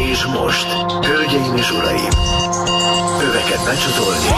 És most, hölgyeim és uraim, öveket becsatolni.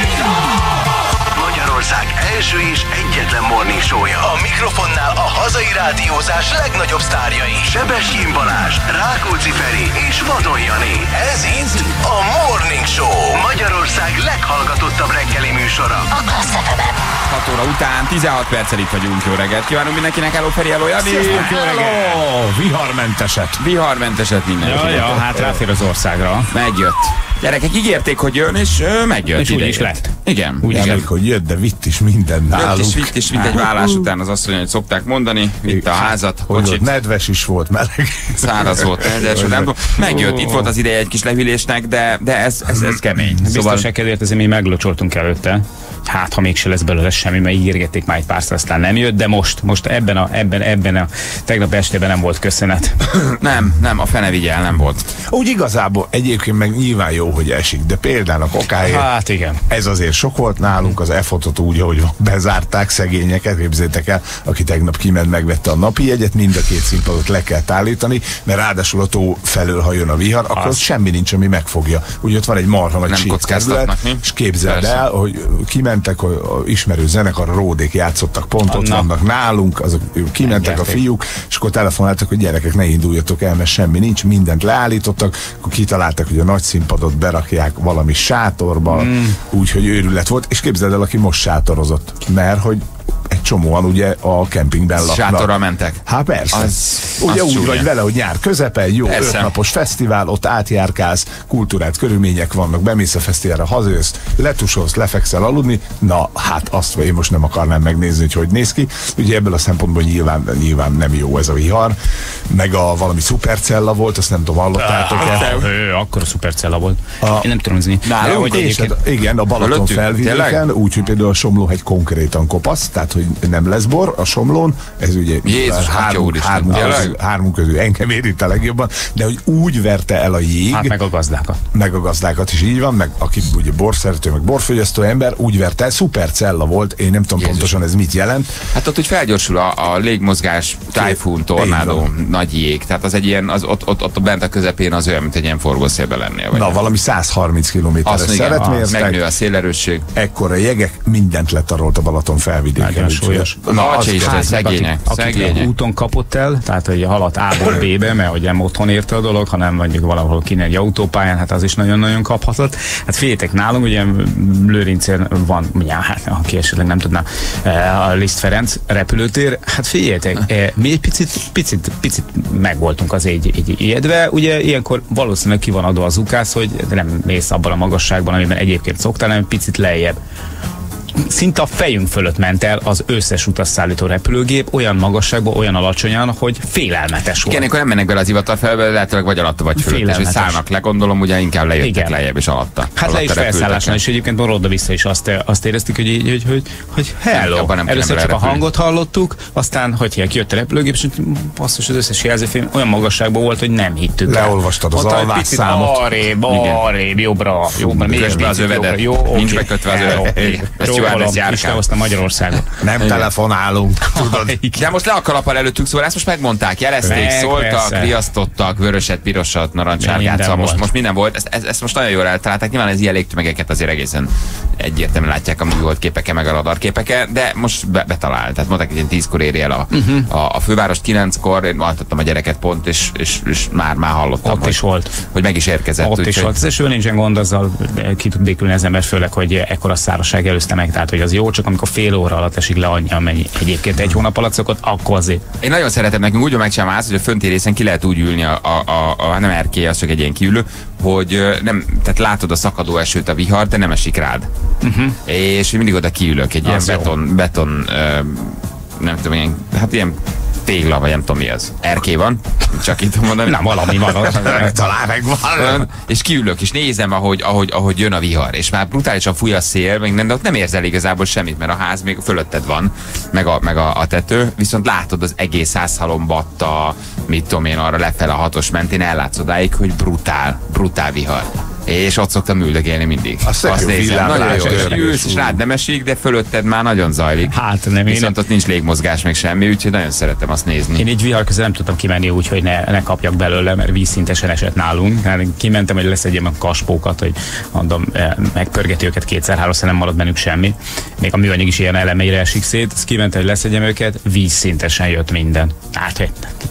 Magyarország első és egyetlen morning show-ja. A mikrofonnál a hazai rádiózás legnagyobb sztárjai. Sebestyén Balázs, Rákóczi Feri és Vadon Jani. Ez itt a Morning Show. Magyarország leghallgatottabb reggeli műsora. A Klassz FM-en. 6 óra után 16 perccel itt vagyunk. Jó reggelt kívánunk mindenkinek. Hello Feri, hello Jani. Jó reggelt. Viharmenteset. Viharmenteset mindenkinek. Ja, hát ráfér az országra. Megjött. Gyerekek ígérték, hogy jön, és megjött. És úgy is lett. Igen. Úgy igen, hogy jött, de vitt is minden nálunk. Vitt is, mint egy vállás után az asszony, hogy szokták mondani. Vitt a házat, kocsit. Nedves is volt, meleg. Száraz volt, megjött. Itt volt az ideje egy kis lehűlésnek, de ez kemény. Biztos kedvéért azért mi meglocsoltunk előtte. Hát, ha mégse lesz belőle semmi, mert ígérgették már egy párszor, aztán nem jött, de most ebben a tegnap estében nem volt köszönet. Nem, a fene vigyel, nem volt. Úgy igazából egyébként meg nyilván jó, hogy esik, de például a kokáért. Hát igen. Ez azért sok volt nálunk, az EFOT-ot úgy, ahogy bezárták szegényeket, képzeljétek el, aki tegnap kiment, megvette a napi jegyet, mind a két színpadot le kell állítani, mert ráadásul a tó felől, ha jön a vihar, akkor az semmi nincs, ami megfogja. Úgy ott van egy marha nagy síkterület, és képzeld el, hogy kimentek, hogy ismerő zenekar, Ródék játszottak, pont ott vannak nálunk, azok kimentek a fiúk, és akkor telefonáltak, hogy gyerekek, ne induljatok el, mert semmi nincs, mindent leállítottak, akkor kitaláltak, hogy a nagy színpadot berakják valami sátorba, úgyhogy őrület volt, és képzeld el, aki most sátorozott, mert hogy egy csomóan ugye a kempingben laknak. Sátorra mentek? Hát persze. Ugye úgy vagy vele, hogy nyár közepe, egy jó 5 napos fesztivál, ott átjárkálsz, kultúrát, körülmények vannak, bemész a fesztiválra, hazajössz, letusolsz, lefekszel aludni, na hát azt én most nem akarnám megnézni, hogy néz ki. Ugye ebből a szempontból nyilván nem jó ez a vihar, meg a valami szupercella volt, azt nem tudom, hallottátok-e? Akkor a szupercella volt. Én nem tudom, igen, a Balaton felvidéken, úgyhogy például a Somlóhegy konkrétan kopasz, tehát hogy nem lesz bor a Somlón, ez ugye hármunk közül engem érint a legjobban, de hogy úgy verte el a jég. Hát meg a gazdákat. Meg a gazdákat is így van, meg aki ugye borszerető, meg borfogyasztó ember, úgy verte el, szupercella volt, én nem tudom pontosan ez mit jelent. Hát ott, hogy felgyorsul a légmozgás, tájfun, tornádó, nagy jég, tehát az egy ilyen, ott bent a közepén az olyan, mint egy ilyen forgószélben lennél. Na, valami 130 kilométeres szeret mértek. Megnő a szélerősség. Ekkora jegek, mindent letarolt a Balaton felvidéken. Súlyos. Szegények. Úton kapott el, tehát hogy haladt A-ból B-be, mert hogy nem otthon érte a dolog, hanem mondjuk valahol kine egy autópályán, hát az is nagyon-nagyon kaphatott. Hát figyeljétek, nálunk ugye Lőrincén van, ugye, hát aki esetleg nem tudná, a Liszt Ferenc repülőtér, hát figyeljetek, mi egy picit megvoltunk az így ijedve, ugye ilyenkor valószínűleg ki van adva az ukász, hogy nem mész abban a magasságban, amiben egyébként szoktál, hanem picit lejjebb. Szinte a fejünk fölött ment el az összes utasszállító repülőgép olyan magasságban, olyan alacsonyan, hogy félelmetes volt. Igen, akkor nem mennek bele az ivatarfelbe, lehetőleg vagy alatta, vagy fölött, és hogy szállnak le, gondolom, ugye inkább lejöttek lejjebb és alatta. Hát le is felszállásnál, és egyébként oda-vissza is azt éreztük, hogy hello. Először csak a hangot hallottuk, aztán, hogy kijött a repülőgép, és basszus, az összes jelzőfém olyan magasságban volt, hogy nem hittük. Leolvastad az alvásszámot. Arrébb, jobbra. Kösd be az övedet, nincs bekötve az övedet. És lehoztam Magyarországot. Nem telefonálunk, tudod. De most le a kalappal előttük, szóval ezt most megmondták, jelezték, szóltak, riasztottak, vöröset, pirosat, narancssárgát, most minden volt. Ezt most nagyon jól eltalálták. Nyilván ez ilyen légtömegeket azért egészen egyértelműen látják a műhold képeken, meg a radar képeken, de most betalált. Tehát mondták, hogy 10-kor éri el a fővárost, 9-kor, én váltottam a gyereket pont, és már hallottam. Ott is volt. Hogy meg is érkezett. Ott is volt. És nincsen gond, azzal ki tud békülni az ember, főleg, hogy ekkora szárazság előzte meg, tehát hogy az jó, csak amikor fél óra alatt esik le annyi, amennyi egyébként egy hónap alatt szokott, akkor azért. Én nagyon szeretem, nekünk úgy van megcsinálva ház, hogy a fönti részen ki lehet úgy ülni, nem erkély, az csak egy ilyen kiülő, hogy nem, tehát látod a szakadó esőt, a vihar, de nem esik rád. És mindig oda kiülök, egy ilyen beton nem tudom, ilyen tégla, vagy nem tudom mi az. Erkély van, csak itt mondani. Nem, valami van. Talán megvan. És kiülök, és nézem, ahogy jön a vihar, és már brutálisan fúj a szél, de ott nem érzel igazából semmit, mert a ház még fölötted van, meg a tető, viszont látod az egész házhalombatta, mit tudom én, arra lefele a 6-os mentén, ellátsz odáig, hogy brutál vihar. És ott szoktam üldögélni mindig. Azt nézem, nagyon jó. Ülsz, és rád nem esik, de fölötted már nagyon zajlik. Hát nem, viszont ott nincs légmozgás, meg semmi, úgyhogy nagyon szeretem azt nézni. Én így vihar közben nem tudtam kimenni úgy, hogy ne kapjak belőle, mert vízszintesen esett nálunk. Hát kimentem, hogy leszedjem a kaspókat, hogy mondom, megpörgeti őket kétszer-háromszor, nem marad bennük semmi. Még a műanyag is ilyen elemeire esik szét. Ezt kimentem, hogy leszedjem őket, vízszintesen jött minden. Hát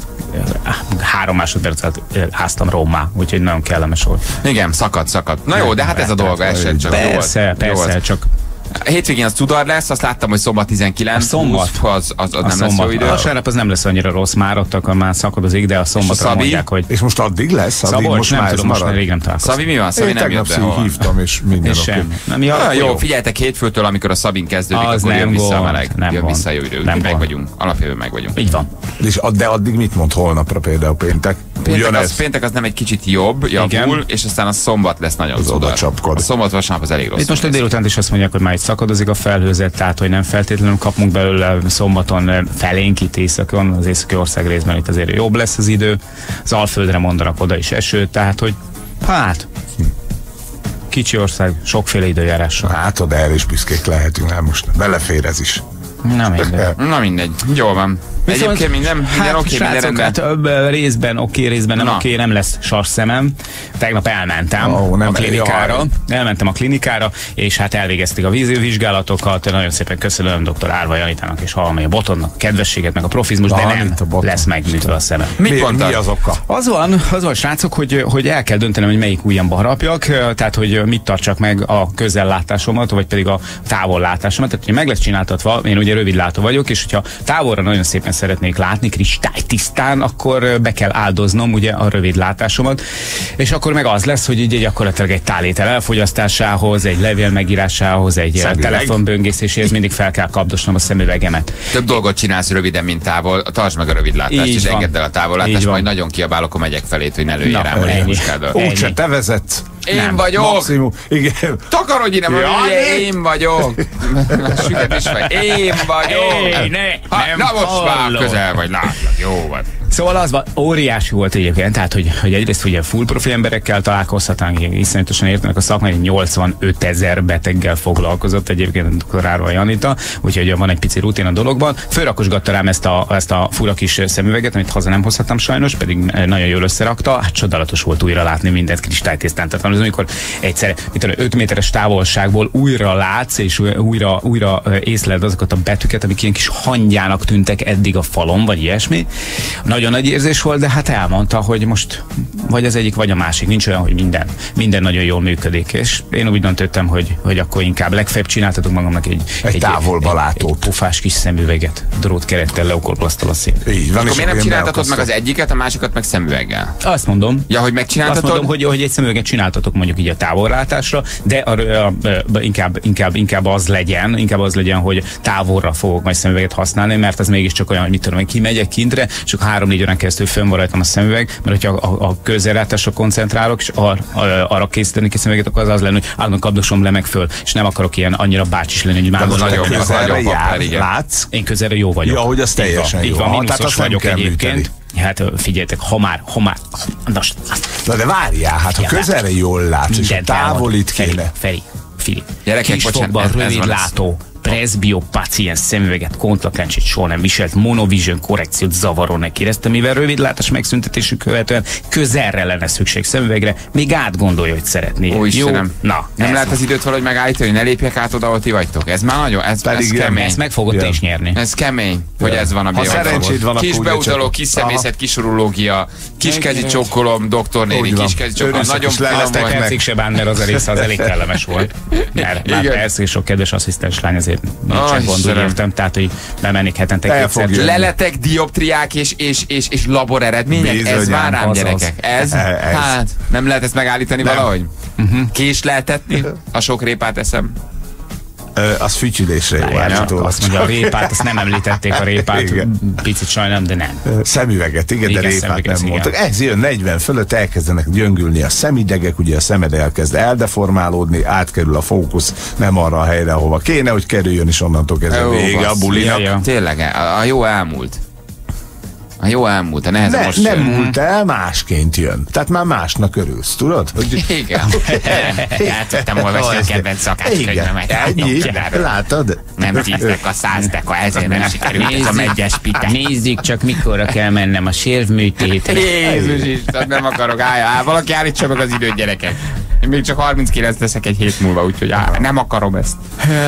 3 másodpercet háztam rommá, úgyhogy nagyon kellemes volt. Igen, szakad. Na jó, de hát ez a dolga, eset csak. Persze, csak hétvégén az Tudor lesz, azt láttam, hogy szombat 19. A szombat. 20, az nem lesz jó idő. A vasárnap az nem lesz annyira rossz már, ott akkor már szakadozik, de a szombatra mondják, hogy... És most addig lesz? Addig most nem tudom, most rég nem találkoztam. Szabi mi van? Szabi nem jött be. Hívtam, és minden oké. Jó, figyeljetek, hétfőtől, amikor a Szabin kezdődik, akkor jön vissza a meleg. Jön vissza a jó idő. Meg vagyunk. Alapjában meg vagyunk. Így van. De addig mit mond holnapra például péntek? Péntek az nem egy kicsit jobb, javul, és aztán a szombat lesz nagyon Tudor. A szombat vasárnap az elég rossz. Itt most a délután is azt mondják, hogy már itt szakadozik a felhőzet, tehát hogy nem feltétlenül kapunk belőle szombaton felénk itt északon, az északi ország részben itt azért jobb lesz az idő. Az Alföldre mondanak oda is eső, tehát hogy hát kicsi ország, sokféle időjárással. Hát oda erre is büszkék lehetünk, hát most belefér ez is. Na mindegy. Jó van. Egyébként minden oké, minden rendben. Részben részben nem oké, nem lesz sarszemem. Tegnap elmentem a klinikára. Elmentem a klinikára, és hát elvégezték a vízvizsgálatokat. Nagyon szépen köszönöm dr. Árva Janitának és Halmai a Botonnak a kedvességet, meg a profizmus, de nem lesz megműtve a szemem. Mi az oka? Az van, srácok, hogy el kell döntenem, hogy melyik ujjamba harapjak, tehát hogy mit tartsak meg a közellátásomat, vagy pedig a távollátásomat. Tehát, hogy meg lesz csináltatva, én ugye rövidlátó vagyok, és hogyha távolra nagyon szépen szeretnék látni, kristálytisztán, akkor be kell áldoznom ugye a rövidlátásomat, és akkor meg az lesz, hogy ugye gyakorlatilag egy tálétel elfogyasztásához, egy levél megírásához, egy telefonböngészéséhez mindig fel kell kapdosnom a szemüvegemet. Több dolgot csinálsz röviden, mint távol, tartsd meg a rövidlátást, és engedd el a távollátást, majd nagyon kiabálok a megyek felét, hogy ne lőjél rám a légmuskáddal. Úgyse te vezetsz. Én vagyok! Maximum, igen. Takarodj innen, én vagyok! Süket is vagy. Én vagyok! Na most már közel vagy, látlak, jó van. Szóval az óriási volt egyébként, tehát hogy egyrészt ugye full profi emberekkel találkozhatnánk, iszonyatosan értenek a szakmai, 85 000 beteggel foglalkozott egyébként a dr. Árva Janita, úgyhogy van egy pici rutin a dologban. Fölrakosgatta rám ezt a fura kis szemüveget, amit haza nem hozhattam sajnos, pedig nagyon jól összerakta. Hát csodálatos volt újra látni mindent kristálytisztán. Tehát az, amikor egyszer 5 méteres távolságból újra látsz, és újra észleled azokat a betűket, amik ilyen kis hangyának tűntek eddig a falon, vagy ilyesmi. Nagyon nagy érzés volt, de hát elmondta, hogy most vagy az egyik, vagy a másik. Nincs olyan, hogy minden nagyon jól működik. És én úgy döntöttem, hogy akkor inkább legfeljebb csináltatok magamnak egy távolba látó pufás kis szemüveget, drótkerettel, leukolplasztal a szín. Így van. Akkor miért nem csináltatod meg az egyiket, a másikat meg szemüveggel? Azt mondom. Ja, hogy megcsináltatod? Azt mondom, hogy egy szemüveget csináltatok mondjuk így a távolrátásra, de inkább az legyen, hogy távolra fogok majd szemüveget használni, mert az mégiscsak olyan, hogy mit tudom, hogy kimegyek kintre, csak 3-4 órán keresztül fönn van rajtam a szemüveg, mert hogyha a közellátásra koncentrálok, és arra készíteni ki szemüveget, akkor az lenne, hogy állandóan kapdosom le meg föl, és nem akarok ilyen annyira bácsis lenni, hogy már nagyon látsz. Én közelre jó vagyok. Ja, hogy az teljesen jó. Így van, mínuszos vagyok egyébként. Hát figyeljetek, ha már. Na de várjál, hát ha közelre jól látsz, és távolít kéne. Feri. Gyerekek, bocsánat, rövidlátó, presbiopaciens szemüveget, kontaktlencsit soha nem viselt, monovision korrekciót zavarónak érezte, mivel rövidlátás megszüntetésük követően közelre lenne szükség szemüvegre, még átgondolja, hogy szeretné. Ó, Istenem. Na, nem lehet az időt valahogy megállítani, hogy ne lépjek át oda, ahol ti vagytok. Ez már nagyon, ez kemény. Ezt meg fogod te is nyerni. Ez kemény, hogy ez van a biológia. Kis beutaló, kis szemészet, kis urológia, kiskezi csokkolom, doktornéni, kiskezi csokkolom. Nagyon finom volt. Percig se bán, mert az a része az elég kellemes volt. Mert persze, és sok kedves asszisztens lány azért nincsen gond, úgy értem, tehát, hogy bemennék hetente kétszer. Leletek, dioptriák és labor eredmények, ez vár rám, gyerekek. Ez? Hát, nem lehet ezt megállítani valahogy? Késleltetni? A sok répát eszem. Az fütyülésre jó állítólag. Azt mondja, a répát, azt nem említették a répát, picit sajnálom, de nem. Szemüveget, igen, de répát nem mondtak. Ez jön 40 fölött, elkezdenek gyöngülni a szemidegek, ugye a szemed elkezd eldeformálódni, átkerül a fókusz nem arra a helyre, ahova kéne, hogy kerüljön, és onnantól kezdve vége a bulinak. Tényleg, a jó elmúlt. Jó, elmúlt, nehezen most nem jön. múlt el, másként jön. Tehát már másnak örülsz, tudod? Hogy... Igen. El tudtam olvasni a kedvenc szakácskönyvemet. Ennyi, látod? Nem 10 deka, 100 deka, ezért nem sikerült ez a megyes pite. Nézzük csak, mikorra kell mennem a sérvműtétre. Jézus Isten, nem akarok, állja. Valaki állítsa meg az időt, gyerekek. Én még csak 39 leszek egy hét múlva, úgyhogy nem akarom ezt.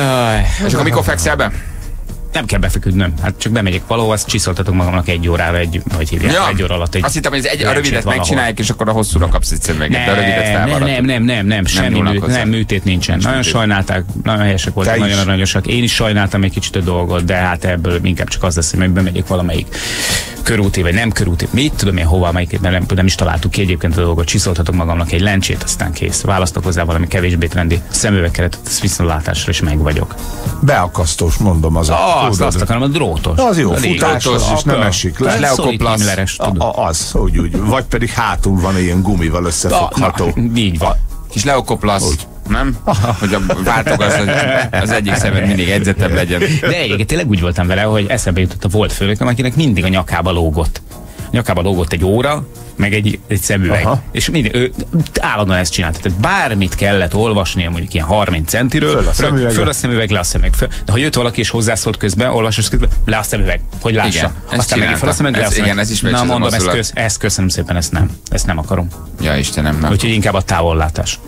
És akkor mikor fekszel be? Nem kell befeküdnöm. Hát csak bemegyek valahol, azt csiszoltatok magamnak egy órára, hogy hívják, ja, egy óra alatt. Azt hittem, hogy a rövidet megcsinálják, és akkor a hosszúra kapsz egy szemüveget, de a rövidet felmaradsz. Nem, semmi műtét nincsen. Nagyon sajnálták, nagyon helyesek voltak, nagyon aranyosak. Én is sajnáltam egy kicsit a dolgot, de hát ebből inkább csak az lesz, hogy meg bemegyek valamelyik körúti, vagy nem körúti. Mit tudom én hova, melyiket nem is találtuk ki egyébként a dolgot. Csiszoltatok magamnak egy lencsét, aztán kész. Választok hozzá valami kevésbé trendi szemüvegkeretet, az viszontlátásra is meg vagyok. Beakasztós, mondom, az azt akarom, a drótos. Az jó, futásos, és nem esik le. Leokoplasz. Az, úgy. Vagy pedig hátul van ilyen gumival összefogható. Így van. Kis leokoplasz. Nem? Hogy a váltogass az egyik szemed mindig edzettebb legyen. De egyébként tényleg úgy voltam vele, hogy eszembe jutott a volt főnököm, akinek mindig a nyakába lógott. Nyakába lógott egy óra, meg egy szemüveg. Aha. És ő állandóan ezt csinálta. Tehát bármit kellett olvasnia, mondjuk ilyen 30 centiről, föl a szemüveg, le a szemüveg. De ha jött valaki és hozzászólt közben, olvasás közben, le a szemüveg, hogy lássa. Igen, aztán meg fel a szemüveg, le a szemüveg. Igen, ez ismét. Na mondom, ezt köszönöm szépen, ezt nem akarom. Ja Istenem, nem. Úgyhogy inkább a távollátás.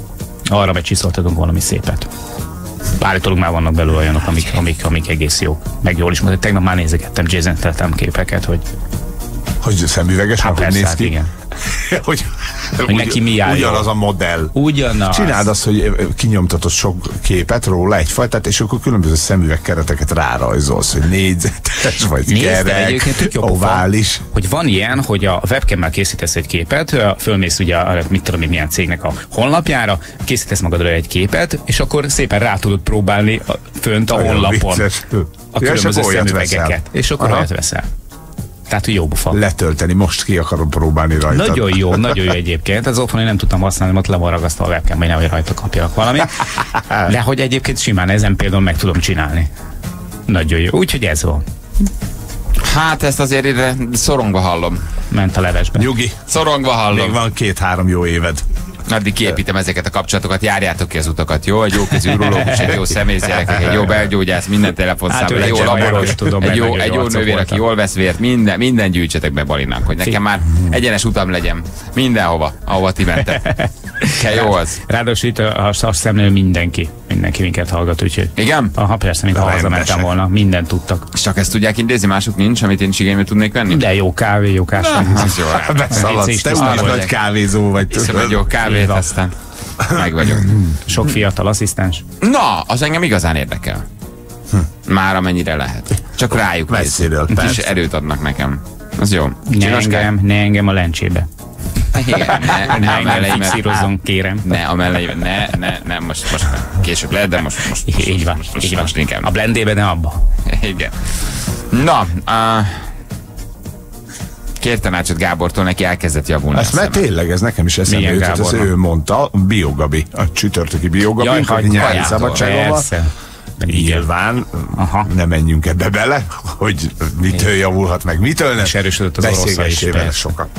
Arra becsiszoltatunk valami szépet. Állítólag már vannak belőle olyanok, amik egész jók. Meg jól is mondani, tegnap már nézegettem Jason Statham képeket, hogy szemüveges, hát hogy néz ki. Igen. hogy neki mi áll ugyanaz a modell. Ugyanaz. Csináld azt, hogy kinyomtatod sok képet róla, egyfajtát, és akkor különböző szemüvegkereteket rárajzolsz, hogy négyzetes, vagy kerek, ovális. Hogy van ilyen, hogy a webcammel készítesz egy képet, fölmész ugye, mit tudom én, milyen cégnek a honlapjára, készítesz magadra egy képet, és akkor szépen rá tudod próbálni fönt a honlapon a különböző szemüvegeket. És akkor olyat veszel. Tehát, hogy jó bufa. Letölteni, most ki akarom próbálni rajta. Nagyon jó egyébként. Az otthon én nem tudtam használni, mert le van ragasztva a webcam, hogy nehogy rajta kapjanak valamit. De hogy egyébként simán ezen például meg tudom csinálni. Nagyon jó. Úgyhogy ez van. Hát ezt azért ide szorongva hallom. Ment a levesbe. Nyugi. Szorongva hallom. Még van 2-3 jó éved. Addig kiépítem ezeket a kapcsolatokat, járjátok ki az utakat, jó? Egy jó kezű urológus, egy jó szemész gyerekek, egy jó belgyógyász, minden telefonszámmal, egy jó laboros, egy jó nővér, aki jól vesz vért, minden gyűjtsetek be Balinak, hogy nekem már egyenes utam legyen mindenhova, ahova ti mentek. Jó az. Ráadásul itt a szemnél mindenki minket hallgat, úgyhogy... Igen? Aha, persze, mint ha hazamentem volna, mindent tudtak. És csak ezt tudják intézni, mások nincs, amit én is igénybe tudnék venni? De jó kávé, jó kásán. Az jó. Beszaladsz, te úgy nagy kávézó vagy. Hiszem egy jó kávét, aztán meg vagyok. Sok fiatal asszisztens. Na, az engem igazán érdekel. Már amennyire lehet. Csak rájuk messziről, kis erőt adnak nekem. Az jó. Ne engem a lencsébe. Igen, ne a melleimet. Kérem. Ne a melleimet, ne, most később lehet, de most így van. inkább. A blendébe, ne abba. Igen. Na, kér tanácsot Gábortól, neki elkezdett javulni. Ezt mert tényleg, ez nekem is eszembe jutott, ezt ő mondta, Biogabi, a csütörtöki Biogabi, aki nyári szabadságon van. Nyilván, ne menjünk ebbe bele, hogy mitől javulhat meg, mitől nem. És erősödött az orosza is. Sokat.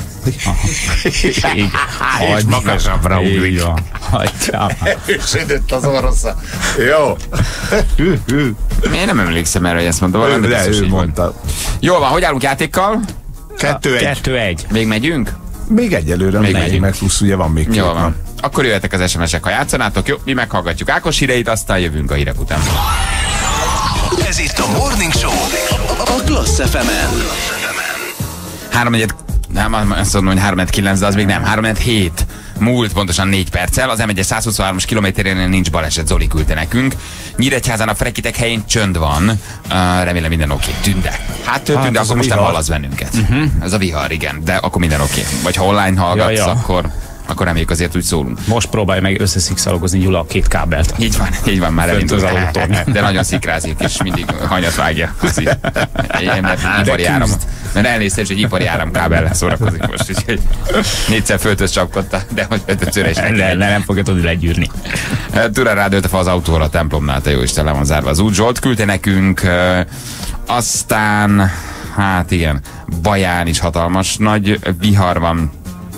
És magasabbra ugrik. Erősödött az orosza. Jó. Én nem emlékszem erre, hogy ezt mondta. De ő mondta. Jól van, hogy állunk játékkal? 2-1. Még megyünk? Még egyelőre megyünk, mert plusz ugye van még két. Jól van. Akkor jöhetek az SMS-ek, ha játszanátok. Jó, mi meghallgatjuk Ákos híreit, aztán jövünk a hírek után. Ez itt a Morning Show a Klassz FM-en. 3-4, nem, azt mondom, hogy 3-9, de az még nem, 3-7. Múlt pontosan 4 perccel, az M1-es 123-as kilométerénél nincs baleset, Zoli küldte nekünk. Nyíregyházán a Frekitek helyén csönd van, remélem minden oké. Tünde. Hát Tünde, akkor most nem hallasz bennünket. Ez a vihar, igen, de akkor minden oké. Vagy ha online hallgatsz, akkor reméljük azért úgy szólunk. Most próbálj meg összeszikszalogozni Gyula a 2 kábelt. Így van, már elindult az autón. De nagyon szikrázik, és mindig hanyat vágja. Mert ipari áram. Mert elnéztem, hogy egy ipari áramkábellel szórakozik most, úgyhogy 4-szer föltöz csapkodta, de hogy 5-ször is nem fogja tudni legyűrni. Tura rádőlt az autóra a templomnál, te jó Isten, le van zárva az út. Zsolt küldte nekünk, aztán Hát igen, Baján is hatalmas nagy vihar van.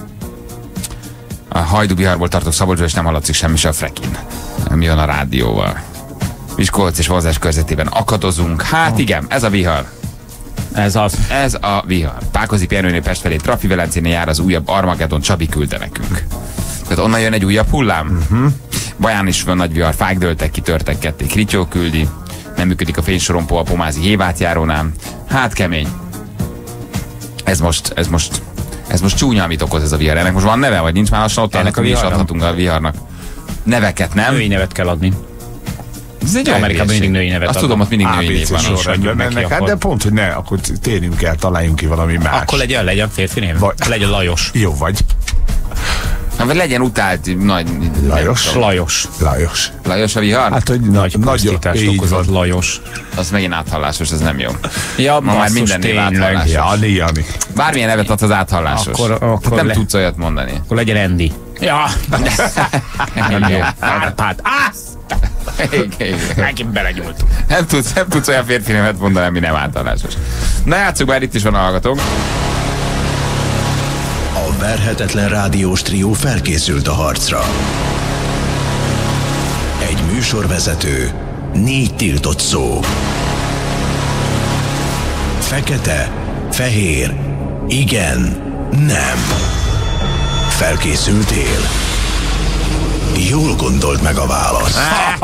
A Hajdú-Biharból tartok Szabolcsba, és nem hallatszik semmi se a frekin. Mi jön a rádióval. Miskolc és vonzás körzetében akadozunk. Hát igen, ez a vihar. Ez az. Ez a vihar. Pákozi Pernőnél Pest felé, Trafi Velencénél jár az újabb Armageddon, Csabi küldte nekünk. Tehát onnan jön egy újabb hullám. Baján is van nagy vihar, fák dőltek, kitörtek ketté, Krityó küldi. Nem működik a fénysorompó a Pomázi hévátjárónál. Hát kemény. Ez most csúnya, amit okoz ez a vihar. Ennek most van neve, vagy nincs már lassan ott? Ennek a viharnak? Mi is adhatunk a viharnak. Neveket, nem? Női nevet kell adni. Ez egy Amerikában mindig női nevet. Azt tudom, ott mindig női név van. Hát de pont, hogy ne, akkor térjünk el, találjunk ki valami más. Akkor legyen férfi név. Legyen Lajos. Jó vagy. Vagy legyen utált nagy... Lajos a vihar? Hát, hogy nagy pusztítást okozott Lajos. Az megint áthallásos, ez nem jó. Ja, ma már minden név áthallásos. Jani. Bármilyen nevet adsz, az áthallásos. Akkor nem tudsz olyat mondani. Akkor legyen Andy. Ja. Árpád. Megint belegyúltunk. Nem tudsz olyan férfi nevet mondani, ami nem áthallásos. Na játsszuk, bár itt is van a hallgatónk. A verhetetlen rádiós trió felkészült a harcra. Egy műsorvezető, 4 tiltott szó. Fekete, fehér, igen, nem. Felkészültél? Jól gondold meg a választ.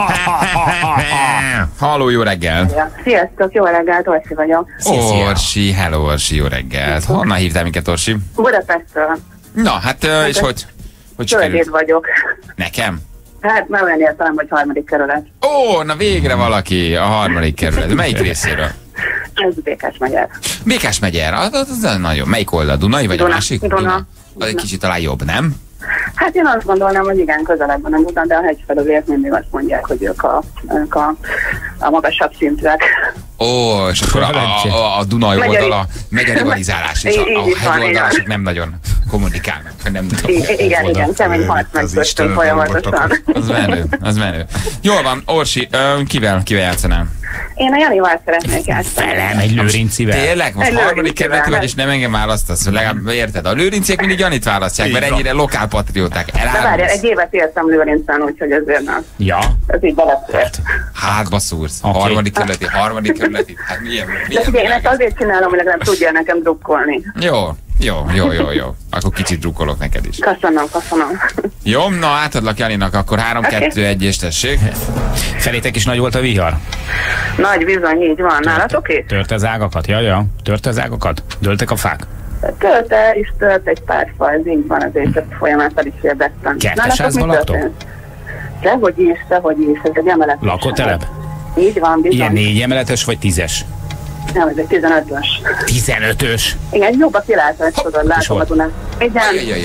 Halló, jó reggel! Sziasztok, jó reggelt, Orsi vagyok. Orsi, hello Orsi, jó reggelt. Honnan hívtál minket, Orsi? Budapestről. Na, hát és hogy sikerült? Vagyok. Nekem? Hát már olyan értelem, hogy 3. kerület. Ó, na végre valaki a 3. kerület. Melyik részéről? Ez Békás-megyer. Békás-megyer, az nagyon. Melyik oldal? Dunai vagy a másik? Duna. Az egy kicsit talán jobb, nem? Hát én azt gondolnám, hogy igen, közelebb van a Duna, de a hegyfelőliek mindig azt mondják, hogy ők a magasabb szintűek. Ó, és akkor a Dunai oldala megy a rivalizálás, és a hegyoldalások nem nagyon kommunikálnak. Igen, kemény harc megkötünk folyamatosan. Az menő. Jól van, Orsi, kivel játszanál? Én a Janival szeretnék játszani. Velem, egy Lőrincivel. Tényleg? Most 3. kerületi vagy, és nem engem választasz? Legalább érted? A Lőrinciek mindig Janit választják, mert ennyire lokálpatrióták. De várjál, egy évet éltem Lőrincen, úgyhogy ezért nem. Ja. Ez így beleszért. Hátba szúrsz. 3. kerületi. Hát milyen de én ezt azért csinálom, hogy legalább tudja nekem drukkolni. Jó. Akkor kicsit drukkolok neked is. Köszönöm. Jó, na átadlak Janinak, akkor 3-2-1 és tessék. Felétek is nagy volt a vihar? Nagy bizony, így van. Nálatok is? Törte az ágakat? Ja. Törte az ágakat? Dőltek a fák? Tört egy pár fa, ez így van, azért csak folyamán fel is érdeztem. Kertesházban laktok? Sehogy is, ez egy emeletes. Lakótelep? Így van, bizony. Ilyen 4 emeletes vagy 10-es? Nem, ez egy 15-ös. 15-ös? Igen, jobb a kilátás, tudod, látom a Dunát. Igen.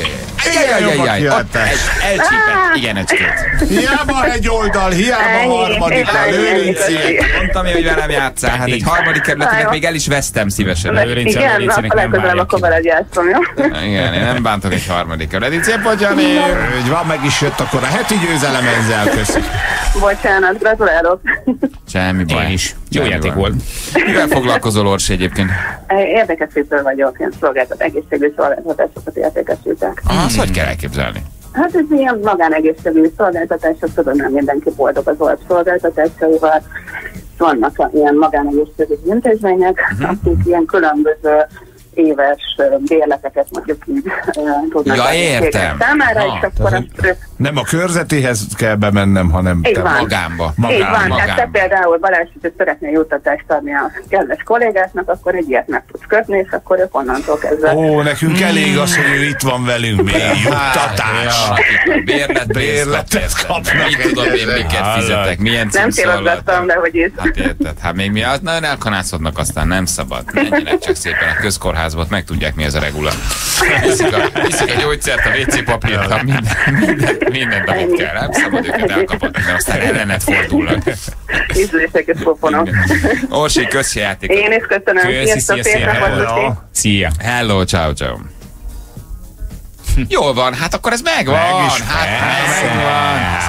Elcsípett. Igen, egy-két. Hiába egy oldal, hiába 3. a Lőrinciek. Mondtam én, hogy velem játszál. Hát egy 3. kerületinek még el is vesztem szívesen. Igen, a legközelebb akkor veled játszom, jó? Igen, én nem bántok egy 3. kerületi. Szép vagy, Jani. Hogy van, meg is jött akkor a heti győzelem ezzel, köszönöm. Bocsánat, gratulálok. Semmi baj. Én is. Jó játék volt. Mivel foglalkozol, Orsi, egyébként? Érdekesítő vagyok, én egészségügyi szolgáltatásokat értékesítek. Azt hogy kell elképzelni? Hát ez ilyen magánegészségügyi szolgáltatások, tudom, nem mindenki boldog az olasz szolgáltatásaival. Vannak ilyen magánegészségügyi intézmények, akik ilyen különböző éves bérleteket mondjuk így tudnak. Ja, értem. Számára, és akkor nem a körzetéhez kell bemennem, hanem magánba. Így van, tehát te például Balázs, hogy szeretnél juttatást adni a kedves kollégásnak, akkor egy ilyet meg tudsz kötni, és akkor ők onnantól kezdve. Ó, nekünk elég az, hogy ő itt van velünk, még juttatás. Bérletet kapnak. Mit tudom én, miket fizetek, milyen címszólat. Nem télozgattam, de hogy itt. Hát érted, hát még mi, nagyon elkanászodnak, aztán nem szabad. Menjenek csak szépen a közkórházba, meg tudják, mi ez a regula. Viszik a gyógyszert, a WC papírt, mindent, amit kell. Nem szabad őket elkapatni, mert aztán ellenet fordulnak. Ízléseket pofonok. Orsi, köszi játékot. Én is köszönöm. Szia. Hello, ciao. Jól van, hát akkor ez megvan. Megvan.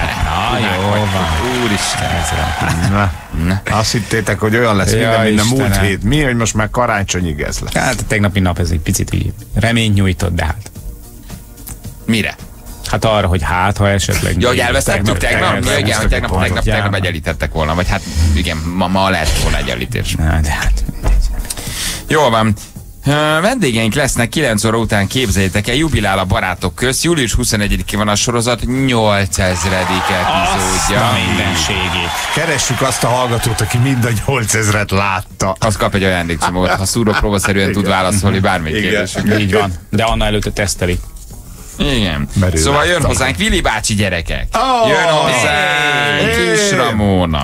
Jó van. Úristen. Azt hittétek, hogy olyan lesz minden múlt hét. Mi, hogy most már karácsonyig ez lesz? Hát a tegnapi nap ez egy picit így reményt nyújtott, de hát. Mire? Hát arra, hogy ha esetleg... Ja, hogy elvesztettük tegnap egyenlítettek volna, vagy hát igen, ma lehet volna egyenlítés. Na, de hát... Jól van. Vendégeink lesznek 9 óra után, képzeljétek el, jubilál a Barátok közt. Július 21-én van a sorozat 8000. epizódja. Mindenségét. Keressük azt a hallgatót, aki mind a 8000-et látta. Az kap egy ajándékcsomagot, ha szúrópróbaszerűen tud válaszolni bármelyik kérdésünkre. Így van, de Anna előtte teszteli. Igen. Szóval jön hozzánk Vili bácsi, gyerekek. Jön hozzánk Kis Ramona.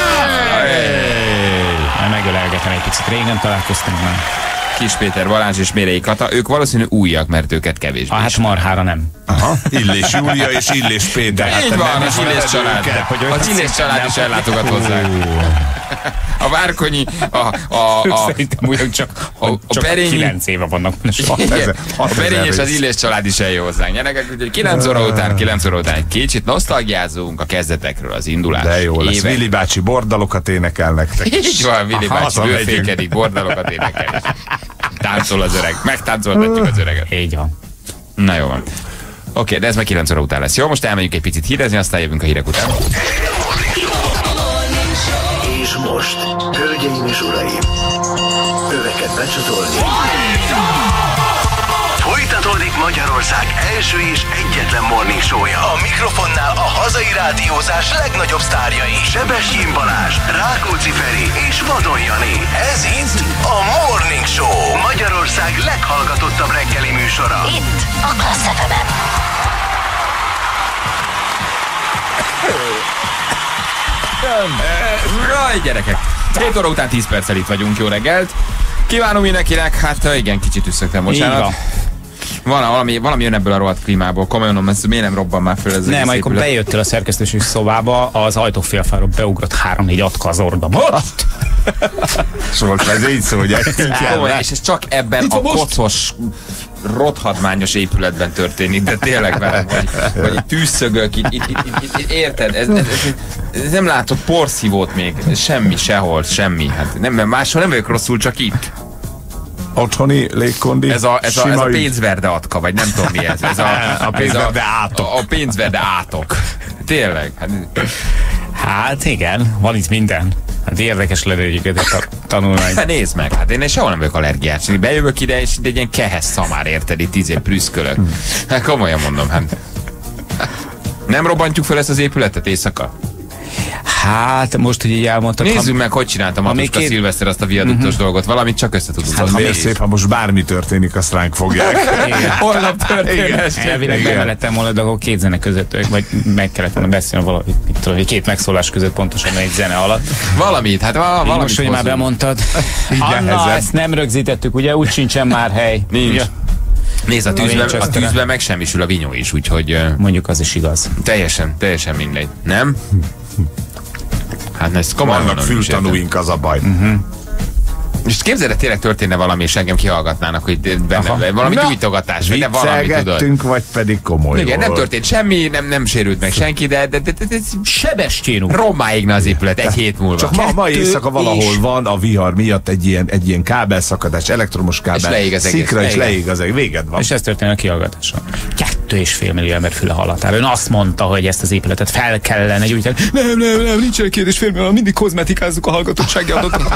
Megölelgetem egy picit, régen találkoztunk már. Kis Péter, Balázs és Mérei Kata, ők valószínű újak, mert őket kevésbé. Hát marhára nem. Aha, Illés Júlia és Illés Péter. Így van, az Illés család. Az Illés család is ellátogat hozzá. A Várkonyi, szerintem ugyan csak a Perényi, 9 éve vannak. A Perényi és az Illés család is eljön hozzánk. Gyerekek, úgyhogy 9 óra után egy kicsit nosztalgiázunk a kezdetekről, az indulás. De jó lesz. Vili bácsi bordalokat énekel nektek. Így van, Vili bácsi bőfékedik, bordalokat énekel. Táncol az öreg, megtáncoltatjuk az öreget. Így van. Na jó van. Oké, de ez meg 9 óra után lesz. Jó, most elmegyünk egy picit hírezni, aztán jövünk a hírek után. És most, hölgyeim és uraim, öveket becsatolni. Folytatódik Magyarország első és egyetlen morning show-ja. A mikrofonnál a hazai rádiózás legnagyobb sztárjai. Sebestyén Balázs, Rákóczi Feri és Vadon Jani. Ez itt a Morning Show. Magyarország leghallgatottabb reggeli műsora. Itt a Klassz FM-en. Raj, gyerekek! 7 óra után 10 perccel itt vagyunk, jó reggelt! Kívánom mindenkinek, hát igen, kicsit üsszögtem, bocsánat. Valami jön ebből a rohadt klímából, komolyan, ez miért nem robban már föl ez? Nem, amikor bejöttél a szerkesztőségi szobába, az ajtófélfáról beugrott 3-4 atka az orrba. Szóval ez így szó, hogy és ez csak ebben a kocos, rothadmányos épületben történik, de tényleg velem, hogy tűzszögök, itt érted? Ez nem látok porszívót még, semmi, sehol, semmi. Hát nem, máshol nem vagyok rosszul, csak itt. Otthoni légkondi. Ez a pénzverde atka, vagy nem tudom mi ez. A pénzverde átok. A pénzverde átok. Tényleg. Hát igen, van itt minden. Hát érdekes lenne egyébként tanulmány. Hát nézd meg, hát én sehol nem vagyok allergiás. Bejövök ide, és egy ilyen kehes szamár, érted, itt 10 év prüszkölök. Hát komolyan mondom, hát. Nem robbantjuk fel ezt az épületet éjszaka? Hát most, hogy így elmondtad... Nézzük meg, hogy csinálta Matuska Szilveszter azt a viaduktos dolgot. Valamit csak össze tudunk. Hát miért szép, ha most bármi történik, azt ránk fogják. Holnap történés. Elvileg bemelettem volna, de akkor 2 zene között, vagy meg kellett volna beszélni valamit, tudom, 2 megszólás között pontosan egy zene alatt. Valamit, hát valamit. Most, hogy már bemondtad. Anna, ezt nem rögzítettük, ugye? Úgy sincsen már hely. Nincs. Ugye? Nézd, a tűzben megsemmisül a vinyó is, úgyhogy... Mondjuk az is igaz. Teljesen mindegy. Nem? Hát ez komolyan vannak fültanúink, az a baj. És képzeld, tényleg történne valami, és engem kihallgatnának, hogy benne valami gyújtogatás, vagy valami, tudod. Vagy pedig komoly. Igen, nem történt semmi, nem sérült meg senki, de Sebestyén úr. Rommáigna az épület egy hét múlva. Csak ma éjszaka valahol van a vihar miatt egy ilyen kábelszakadás, elektromos kábel, szikra, és leég az egész, véged van. És ez történt a kihallgatáson. 2,5 millió ember füle hallatára. Ön azt mondta, hogy ezt az épületet fel kellene gyújtani. Nem, nincsenek 2,5 millió, mindig kozmetikázzuk a hallgatottsági adatot.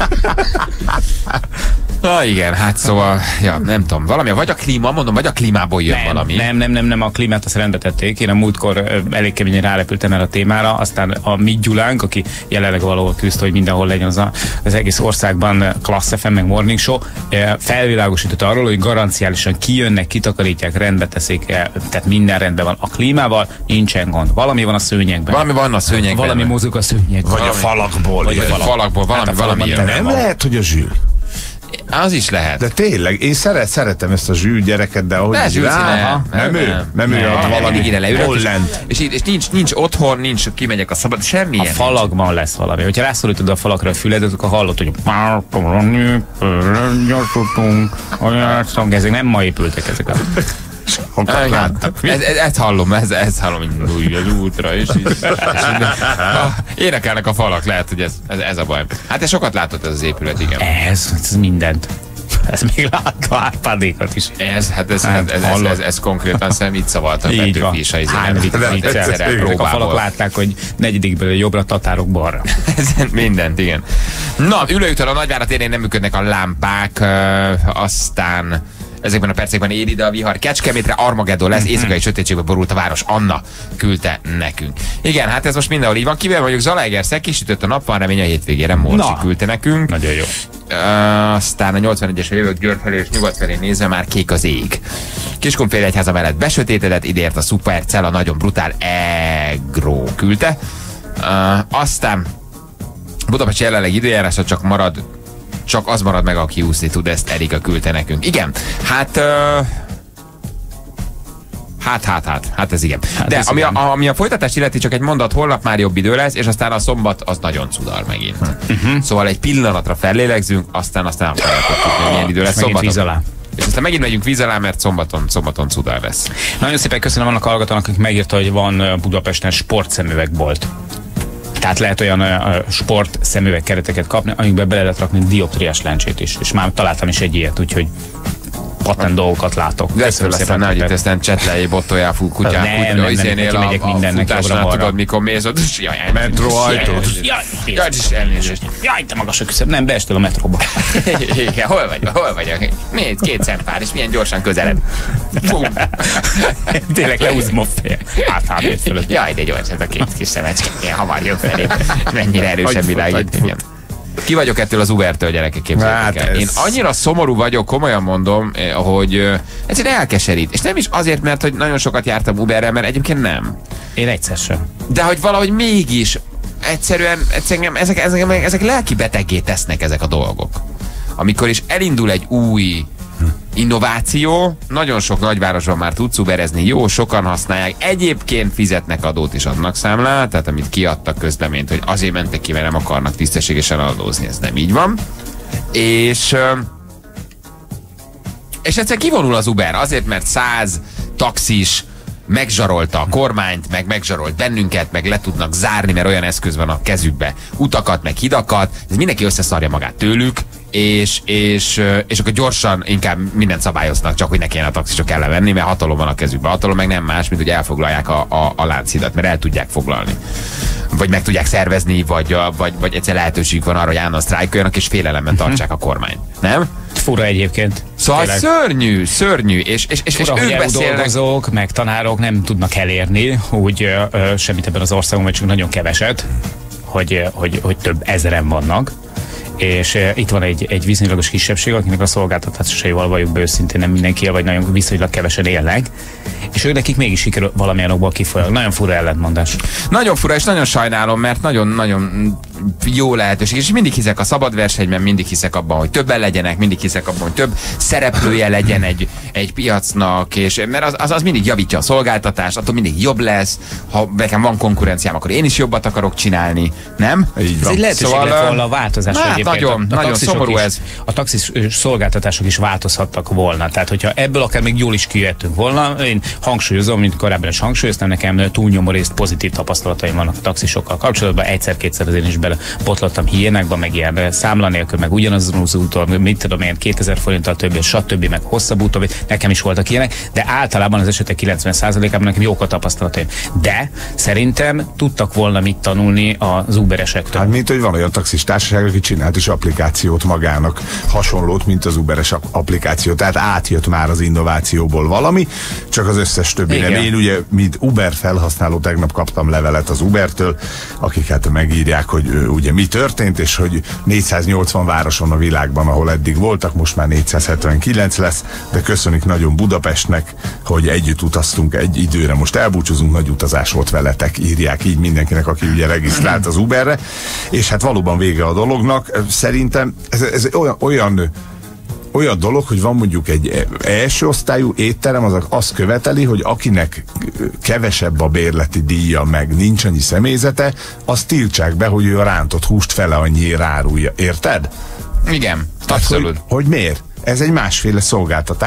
Igen, hát szóval, ja, nem tudom, valami, vagy a klíma, mondom, vagy a klímából jön valami. Nem, a klímát azt rendbe tették. Én a múltkor elég keményen rálepültem erre a témára, aztán a mi Gyulánk, aki jelenleg valahol küzd, hogy mindenhol legyen az egész országban Klassz FM, meg Morning Show, felvilágosított arról, hogy garanciálisan kijönnek, kitakarítják, rendbe teszik, tehát minden rendben van. A klímával nincsen gond. Valami van a szőnyegben. Valami van a szőnyegben. Valami mozog a szőnyegben. Vagy a falakból. Vagy a falakból, valami jön. Nem lehet, hogy a Zsül. Az is lehet. De tényleg, én szeretem ezt a Zsül gyereket, de ahogy nem ő a valami ide leülök, és nincs otthon, nincs, kimegyek a szabad, semmi. A falakban lesz valami. Hogyha rászorítod a falakra a füledet, akkor hallod, hogy ezek nem ma épültek ezek a... programokat láttam. Ezt hallom, ezt hallom, indulj az útra, és énekelnek a falak, lehet, hogy ez a baj. Hát ez sokat látott ez az épület, igen. Ez mindent. Ez még látta Árpádékat is. Ez konkrétan szerintem itt szavaltak Petőfi is a a falak látták, hogy negyedikből jobbra, tatárok balra. Mindent, igen. Na, Ülőúton a Nagyvárad térén nem működnek a lámpák, aztán ezekben a percekben ér ide a vihar Kecskemétre, Armageddon lesz, éjszakai sötétségbe borult a város. Anna küldte nekünk. Igen, hát ez most mindenhol így van. Kivel mondjuk Zalaegerszeg, kisütött a nap, van remény a hétvégére. Morcsi küldte nekünk. Nagyon jó. Aztán a 81-esre jövök Győr felé és nyugat felé nézve, már kék az ég. Kiskunfélegyháza mellett besötétedett, idért a Supercell, a nagyon brutál Egro küldte. Aztán Budapest jelenleg időjárása csak az marad meg, aki úszni tud, ezt Erika küldte nekünk. Igen, hát ez igen. De ami a folytatást illeti, csak egy mondat, holnap már jobb idő lesz, és aztán a szombat az nagyon cudar megint. Szóval egy pillanatra fellélegzünk, aztán akarjátok tudni, hogy milyen idő lesz szombaton. És aztán megint megyünk víz alá, mert szombaton cudar lesz. Nagyon szépen köszönöm annak a hallgatónak, akik megírta, hogy van Budapesten sportszemüvegbolt. Tehát lehet olyan sport szemüveg kereteket kapni, amikbe bele lehet rakni dioptriás lencsét is. És már találtam is egy ilyet, úgyhogy patent dolgokat látok. De ezt aztán ne, hogy itt aztán csetlei, bottolják, kutyák, izénél a futásnál, tudod, mikor mész ott, jaj, metróajtót. Jaj, te magas a küszöb, nem, beestél a metróba. Igen, hol vagyok? Miért 2 szempár, és milyen gyorsan közeled. Tényleg leúzom a fél. Áthábért fölött. Jaj, de gyors, ez a 2 kis szemecske, ilyen hamar jön felé. Mennyire erősebb világít. Ki vagyok ettől az Ubertől, gyerekek, képzeljétek el. Én annyira szomorú vagyok, komolyan mondom, hogy egyszerűen elkeserít. És nem is azért, mert hogy nagyon sokat jártam Uberrel, mert egyébként nem. Én egyszer sem. De hogy valahogy mégis egyszerűen ezek lelki beteggé tesznek ezek a dolgok. Amikor is elindul egy új innováció, nagyon sok nagyvárosban már tudsz uberezni, jó, sokan használják, egyébként fizetnek adót is, adnak számlát, tehát amit kiadtak közleményt, hogy azért mentek ki, mert nem akarnak tisztességesen adózni, ez nem így van. És egyszer kivonul az Uber, azért, mert 100 taxis megzsarolta a kormányt, meg megzsarolt bennünket, meg le tudnak zárni, mert olyan eszköz van a kezükbe, utakat, meg hidakat, ez mindenki összeszarja magát tőlük, és akkor gyorsan inkább mindent szabályoznak, csak hogy ne kelljen a taxisok ellen venni, mert hatalom van a kezükben. Hatalom meg nem más, mint hogy elfoglalják a Lánchidat, mert el tudják foglalni. Vagy meg tudják szervezni, vagy egyszer lehetőség van arra, hogy állandóan sztrájkoljanak, és félelemben tartsák a kormányt. Nem? Fura egyébként. Szóval szörnyű, és fura, ők beszélnek. Dolgozók, meg tanárok nem tudnak elérni, úgy semmit ebben az országban, vagy csak nagyon keveset, hogy több ezeren vannak. És itt van egy viszonylagos kisebbség, akinek a szolgáltatásaival valljuk be őszintén nem mindenki, vagy nagyon viszonylag kevesen élnek, és ők nekik mégis sikerül valamilyen okból kifolyólag. Nagyon fura ellentmondás. Nagyon fura, és nagyon sajnálom, mert nagyon jó lehetőség, és mindig hiszek a szabad versenyben, mindig hiszek abban, hogy többen legyenek, mindig hiszek abban, hogy több szereplője legyen egy piacnak, és mert az mindig javítja a szolgáltatást, attól mindig jobb lesz, ha nekem van konkurenciám, akkor én is jobbat akarok csinálni, nem? Így van. Ez egy lehetőség lett volna a változás. Nagyon szomorú ez. A taxis szolgáltatások is változhattak volna. Tehát, hogyha ebből akár még jól is kijöttünk volna, én hangsúlyozom, mint korábban is hangsúlyoztam, nekem túlnyomó részt pozitív tapasztalataim vannak a taxisokkal kapcsolatban. Egyszer-kétszer azért is belebotlottam hiénákba, meg ilyen számla nélkül, meg ugyanazon az úton, mit tudom én, 2000 forinttal több, stb., meg hosszabb úton, nekem is voltak ilyenek, de általában az esetek 90%-ában nekem jók a tapasztalataim. De szerintem tudtak volna mit tanulni az Uberesektől. Hát mint hogy van olyan taxis társaság, aki csinált is applikációt magának, hasonlót, mint az Uberes applikáció. Tehát átjött már az innovációból valami, csak az összes többi nem. Én ugye, mint Uber felhasználó, tegnap kaptam levelet az Ubertől, akik hát megírják, hogy ugye mi történt, és hogy 480 városon a világban, ahol eddig voltak, most már 479 lesz, de köszönik nagyon Budapestnek, hogy együtt utaztunk egy időre, most elbúcsúzunk, nagy utazás volt veletek, írják így mindenkinek, aki ugye regisztrált az Uberre, és hát valóban vége a dolognak. Szerintem ez olyan dolog, hogy van mondjuk egy első osztályú étterem, az azt követeli, hogy akinek kevesebb a bérleti díja, meg nincs annyi személyzete, azt tiltsák be, hogy ő a rántott húst fele annyiért árulja. Érted? Igen, abszolút. Hogy miért? Ez egy másféle szolgáltatás,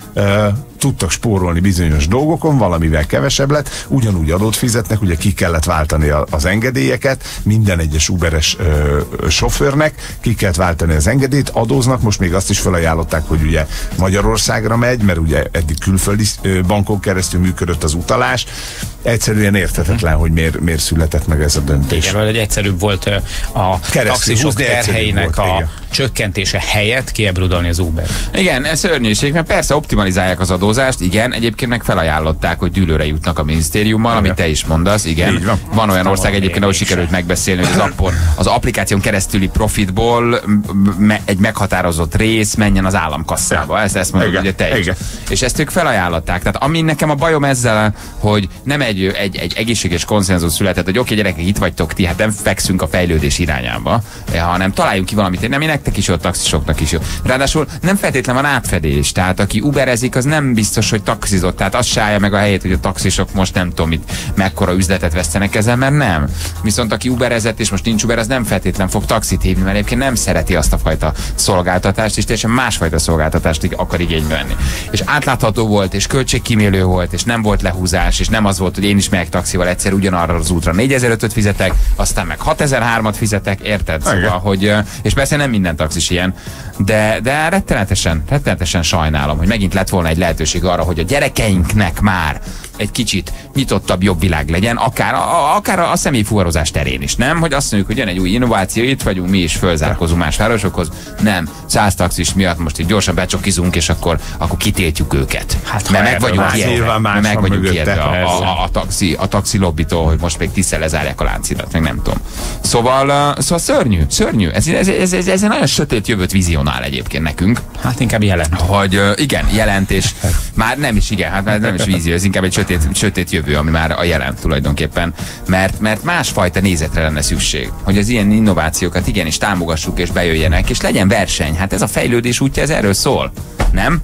tudtak spórolni bizonyos dolgokon, valamivel kevesebb lett, ugyanúgy adót fizetnek, ugye ki kellett váltani az engedélyeket, minden egyes Uberes sofőrnek ki kellett váltani az engedélyt, adóznak, most még azt is felajánlották, hogy ugye Magyarországra megy, mert ugye eddig külföldi bankon keresztül működött az utalás. Egyszerűen érthetetlen, hogy miért született meg ez a döntés. Igen, hogy egyszerűbb volt a taxisok terheinek a csökkentése helyett kiebrudolni az Uber. Igen, ez szörnyűség, mert persze optimalizálják az adózást, igen, egyébként meg felajánlották, hogy dűlőre jutnak a minisztériummal, amit te is mondasz, igen. Van olyan ország egyébként, ahol sikerült megbeszélni, hogy az applikáción keresztüli profitból egy meghatározott rész menjen az államkasszába. Ezt mondod, ugye te is. És ezt ők felajánlották. Tehát ami nekem a bajom ezzel, hogy nem egy egészséges konszenzus született, hogy oké, gyerekek, itt vagytok ti, hát nem fekszünk a fejlődés irányába, hanem találjunk ki valamit, nem nektek is jó, taxisoknak is jó. Ráadásul nem feltétlen van átfedés, tehát aki uberezik, az nem biztos, hogy taxizott, tehát az se állja meg a helyét, hogy a taxisok most nem tudom itt mekkora üzletet vesztenek ezen, mert nem. Viszont aki uberezett és most nincs Uber, az nem feltétlen fog taxit hívni, mert egyébként nem szereti azt a fajta szolgáltatást, és teljesen másfajta szolgáltatást akar igénybe venni. És átlátható volt, és költségkímélő volt, és nem volt lehúzás, és nem az volt, hogy én is megyek taxival egyszer ugyanarra az útra 4500-öt fizetek, aztán meg 6003-at fizetek, érted? Szóval, hogy, és persze nem minden taxis ilyen, de rettenetesen sajnálom, hogy megint lett volna egy lehetőség arra, hogy a gyerekeinknek már egy kicsit nyitottabb, jobb világ legyen, akár a személyfuvarozás terén is, nem? Hogy azt mondjuk, hogy jön egy új innováció, itt vagyunk, mi is fölzárkozunk más városokhoz, nem, 100 taxis miatt most itt gyorsan becsokizunk, és akkor kitiltjuk őket. Hát, mert meg vagyunk ijedve a taxi lobbitól, hogy most még 10-szer lezárják a láncidat, meg nem tudom. Szóval szörnyű. Ez egy nagyon sötét jövőt vizionál egyébként nekünk. Hát inkább jelent. Hogy igen, jelent, és már nem is nem is vízió, ez inkább egy sötét jövő, ami már a jelen tulajdonképpen, mert másfajta nézetre lenne szükség, hogy az ilyen innovációkat igenis támogassuk és bejöjjenek, és legyen verseny. Hát ez a fejlődés útja, ez erről szól, nem?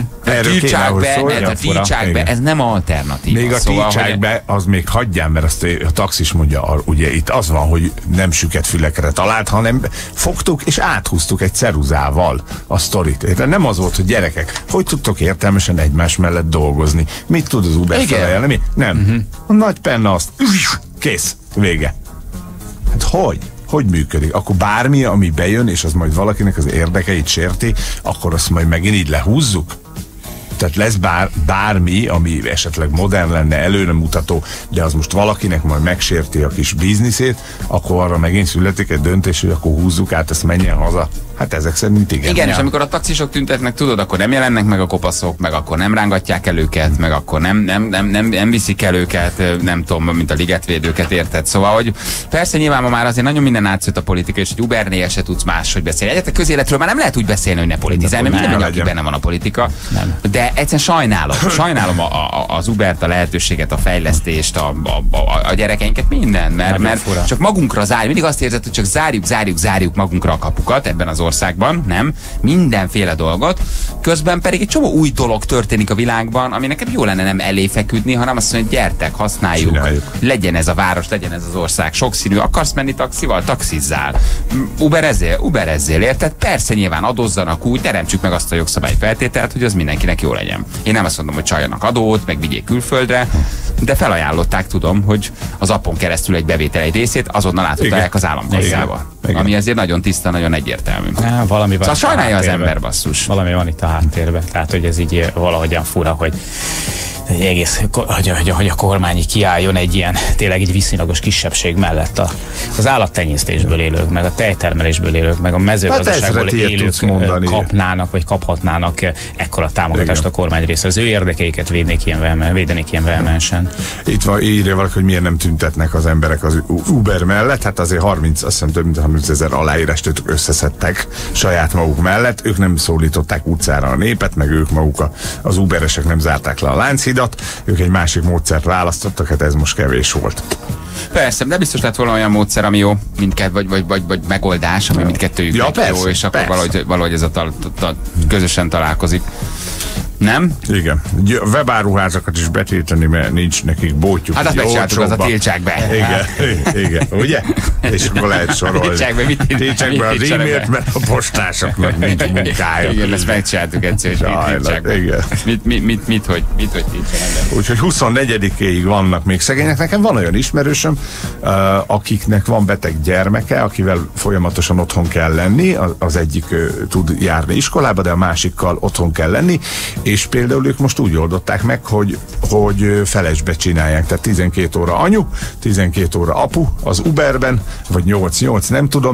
Tiltsák be, ez nem alternatív. Még a tiltsák be, az még hagyján, mert azt a taxis mondja, ugye itt az van, hogy nem süket fülekre talált, hanem fogtuk és áthúztuk egy ceruzával a sztorit. Nem az volt, hogy gyerekek, hogy tudtok értelmesen egymás mellett dolgozni? Mit tud az Uber felajánlani? Nem. A nagy penna azt, kész, vége. Hát hogy működik? Akkor bármi, ami bejön, és az majd valakinek az érdekeit sérti, akkor azt majd megint így lehúzzuk? Tehát lesz bármi, ami esetleg modern lenne, előremutató, de az most valakinek majd megsérti a kis bizniszét, akkor arra megint születik egy döntés, hogy akkor húzzuk át, ezt menjen haza. Hát ezek szerint igen. Igen, és amikor a taxisok tüntetnek, tudod, akkor nem jelennek meg a kopaszok, meg akkor nem rángatják el őket, meg akkor nem viszik el őket, nem tudom, mint a ligetvédőket, érted? Szóval, hogy persze nyilván ma már azért nagyon minden átszőtt a politika, és hogy Ubernél se tudsz máshogy beszélni. Egyébként közéletről már nem lehet úgy beszélni, hogy ne politizálj, mert mindenki benne van a politika. De egyszerűen sajnálom az Ubert, a lehetőséget, a fejlesztést, a gyerekeinket, minden, mert csak magunkra zárjuk. Mindig azt érzed, hogy csak zárjuk magunkra a kapukat ebben az országban, nem? Mindenféle dolgot. Közben pedig egy csomó új dolog történik a világban, ami nekem jó lenne nem elé feküdni, hanem azt mondja, hogy gyertek, használjuk. Csináljuk. Legyen ez a város, legyen ez az ország sokszínű. Akarsz menni taxival? Taxizzál. Uberezzél, érted? Persze nyilván adozzanak úgy, teremtsük meg azt a jogszabály feltételt, hogy az mindenkinek jó legyen. Én nem azt mondom, hogy csaljanak adót, meg vigyék külföldre, de felajánlották, tudom, hogy az appon keresztül egy bevétel egy részét azonnal átutalják az államkasszába. Ami azért nagyon tiszta, nagyon egyértelmű. Valami van, szóval sajnálja az ember, basszus. Valami van itt a háttérben. Tehát, hogy ez így valahogyan fura, hogy egy egész, hogy a kormány így kiálljon egy ilyen tényleg egy viszonylagos kisebbség mellett az állattenyésztésből élők, meg a tejtermelésből élők, meg a mezőgazdaságból élők kapnának, vagy kaphatnának ekkora támogatást a kormány része. Az ő érdekeiket védenék ilyen vehemensen. Itt van, írja valaki, hogy miért nem tüntetnek az emberek az Uber mellett. Hát azért azt hiszem több mint 30 000 aláírást ők összeszedtek saját maguk mellett. Ők nem szólították utcára a népet, meg ők maguk az Uberesek nem zárták le a Lánchidat. Ők egy másik módszert választottak, hát ez most kevés volt. Persze, de biztos lett volna olyan módszer, ami jó, vagy megoldás, ami mindkettőjük jó, és akkor valahogy ez közösen találkozik. Nem? Igen. Webáruházakat is betiltani, mert nincs nekik bótjuk. Hát azt megcsináltuk, az a tiltsák be. Igen, ugye? És akkor lehet sorolni. Tiltsák be az e-mailt, mert a postásoknak nincs munkája. Igen, ezt megcsináltuk egyszer, és tiltsák be. Igen. Mit, hogy tiltsanak be? Úgyhogy 24-éig vannak még szegények. Nekem van olyan ismerősöm, akiknek van beteg gyermeke, akivel folyamatosan otthon kell lenni. Az egyik tud járni iskolába, de a másikkal otthon kell lenni, és például ők most úgy oldották meg, hogy felesbe csinálják. Tehát 12 óra anyu, 12 óra apu az Uberben, vagy 8-8, nem tudom,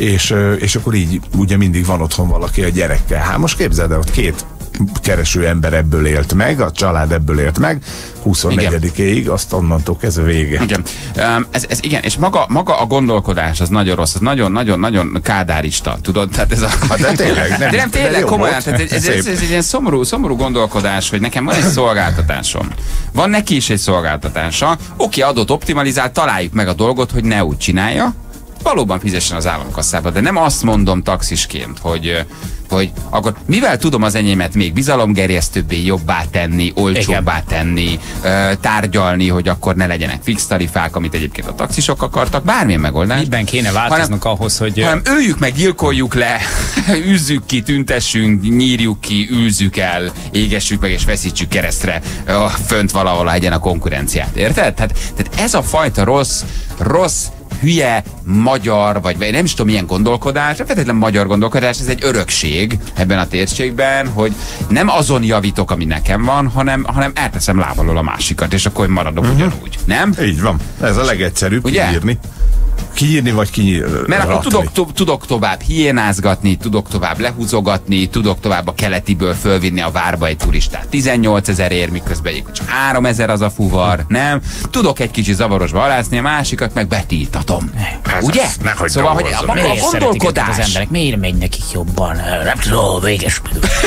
és akkor így ugye mindig van otthon valaki a gyerekkel. Hát most képzeld el, ott két kereső ember ebből élt meg, a család ebből élt meg, 24-éig, azt onnantól kezdve vége. Igen. Igen, és maga a gondolkodás az nagyon rossz, az nagyon kádárista, tudod? Tehát ez a... De tényleg, nem tényleg komolyan, tehát ez egy ilyen szomorú gondolkodás, hogy nekem van egy szolgáltatásom. Van neki is egy szolgáltatása, oké, adott optimalizált, találjuk meg a dolgot, hogy ne úgy csinálja, valóban fizessen az államkasszába, de nem azt mondom taxisként, hogy akkor mivel tudom az enyémet még bizalomgerjesztőbbé, jobbá tenni, olcsóbbá tenni, tárgyalni, hogy akkor ne legyenek fix tarifák, amit egyébként a taxisok akartak, bármilyen megoldás. Miben kéne változnunk ahhoz, hogy... Hanem öljük meg, gyilkoljuk le, üzzük ki, tüntessünk, nyírjuk ki, űzzük el, égessük meg és feszítsük keresztre fönt valahol legyen a konkurenciát. Érted? Tehát ez a fajta rossz, hülye, magyar, vagy nem is tudom milyen gondolkodás, nem feltétlenül magyar gondolkodás, ez egy örökség ebben a térségben, hogy nem azon javítok, ami nekem van, hanem elteszem lábalól a másikat, és akkor maradok ugyanúgy. Nem? Így van. Ez a legegyszerűbb kiírni. Kiírni vagy kinyírni. Mert akkor tudok tovább hiénázgatni, tudok tovább lehúzogatni, tudok tovább a keletiből fölvinni a várba egy turistát 18 000 ér, miközben csak 3 000 az a fuvar, nem? Tudok egy kicsi zavarosba alászni, a másikat meg betiltatom. Ugye? Szóval, hogy a gondolkodás. Az emberek miért megy nekik jobban? Nem tudom, véges.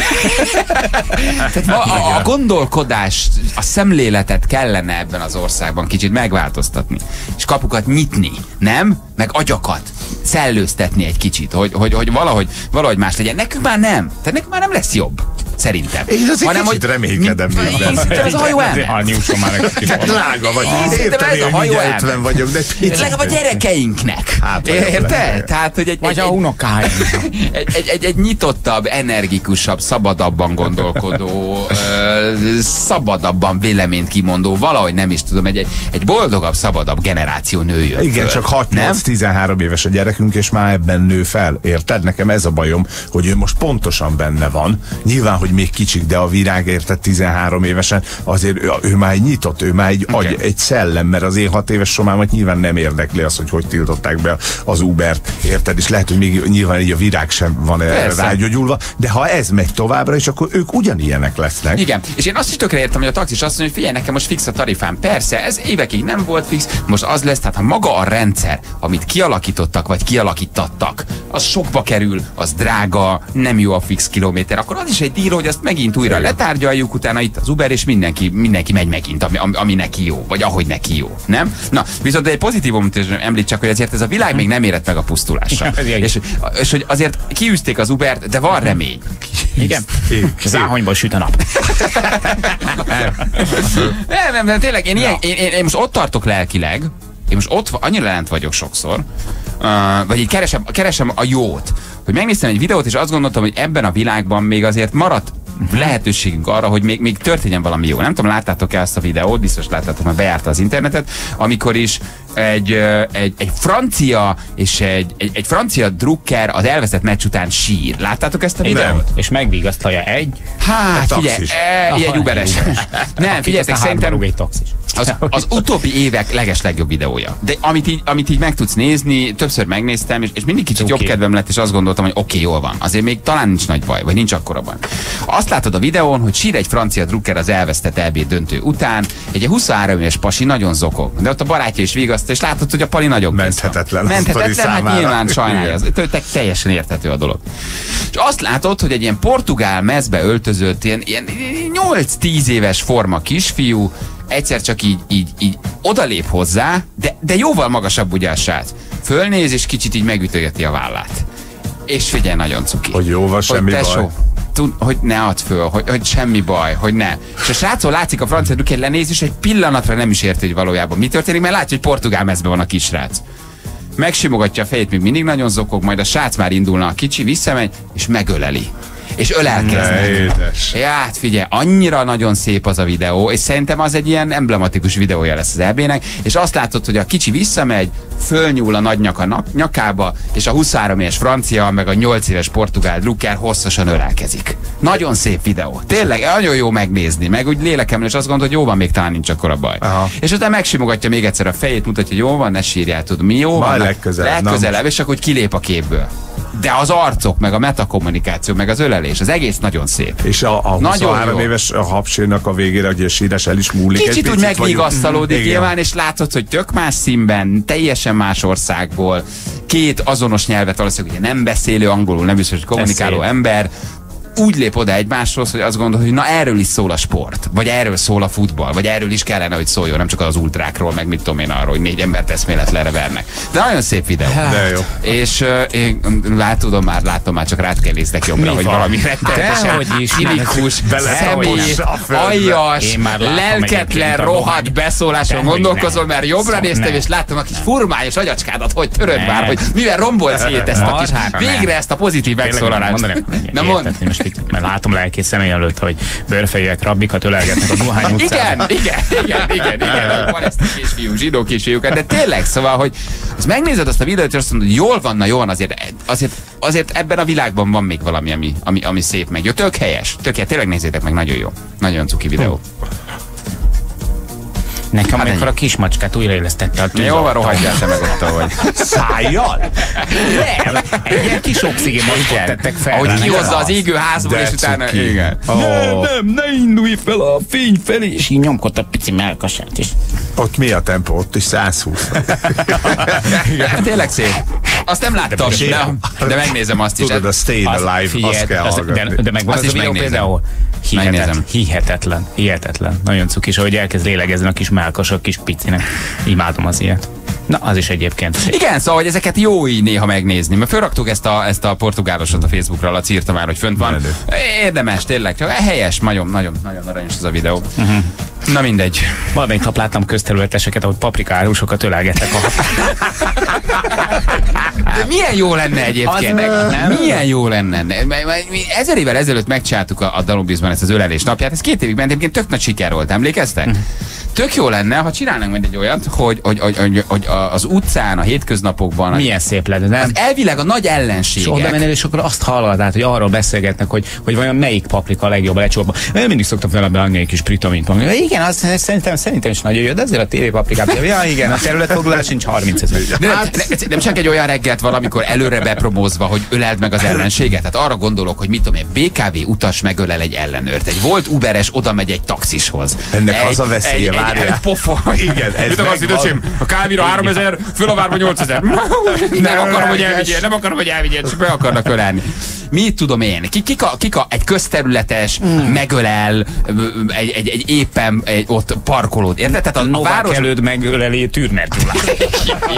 A gondolkodás, a szemléletet kellene ebben az országban kicsit megváltoztatni. És kapukat nyitni, nem? Meg agyakat szellőztetni egy kicsit, hogy valahogy más legyen. Nekünk már nem. Tehát nekünk már nem lesz jobb. Szerintem. Én azért kicsit reménykedem minden. Szerintem ez a hajó Drága vagy. Értem én, hogy 50 vagyok, de legalább a gyerekeinknek. Érted? Tehát, hogy vagy a unokáim. Egy nyitottabb, energikusabb, szabadabban gondolkodó, szabadabban véleményt kimondó, valahogy nem is tudom, egy boldogabb, szabadabb generáció nőjön. Igen, föl. Csak 6-8-13 éves a gyerekünk, és már ebben nő fel. Érted? Nekem ez a bajom, hogy ő most pontosan benne van. Nyilván, hogy még kicsik, de a virág, érted, 13 évesen, azért ő már egy nyitott, ő már egy szellem, mert az én 6 éves somámat nyilván nem érdekli az, hogy tiltották be az Ubert, érted? És lehet, hogy még nyilván így a virág sem van rágyógyulva, de ha ez megy továbbra is, akkor ők ugyanilyenek lesznek. Igen, és én azt is tökre értem, hogy a taxis azt mondja, hogy figyelj, nekem most fix a tarifám. Persze, ez évekig nem volt fix, most az lesz, tehát ha maga a rendszer, amit kialakítottak, vagy kialakítattak, az sokba kerül, az drága, nem jó a fix kilométer, akkor az is egy díl, hogy azt megint újra letárgyaljuk, utána itt az Uber, és mindenki megy megint, ami neki jó, vagy ahogy neki jó, nem? Na, viszont egy pozitívum említsek, hogy ezért ez a világ még nem érett meg a pusztulásra. és hogy azért kiűzték az Ubert, de van remény. Igen. Záhonyból süt a nap. nem, tényleg, én most ott tartok lelkileg, én most ott annyira lent vagyok sokszor, vagy így keresem a jót, hogy megnéztem egy videót, és azt gondoltam, hogy ebben a világban még azért maradt lehetőségünk arra, hogy még történjen valami jó. Nem tudom, láttátok-e azt a videót, biztos láttátok, mert bejárta az internetet, amikor is egy francia és egy francia drukker az elveszett meccs után sír. Láttátok ezt a videót? És megvigasztalja egy figyelj, egy Uberes. Nem, figyeljetek, szerintem az utóbbi évek legeslegjobb videója. De amit így meg tudsz nézni, többször megnéztem, és mindig kicsit jobb kedvem lett, és azt gondoltam, hogy oké, jól van. Azért még talán nincs nagy baj, vagy nincs akkora baj. Azt látod a videón, hogy sír egy francia drukker az elvesztett EB döntő után, egy 23 éves pasi nagyon zokog. De ott a barátja is vigaszt, és látod, hogy a pali nagyon menthetetlen, hát nyilván sajnálja. Teljesen érthető a dolog. És azt látod, hogy egy ilyen portugál mezbe öltözött, ilyen 8-10 éves forma kisfiú, egyszer csak így odalép hozzá, de jóval magasabb ugye a srác. Fölnéz, és kicsit így megütögeti a vállát. És figyelj, nagyon cuki. Hogy jóval semmi baj. hogy ne add föl, hogy semmi baj, hogy ne. És a srácon látszik a francia drukker lenéz, és egy pillanatra nem is érti, hogy valójában mi történik, mert látja, hogy portugál mezben van a kisrác. Megsimogatja a fejét, még mindig nagyon zokog, majd a srác már indulna, a kicsi visszamegy, és megöleli. És ölelkeznek. Ja, hát figyelj, annyira nagyon szép az a videó, és szerintem az egy ilyen emblematikus videója lesz az EB-nek, és azt látod, hogy a kicsi visszamegy, fölnyúl a nagy nyakába, és a 23 éves francia, meg a 8 éves portugál drukker hosszasan ölelkezik. Nagyon szép videó. Tényleg, nagyon jó megnézni, meg úgy lélekemre, és azt gondolod, hogy jó van, még talán nincs akkora baj. Aha. És utána megsimogatja még egyszer a fejét, mutatja, hogy jó van, ne sírjál, tudod, mi jó van, legközelebb, és akkor kilép a képből. De az arcok, meg a metakommunikáció, meg az ölelés, az egész nagyon szép. És a 23 éves hapsérnak a végére, hogy a sírás el is múlik. Kicsit úgy megvigasztalódik nyilván, és látod, hogy tök más színben, teljesen más országból, két azonos nyelvet valószínűleg ugye nem beszélő, angolul nem biztos, hogy kommunikáló ember, úgy lép oda egymáshoz, hogy azt gondol, hogy na erről is szól a sport, vagy erről szól a futball, vagy erről is kellene, hogy szóljon, nem csak az ultrákról, meg mit tudom én arról, hogy 4 embert eszméletlenre vernek. De nagyon szép videó. De jó. És én látom már csak rád kell néznek jobbra, hogy valami rettenetesen cinikus, személyes, aljas, lelketlen, rohadt beszóláson gondolkozol, mert jobbra néztem, és láttam a kis furmályos agyacskádat, hogy töröd már, hogy mivel rombolsz szét ezt a kis, végre ezt a pozitív megszólalást. Na mondd. Mert látom lelkész személy előtt, hogy bőrfejűek, rabbikat ölelgetnek a Dohány utcában. Igen, palesztin kisfiúk, zsidó kisfiúkat, de tényleg, szóval, hogy azt megnézed azt a videót, és azt mondod, hogy jól van, azért ebben a világban van még valami, ami szép meg. Jó, tök helyes, tényleg nézzétek meg, nagyon jó. Nagyon cuki videó. Nekem amikor a kismacskát újraélesztette a tűz. Jó van, rohadjál te meg ott, ahogy. Szájjal? Nem, egy ilyen kis oxigénmacskot tettek fel. Ahogy kihozza az égő házból, és utána... Igen. Ne indulj fel a fény felé. És így nyomkodta a pici melkasát is. Ott mi a tempó? Ott is 120. Tényleg szép. Azt nem láttam, de megnézem azt is. Tudod, a Stay Alive, azt kell hallgatni. De megvan az a videó például. Hihetetlen. Nagyon cukis, ahogy elkezd lélegezni a kis melkas, a kis picinek. Imádom az ilyet. Na, az is egyébként. Igen, szóval, hogy ezeket jó így néha megnézni. Mert fölraktuk ezt a portugálosat a Facebookra, Laci írta már, hogy fönt van. Érdemes, tényleg. Csak helyes, nagyon aranyos ez a videó. Na mindegy. Valamelyik nap láttam közterületeseket, ahogy paprikárusokat ölelgettek a... De milyen jó lenne egyébként. Milyen jó lenne. 1000 évvel ezelőtt megcsináltuk a Danubizban ezt az ölelés napját. Ez 2 évig ment, egyébként tök nagy siker volt, emlékeztek? Tök jó lenne, ha csinálnánk majd egy olyat, hogy az utcán, a hétköznapokban... Milyen szép lenne, nem? Elvileg a nagy ellenségek... És oda mennél, és akkor azt hallod át, hogy arról beszélgetnek, hogy vajon melyik paprika a legjobb a lecsóba. Én mindig szoktam vele beadni egy kis pritamint. Igen, azt szerintem is nagyon jó, de azért a tévépaprikát... Ja, igen, a területfoglalás sincs 30 000. Nem csak egy olyan reggelt valamikor előre bepromózva, hogy öleld meg az ellenséget. Tehát arra gondolok, hogy mit tudom én, BKV utas megölel egy ellenőrt. Egy volt Uberes oda megy egy taxishoz. Ennek az a veszélye, várjál. Egy pofon. Igen, ez a kávira 3000, föl a várba 8000. Nem akarom, hogy elvigyél, csak be akarnak ölelni. Mit tudom én? Egy közterületes megölel egy éppen ott parkolód. Érted? Tehát a város előtt megöleli Türner Gyulát.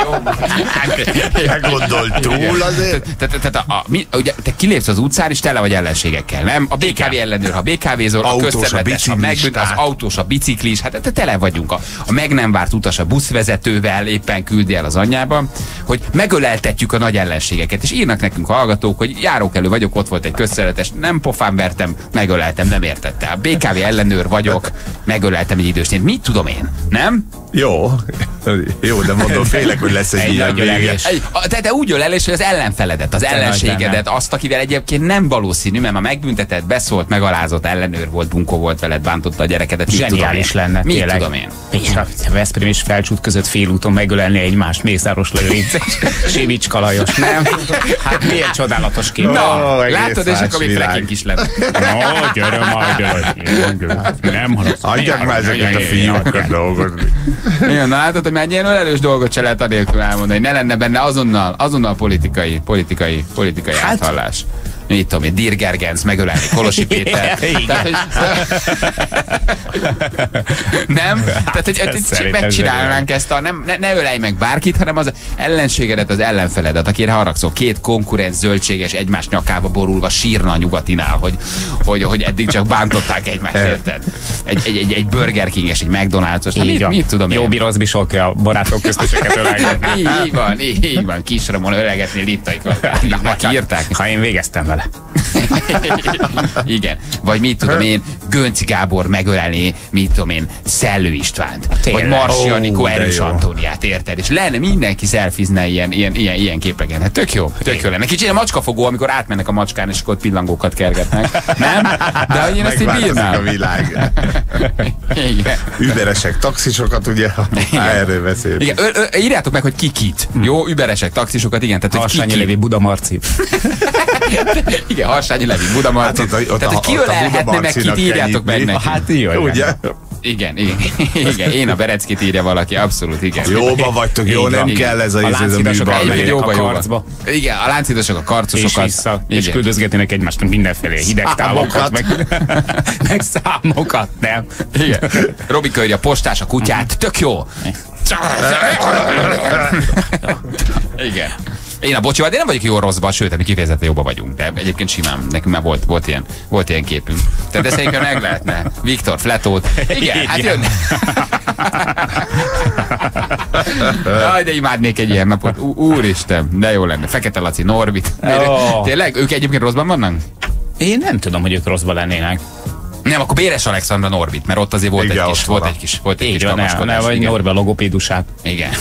Meggondolt túl azért. Tehát te kilépsz az utcán, és tele vagy ellenségekkel, nem? A BKV ellenőr, ha BKV-zol, a közterületes, az autós, a biciklis, hát tele vagyunk. A meg nem várt utas a buszvezetővel éppen küldi el az anyjába, hogy megöleltetjük a nagy ellenségeket. És írnak nekünk a hallgatók, hogy járókelő vagyok, ott volt egy közszeretes, nem pofán vertem, megöleltem, nem értette. A BKV ellenőr vagyok, megöleltem egy idősnél. Mit tudom én, nem? Jó, de mondom, félek, hogy lesz egy ilyen vége. De úgy ölelés, hogy az ellenfeledet, az ellenségedet, azt, akivel egyébként nem valószínű, mert a megbüntetett, beszólt, megalázott ellenőr volt, bunkó volt veled, bántotta a gyerekedet. Zseniális lenne. Mit tudom én? És a Veszprém és Felcsút között félúton megölelni egymást, Mészáros Lőrinc, Simics Lajos, nem? Hát milyen csodálatos kép. Na, látod, és akkor még trekking is lenne. No, gyere majd, nem haragsz. Adják már ezeket a fiúkat dolgozni. Igen, na látod, hogy már ilyen ölelős dolgot se lehet anélkül elmondani. Ne lenne benne azonnal politikai áthallás. mit tudom én, Dirgergenc megölelni Kolosi Péter. Tehát, hogy... Nem? Tehát, hogy megcsinálnánk ezt ne ölelj meg bárkit, hanem az ellenségedet, az ellenfeledet, akire haragszol. Két konkurens zöldséges egymás nyakába borulva sírna a Nyugatinál, hogy eddig csak bántották egymást, érted? Egy Burger King-es, egy McDonald's-os. Mit tudom én? Jó Birozbi sok a barátok köztöseket ölelgetni. Így van, Kisramon ölelgetni Liptaikat. Írták. Ha én végeztem vele. Igen. Vagy mit tudom én, Gönci Gábor megölelni, mit tudom én, Szellő Istvánt. Vagy Marsi Anikó Erős Antóniát, érted? És lenne mindenki szelfizne ilyen képeken. Hát tök jó lenne. Kicsit a macskafogó, amikor átmennek a macskán, és akkor pillangókat kergetnek. Nem? De hogy én ezt így bírnám. A világ. Igen. Überesek, taxisokat, ugye, erről beszélünk. Igen, írjátok meg, hogy kit. Jó, überesek, taxisokat, igen. Tehát, Harsányi Levi, Buda Marci. Igen, Harsányi Levi, Buda Marci. Tehát, hogy ki ölelhetne meg, kit írjátok meg neki. Hát jó, ugye? Igen. Én a Bereckit írja valaki, abszolút, igen. Jóba vagytok, jó, nem kell ez a műbal. Igen, a láncítosok a karcosokat. És küldözgetnének egymásnak mindenfelé hideg távokat, meg számokat, nem? Igen. Robika írja postás a kutyát, tök jó. Igen. Én a bocsival, de nem vagyok jó rosszban, sőt, mi kifejezetten jobban vagyunk, de egyébként simán, nekünk már volt ilyen képünk. Tehát ezt egyébként meg lehetne. Viktor, Fletót. Igen, hát jönne. Jaj, de imádnék egy ilyen napot. Úristen, de jó lenne. Fekete Laci, Norbit. Tényleg, ők egyébként rosszban vannak? Én nem tudom, hogy ők rosszban lennének. Nem, akkor Béres Alexandra Norbit, mert ott azért volt egy kis kamaskodás. Vagy Norbi a logopédusát. Igen.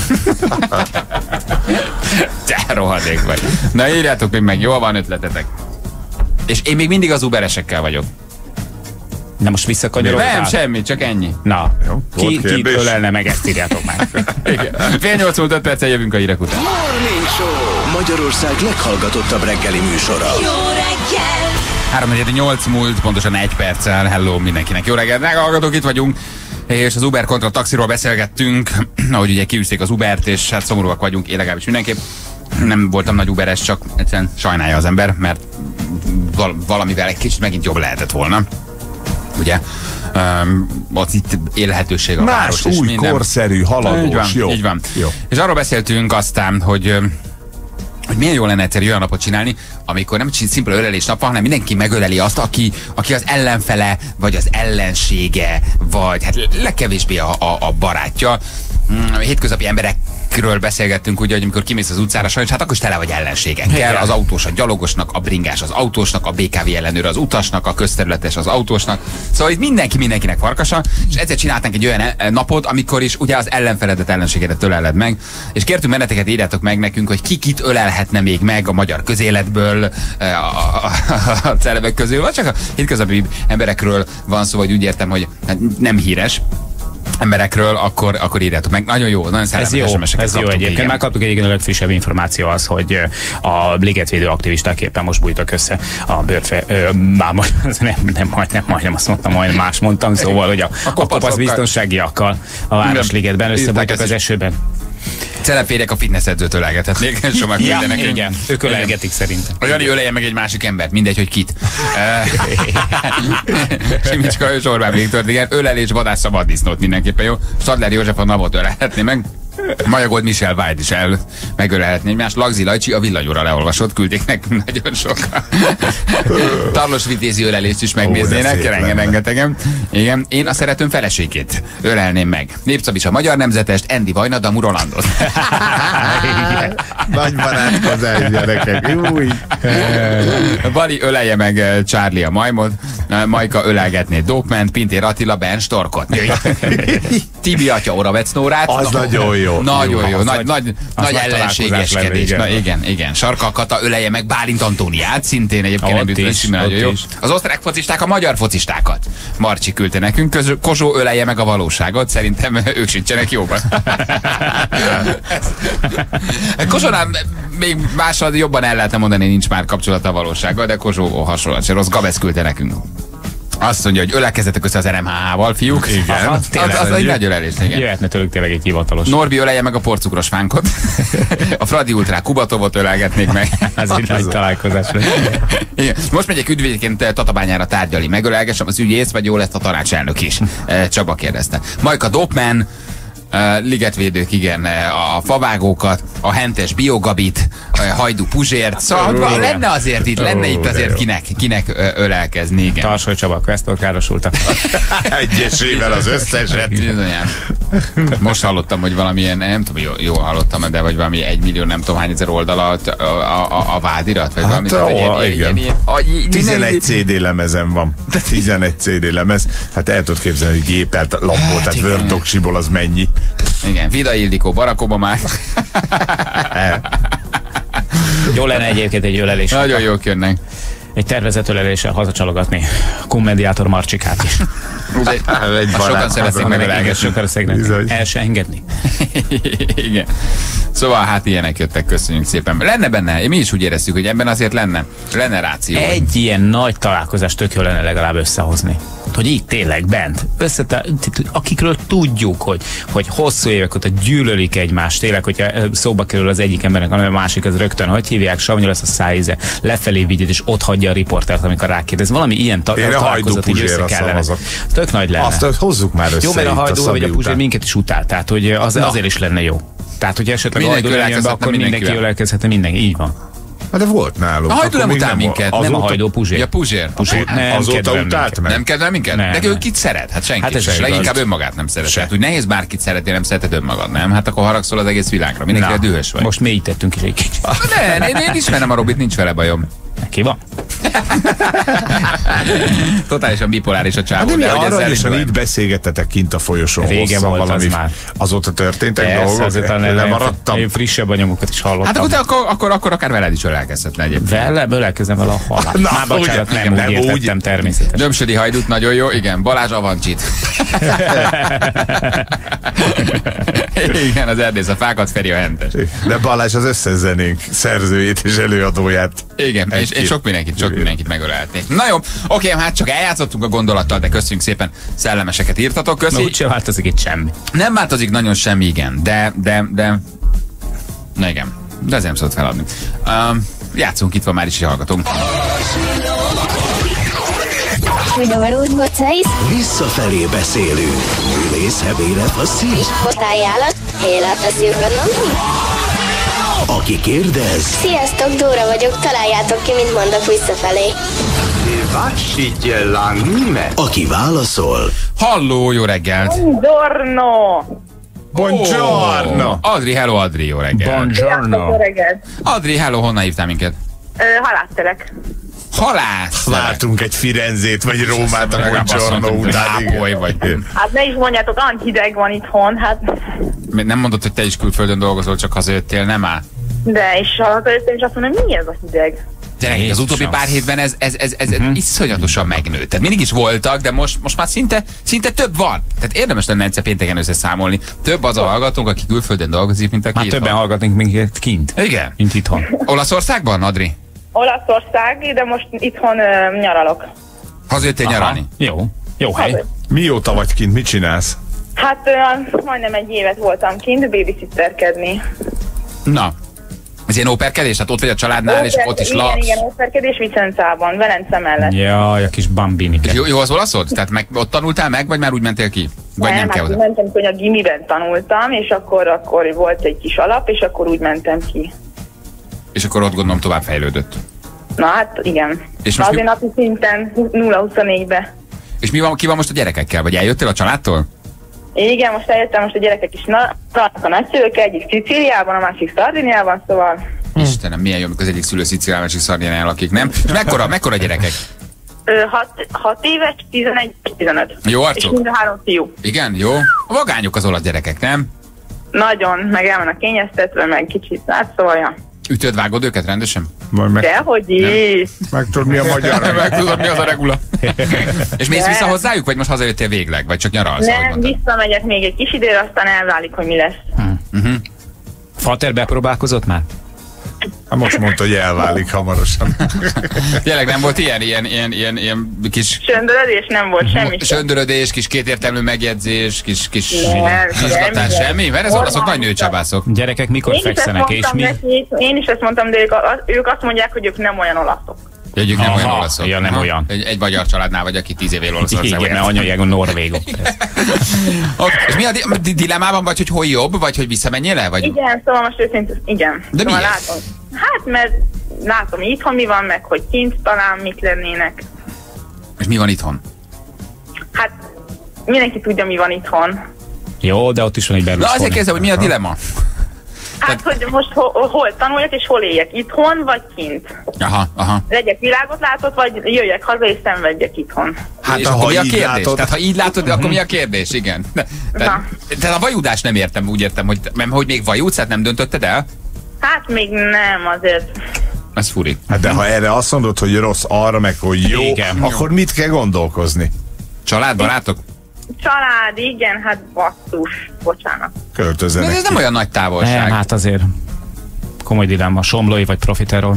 Te rohadék vagy. Na írjátok még meg, jól van ötletetek. És én még mindig az uberesekkel vagyok. Na most visszakanyarodok. Nem, semmi, csak ennyi. Na, ki ölelne meg, ezt írjátok meg. Fél 8 múlt 5 perccel jövünk a hírek után. Morning Show, Magyarország leghallgatottabb reggeli műsora. Jó reggel! 3:08 múlt, pontosan 1 perccel. Hello mindenkinek, jó reggelt, drága hallgatók, itt vagyunk. És az Uber kontra taxiról beszélgettünk, ahogy ugye kiűzték az Ubert, és hát szomorúak vagyunk, én legalábbis mindenképp. Nem voltam nagy Uberes, csak egyszerűen sajnálja az ember, mert valamivel egy kicsit megint jobb lehetett volna. Ugye? Az itt élhetőség a város. Más, új, minden. Korszerű, haladós, így van. Jó. És arról beszéltünk aztán, hogy milyen jó lenne egyszer olyan napot csinálni, amikor nem csak szimpla ölelés nap van, hanem mindenki megöleli azt, aki az ellenfele, vagy az ellensége, vagy hát legkevésbé a barátja. Hétköznapi emberekről beszélgettünk, ugye, hogy amikor kimész az utcára, sajnos, hát akkor is tele vagy ellenségekkel. Az autós a gyalogosnak, a bringás az autósnak, a BKV ellenőr az utasnak, a közterületes az autósnak. Szóval itt mindenkinek farkasa, és egyszer csináltunk egy olyan napot, amikor is ugye az ellenfeledet, ellenségedet öleled meg, és kértünk benneteket, írjátok meg nekünk, hogy kit ölelhetne még meg a magyar közéletből, a celebek közül, vagy csak a hétköznapi emberekről van szó, hogy úgy értem, hogy nem híres emberekről, akkor írjátok meg. Nagyon jó, nagyon szeretem SMS-eket. Ez jó egyébként. Már kaptuk egyébként a legfrissebb információ az, hogy a ligetvédő aktivisták éppen most bújtak össze a majdnem azt mondtam, majdnem más mondtam, szóval, hogy a kopasz biztonságiakkal a Városligetben összebújtak az esőben. Celebférjek a fitnessedzőt ölelgethetnék. Igen, ők ölelgetik szerintem. A Jani ölelje meg egy másik embert, mindegy, hogy kit. Simicska és Orbán Viktor, igen, ölelés, vadász, szabaddisznót mindenképpen jó. Stadler József a napot ölelhetné meg. Majagold Michel White is megölelhetné egymást. Lagzi Lajcsi a villanyóra leolvasott, küldték nekünk nagyon sokan. Tarlos Vitézi ölelést is megnéznének, rengetegen. Igen, én a szeretőm feleségét ölelném meg. Népszabis a Magyar Nemzetest, Andy Vajna, Damu Rolandot. Nagy barátkozás, gyerekek. Bali ölelje meg Charlie a Majmot, Majka ölelgetné Dókment, Pintér Attila Ben Storkot. Tibi atya Oravec Nórát. Az nagyon jó. Nagyon jó, nagy ellenségeskedés. Igen. Sarkal Kata ölelje meg Bálint Antóniát, szintén egyébként nagyon jó. Az osztrák focisták a magyar focistákat. Marcsi küldte nekünk, Kozsó ölelje meg a valóságot, szerintem ők sincsenek jóban. Kozsónál még mással jobban el lehetne mondani, nincs már kapcsolata a valósággal, de Kozsó hasonlóan se rossz. Gabesz küldte nekünk. Azt mondja, hogy ölelkezzetek össze az RMH-val, fiúk. Igen. Az egy nagy ölelés. Jöhetne tőlük tényleg egy hivatalos. Norbi ölelje meg a porcukros fánkot. A Fradi Ultrák Kubatovot ölelgetnék meg. Ez egy nagy találkozás. Igen. Most megyek ügyvédként Tatabányára tárgyalni. Megölelgessem az ügyész, vagy jó lesz a tanácselnök is? Csaba kérdezte. Majka Dopman, ligetvédők, igen, a favágókat, a hentes biogabit, a Hajdú Puzsért, szóval lenne azért itt, itt azért kinek ölelkezni, igen. Tarsoly Csaba, Questor károsultak. Egyesével az összeset. Bizonyán. Most hallottam, hogy valamilyen, nem tudom, jól hallottam, de vagy valami 1 millió nem tudom hány ezer oldal a vádirat, vagy hát valami. Igen. 11 CD lemezen van. 11 CD lemez. Hát el tudod képzelni, hogy gépelt lapból, tehát Word doksiból az mennyi. Igen, Vida Ildikó, Barack Obama. Jó lenne egyébként egy ölelés. Nagyon jók jönnek. Egy tervezett öleléssel hazacsalogatni Kummediátor Marcsikát is. Sokan szeretnék megölelgetni. Sokan szeretnék el se engedni. Igen. Szóval hát ilyenek jöttek, köszönjük szépen. Lenne benne, mi is úgy éreztük, hogy ebben azért lenne ráció. Egy ilyen nagy találkozást tök jó lenne legalább összehozni. Hogy így tényleg bent, akikről tudjuk, hogy hosszú évek óta gyűlölik egymást, tényleg, hogyha szóba kerül az egyik embernek, hanem a másik, az rögtön, hogy hívják, savanyú lesz a szájíze, lefelé vigyed, és ott hagyja a riportert, amikor rákérdez. Valami ilyen találkozat így össze kellene. Tök nagy lenne. Azt hozzuk már össze. Jó, mert a Hajdú vagy a Puzsér minket is utál, tehát hogy azért is lenne jó. Tehát, hogy esetleg a Hajdú jön be, akkor mindenki ölelkezhetne, mindenki. Így van. De volt nálunk. A Hajdú nem utál minket. Nem a Hajdú, Puzsér. Ja, Puzsér. Azóta utált meg. Nem kedvel minket? De ő kit szeret? Hát senki. Hát leginkább önmagát nem szeret. Hát úgy nehéz bárkit szeretni, nem szereted önmagad, nem? Hát akkor haragszol az egész világra. Mindenkire dühös vagy. Most mélyítettünk is egy kicsit. Én ismerem a Robit, nincs vele bajom. Neki van. Totálisan bipoláris a csávó. De arranyosan itt beszélgettetek kint a folyosón. Régen volt valami. Az már. Azóta történtek dolgok. Lemaradtam. Én frissebb anyagokat is hallottam. Hát akkor akár veled is ölelkezhetne egyébként. Velem ölelkezem vele a halál. Már bocsánat, nem úgy értettem természetesen. Dömsödi Hajdút, nagyon jó, igen. Balázs Avancsit. Igen, az erdész, a fákat Feri a hentes. De Balázs az összes zenénk szerzőjét és előadóját. Igen, és sok mindenkit megölelhetnék. Na jó, oké, hát csak eljátszottunk a gondolattal, de köszönjük szépen, szellemeseket írtatok, köszi. Na, úgyse változik itt semmi. Nem változik nagyon semmi, igen, de na igen, de ez nem szabad feladni. Játszunk, itt van, már is hallgatunk. Visszafelé beszélünk. Ülész, hebére, passzív. Potájálat, életeszűrben. Aki kérdez. Sziasztok, Dóra vagyok, találjátok ki, mit mondok visszafelé. Aki válaszol. Halló, jó reggelt! Buongiorno! Buongiorno! Adri, hello Adri, jó reggelt! Buongiorno! Adri, hello, honnan hívtál minket? Halászterek. Halász! Látunk egy Firenzét, vagy Rómát a Buongiorno után. Vagy. Hát ne is mondjátok, olyan hideg van itthon, hát... Nem mondod, hogy te is külföldön dolgozol, csak hazajöttél, nem áll? De, és hazajöttem, és azt mondom, mi ez a hideg? Gyerekek, az utóbbi pár hétben ez iszonyatosan megnőtt. Tehát mindig is voltak, de most már szinte több van. Tehát érdemes lenne egyszer pénteken összeszámolni. Több az a hallgatónk, aki külföldön dolgozik, mint aki már többen hallgatnak minket kint. Igen. Mint itthon. Olaszországban, Adri? Olaszország, de most itthon nyaralok. Hazajöttél nyaralni? Jó hely. Mióta vagy kint, mit csinálsz? Hát majdnem egy évet voltam kint, babysitterkedni. Na, ez ilyen óperkedés? Hát ott vagy a családnál, és ott is laksz? Igen, óperkedés Vicencában, Velence mellett. Jaj, a kis bambini. Jó az olaszod? Tehát ott tanultál meg, vagy már úgy mentél ki? Vagy nem kell oda? Mentem, hogy a gimiben tanultam, és akkor volt egy kis alap, és akkor úgy mentem ki. És akkor ott gondolom tovább fejlődött. Na hát igen. És most azért napi szinten 0-24-be. És ki van most a gyerekekkel? Vagy eljöttél a családtól? Igen, most eljöttem, most a gyerekek is a nagyszülők, egyik Szicíliában, a másik Szardiniában, szóval... Istenem, milyen jó, amikor az egyik szülő Szicíliában, a másik Szardiniában lakik, nem? És mekkora gyerekek? 6 éves, 11 és 15. Jó arcok? És mind a 3 fiú. Igen, jó. A vagányok az olasz gyerekek, nem? Nagyon, meg el vannak kényeztetve, meg kicsit, hát szóval, ja. Ütöd, vágod őket rendesen? Dehogy is. Megtudod, mi a magyar? Megtudod, mi az a regula? És mész vissza hozzájuk, vagy most hazajöttél végleg? Vagy csak nyaralsz? Nem, visszamegyek még egy kis időre, aztán elválik, hogy mi lesz. Fater bepróbálkozott már? Hát most mondta, hogy elválik hamarosan. Tényleg nem volt ilyen kis... Söndörödés nem volt, semmi. Söndörödés, kis kétértelmű megjegyzés, kis vizsgatás, semmi? Mert ez olaszok nagy nőcsapászok. Gyerekek mikor fekszenek, és mi? Én is ezt mondtam, de ők azt mondják, hogy ők nem olyan olaszok. Ők nem olyan olaszok. Ja, nem olyan. Egy magyar családnál vagy, aki 10 év él Olaszországban. Igen, mert anyaiágon norvégok. És mi a dilemmában vagy, hogy hol jobb, vagy hogy visszamenjél el? Vagy? Igen, szóval most őszintén, igen. De szóval miért? látom. Hát, mert látom itthon mi van, meg hogy kint talán mit lennének. És mi van itthon? Hát, mindenki tudja, mi van itthon. Jó, de ott is van egy Berlusconi. Na azért kezdem, hogy mi a dilemma? Hát, hogy most hol tanuljak és hol éljek? Itthon vagy kint? Aha. Legyek világot látott, vagy jöjjek haza és szenvedjek itthon? Hát akkor mi a kérdés? Látod... Tehát ha így látod, akkor mi a kérdés? Igen. Tehát a vajúdást nem értem, úgy értem, hogy még vajúdsz, hát nem döntötted el? Hát még nem, azért. Ez furi. Hát de ha erre azt mondod, hogy rossz, arra meg, hogy jó, igen, akkor mit kell gondolkozni? Család, barátok? Család, igen, hát basszus, bocsánat. Költözzenek. De ez nem olyan nagy távolság. Nem, hát azért komoly dilemma, Somlói vagy Profiterol.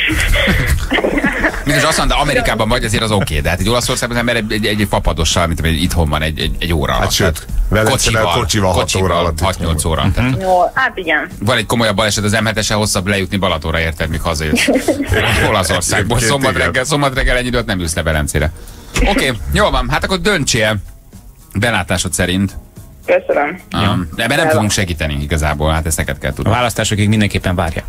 Mégis azt mondta, Amerikában vagy, azért az oké, de hát egy Olaszországban az ember egy fapadossal, mint itthon van egy óra alatt. Hát sőt, kocsival 6 óra alatt. 6-8 óra. Jó, hát igen. Van egy komolyabb baleset, az M7-esen hosszabb lejutni Balatonra, érted, míg hazajössz. Olaszországból. Szombat reggel ennyi időt nem ülsz le Velencére. Oké, jól van, hát akkor döntsél belátásod szerint. Köszönöm. Ebben nem tudunk segíteni igazából, hát ezt neked kell tudni. A választásokig mindenképpen várja.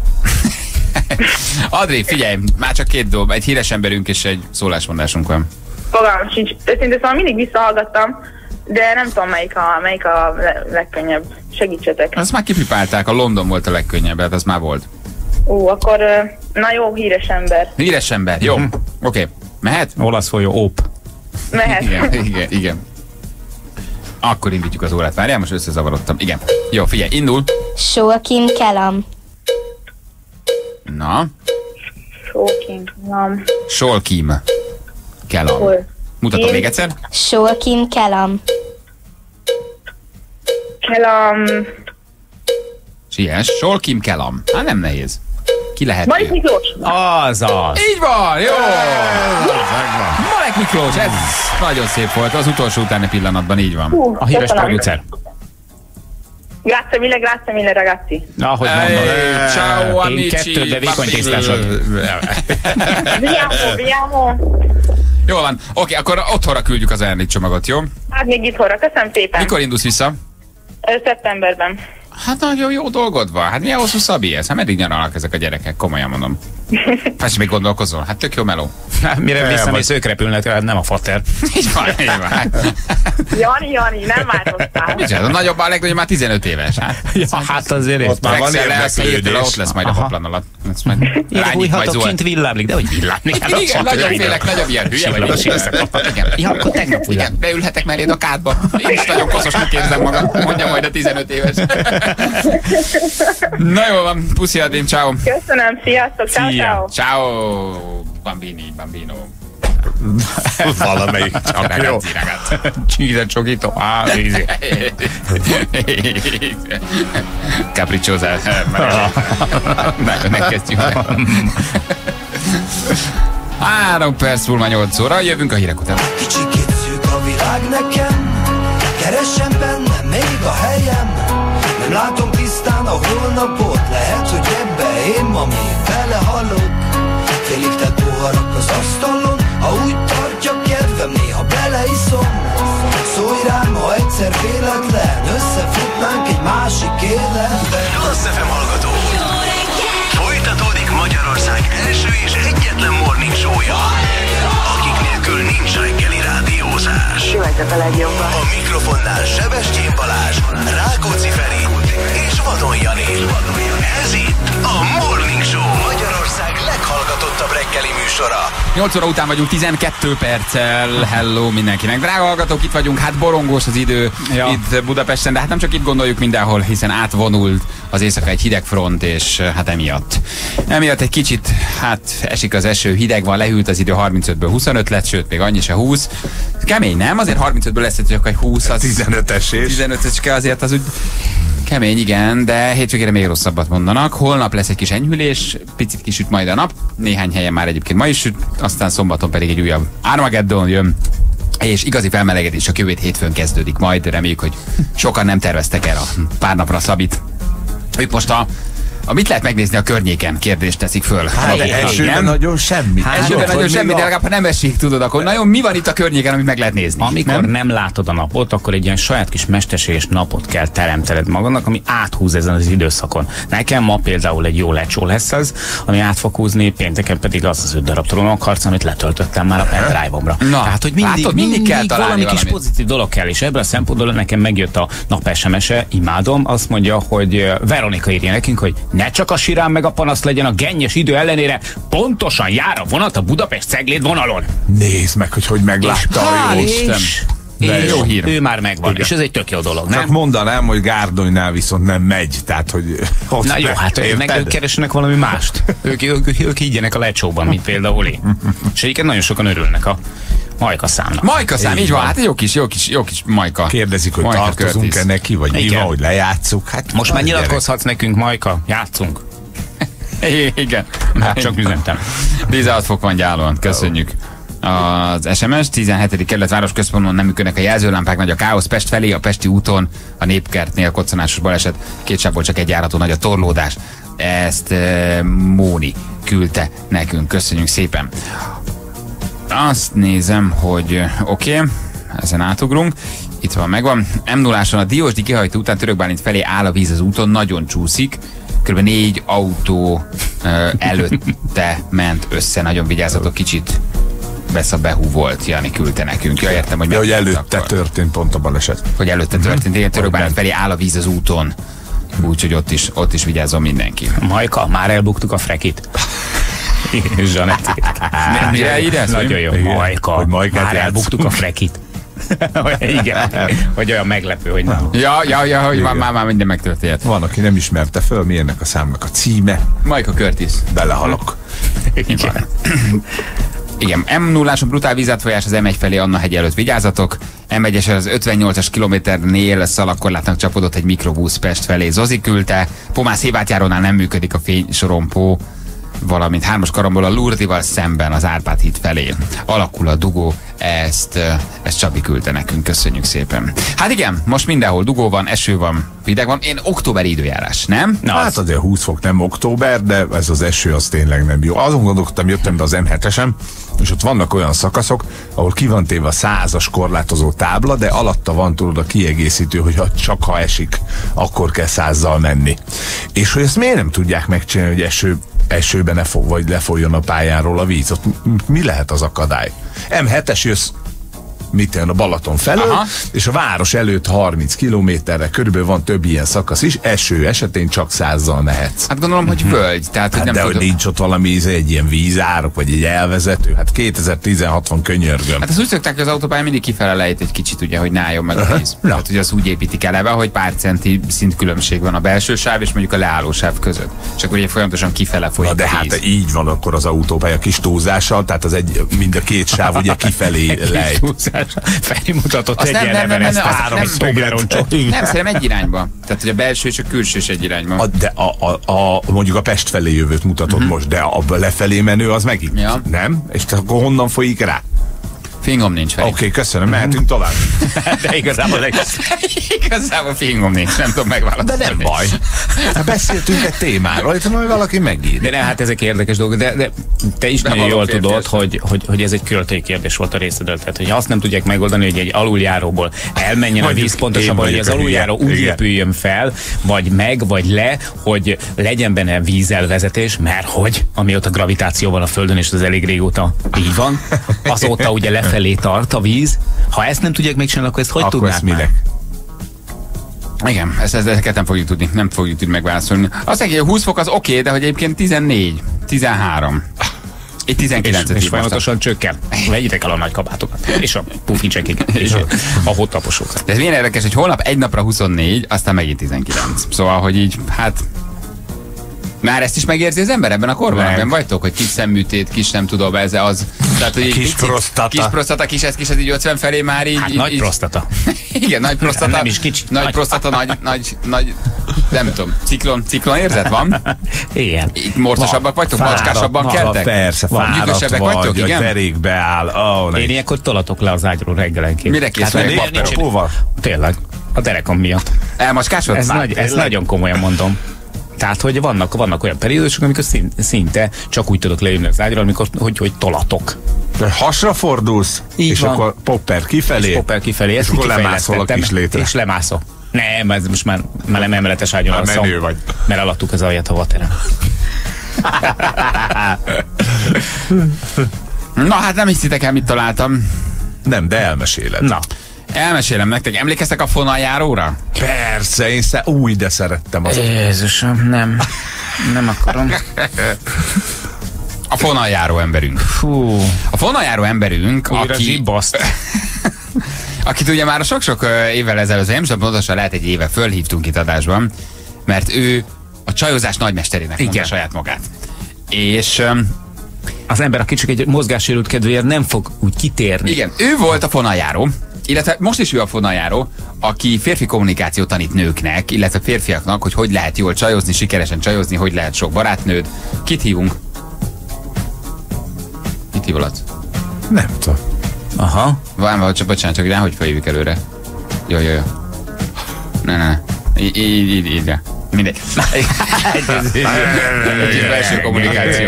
Adri, figyelj, már csak 2 dolog, egy híres emberünk és egy szólásmondásunk van. Fogalmam sincs. Őszintén szóval mindig visszahallgattam, de nem tudom melyik a legkönnyebb. Segítsetek. Azt már kipipálták, a London volt a legkönnyebb, hát az már volt. Akkor, na jó, híres ember. Híres ember, jó. Oké. Mehet? Olasz folyó, Óp. Mehet. Igen. Akkor indítjuk az órát. Várjál, most összezavarodtam. Igen. Jó, figyelj, indul. Joachim Kellam. Na. Joachim Kellam. Mutatom még egyszer. Joachim Kellam. Siess. Joachim Kellam. Hát nem nehéz. Ki lehet? Marek Miklós. Azaz. Így van, jó! Marek Miklós, ez nagyon szép volt. Az utolsó utáni pillanatban így van. A híres producer. Grazie mille ragazzi. Ahogy mondod. Ciao amici. 2, de vékony tésztásod. Viamo. Jó van, oké, akkor otthonra küldjük az ajándékcsomagot, jó? Hát még itthonra, köszönöm szépen. Mikor indulsz vissza? Szeptemberben. Hát nagyon jó dolgod van. Hát milyen hosszú Szabi ez? Hát meddig nyaralnak ezek a gyerekek? Komolyan mondom. Hát még gondolkozol? Hát tök jó meló. Mire visszamész, ők repülnek, nem a fater. Így van. Jani, nem változtál. Micsoda, a nagyobb a legnagyobb már 15 éves. Hát azért ott már van érdeklődés. Ott lesz majd a hoplan alatt. Újhatok kint villámlik, de hogy villámlik. Igen, nagyon félek, nagyobb ilyen hülye vagy. Ja, akkor tegnap ugyan. Beülhetek melléd a kádba. Én is nagyon koszosnak érzem magam. Mondja majd a 15 éves. Na jól van, puszi Adrém, ciao. Köszönöm, sziasztok, ciao. Ciao, bambino. Valamelyik. Jó. Csíze csokító. Easy. Capricciosa. Megkezdjük. 3 perc múlva 8 óra, jövünk a hírek után. Kicsikét szűk a világ nekem, keresem benne még a helyem. Nem látom tisztán a holnapot, lehet, hogy ebbe én ma még belehalok. Félig tett poharak az asztalon, ha úgy tartja kedvem, néha beleiszom. Szólj rám, ha egyszer véletlen összefutnánk egy másik életbe. Klassz FM hallgató. Folytatódik Magyarország első és egyetlen morning show-ja, akik nélkül nincs reggeli rádiózás. Jöjjtek a legjobban. A mikrofonnál Sebestyén Balázs, Rákóczi Feri és Vadon Jani. Ez itt a Morning Show, Magyarország leghallgatottabb reggeli műsora. 8 óra után vagyunk 12 perccel. Hello mindenkinek. Drága hallgatók, itt vagyunk. Hát borongós az idő itt Budapesten, de hát nem csak itt gondoljuk mindenhol, hiszen átvonult az éjszaka egy hideg front, és hát emiatt egy kicsit, hát esik az eső, hideg van, lehűlt az idő, 35-ből 25 lett, sőt még annyi se 20. Kemény, nem? Azért 35-ből lesz, hogy csak egy 20 az... 15 esés. 15 eske azért az úgy kemény, igen, de hétvégére még rosszabbat mondanak. Holnap lesz egy kis enyhülés, picit kisüt majd a nap, néhány helyen már egyébként ma is süt, aztán szombaton pedig egy újabb Armageddon jön, és igazi felmelegedés a jövő hétfőn kezdődik majd, reméljük, hogy sokan nem terveztek el a pár napra Szabit. Ők most mit lehet megnézni a környéken? Kérdést teszik föl. Elsőben nagyon semmi. Elsőben nagyon semmi, de legalább ha nem esik, tudod, akkor nagyon mi van itt a környéken, amit meg lehet nézni? Amikor nem látod a napot, akkor egy ilyen saját kis mesterséges napot kell teremtened magadnak, ami áthúz ezen az időszakon. Nekem ma például egy jó lecsó lesz ez, ami át fog húzni, pénteken pedig az 5 darab trónokharc, amit letöltöttem már a pendrive-omra. Tehát, hogy mindig kell valami kis pozitív dolog kell, és ebből a szempontból nekem megjött a nap SMS-e, imádom, azt mondja, hogy Veronika írja nekünk, hogy ne csak a sirán meg a panasz legyen, a gennyes idő ellenére pontosan jár a vonat a Budapest-Cegléd vonalon. Nézd meg, hogy meglátta a jó Isten. És jó hír. Ő már megvan, igen. És ez egy tök jó dolog, nem? Csak mondanám, hogy Gárdonynál viszont nem megy, tehát, hogy... Na jó, hát ők keresnek valami mást. ők higgyenek a lecsóban, mint például én. És egyébként nagyon sokan örülnek a Majka számnak. Majka szám, így van, hát jó kis Majka. Kérdezik, hogy tartozunk-e neki, vagy mi van, hogy lejátszuk. Hát most már nyilatkozhatsz nekünk, Majka, játszunk. Igen. Hát csak üzentem. 16 fok van Gyálon, köszönjük. Az SMS, 17. kerület városközpontban nem működnek a jelzőlámpák, nagy a káosz Pest felé, a Pesti úton, a Népkertnél koccanásos baleset, 2 sávból csak egy járható, nagy a torlódás. Ezt Móni küldte nekünk, köszönjük szépen. Azt nézem, hogy oké, ezen átugrunk. Itt van, megvan. M0-áson a Diósdi kihajtó után Törökbálint felé áll a víz az úton, nagyon csúszik. Kb. 4 autó előtte ment össze, nagyon vigyázzatok, kicsit behú volt, Jani küldte nekünk. Ja, értem, hogy hogy előtte történt pont a baleset. Hogy előtte történt, igen, Törökbálint felé áll a víz az úton. Úgyhogy ott is vigyázzon mindenki. Majka, már elbuktuk a frekit. Zsanetti. Mire írás? Nagyon jó. Majka, már elbuktuk a frekit. Igen, hogy olyan meglepő, hogy nem. Ja, hogy már minden megtörtént. Van, aki nem ismerte föl, mi ennek a számnak a címe. Majka Curtis. Belehalok. Igen, M0-áson brutál vízátfolyás az M1 felé Anna hegy előtt, vigyázzatok. M1-es az 58-as kilométernél szalagkorlátnak csapodott egy mikrobusz Pest felé. Zozi küldte. Pomász Hévátjárónál nem működik a fénysorompó, valamint 3-as karomból a Lurdival szemben az Árpád híd felé. Alakul a dugó, ezt Csabi küldte nekünk, köszönjük szépen. Hát igen, most mindenhol dugó van, eső van, hideg van, én októberi időjárás, nem? Na, hát azért 20 fok nem október, de ez az eső az tényleg nem jó. Azon gondolkodtam, jöttem be az M7-esen, és ott vannak olyan szakaszok, ahol ki van téve a 100-as korlátozó tábla, de alatta van tudod a kiegészítő, hogy csak ha esik, akkor kell 100-zal menni. És hogy ezt miért nem tudják megcsinálni, hogy esőben vagy lefolyjon a pályáról a víz? Ott mi lehet az akadály? M7-es jössz a Balaton felől, és a város előtt 30 kilométerre körülbelül van több ilyen szakasz is, eső esetén csak 100-zal mehetsz. Hát gondolom, hogy völgy. Tehát, hogy nem de hogy nincs ott valami egy ilyen vízárok, vagy egy elvezető, hát 2016 van, könyörgöm. Hát azt úgy szokták, hogy az autópályán mindig kifele lejt egy kicsit, ugye, hogy ne álljon meg a víz. Hát ugye azt úgy építik eleve, hogy pár centi szintkülönbség van a belső sáv és mondjuk a leálló sáv között. Csak ugye folyamatosan kifele folyik. De hát így van akkor az autópálya kis túlzással, tehát az mind a két sáv ugye kifelé lejt. Felmutatott egy Everest 3 Toblerone. Nem, szerintem egy irányba. Tehát, hogy a belső és a külső is egy irányba. De mondjuk a Pest felé jövőt mutatod most, de a lefelé menő az megint. Ja. Nem? És akkor honnan folyik rá? Fingom nincs. Oké, köszönöm, mehetünk tovább. De igazából fingom nincs, nem tudom megválaszolni. De nem baj. Hát beszéltünk egy témáról, itt majd valaki megír. De hát ezek érdekes dolgok, de te is nagyon jól tudod, hogy ez egy költői kérdés volt a részedről. Tehát, hogy azt nem tudják megoldani, hogy egy aluljáróból elmenjen a víz, pontosabban, hogy az aluljáró úgy épüljön fel, vagy le, hogy legyen benne vízelvezetés, mert hogy amióta gravitáció van a Földön, és az elég régóta így van, azóta ugye lefelé tart a víz. Ha ezt nem tudják megcsinálni, akkor ezt hogy tudnák már? Igen, ezeket nem fogjuk tudni megválaszolni. Azt mondja, hogy 20 fok az oké, de hogy egyébként 14, 13. Itt 19 és folyamatosan csökken. Vegyitek el a nagy kabátokat, és a pufincsekeket, és a hottaposokat. De ez milyen érdekes, hogy holnap egy napra 24, aztán megint 19. Szóval, hogy így, hát Már ezt is megérzi az ember ebben a korban? Nem vagytok, hogy kis szemműtét, kis nem tudom, ez az. Tehát, hogy kis prostata. Kis prostata, kis ez így 50 felé már így. Hát nagy prostata. Igen, nagy prostata. Nem is kicsi. Nagy prostata, nagy, nem tudom, ciklon érzet van? Igen. Morcosabbak vagytok? Macskásabban keltek? Persze, fáradt vagy, a derékbe áll. Én ilyenkor tolatok le az ágyról reggelenként. Mire készülnek? Hova? Tényleg, a derekom miatt. Elmacskásod? Ez nagyon komolyan mondom. Tehát, hogy vannak olyan periódusok, amikor szinte csak úgy tudok leülni az ágyról, amikor hogy tolatok. Hasra fordulsz, így és van. akkor popper kifelé, és popper kifelé, és akkor lemászol a kis létre. És lemászol. Nem, ez most már nem emeletes ágyon alszom. Menő vagy. Mert alattuk az alját a vateren. Na hát nem hiszitek el, mit találtam. Nem, de elmeséled. Na. Elmesélem nektek. Emlékeztek a fonaljáróra? Persze, én de szerettem azt. Jézusom, nem akarom. A fonaljáró emberünk. Fú. A fonaljáró emberünk, újra aki... zsibaszt. Akit ugye már sok-sok évvel ezelőtt, nem tudom pontosan, lehet egy éve fölhívtunk itt adásban, mert ő a csajozás nagymesterének mondta saját magát. És... az ember, aki csak egy mozgássérült kedvéért nem fog úgy kitérni. Igen, ő volt a fonaljáró, illetve most is ő a fonaljáró, aki férfi kommunikációt tanít nőknek, illetve férfiaknak, hogy lehet jól csajozni, sikeresen csajozni, hogy lehet sok barátnőd. Kit hívunk? Mit hívolatsz? Nem tudom. Aha. Bocsánat, csak hogy felhívjuk előre. Jó. Ne. Így. Mindegy. Belső kommunikáció.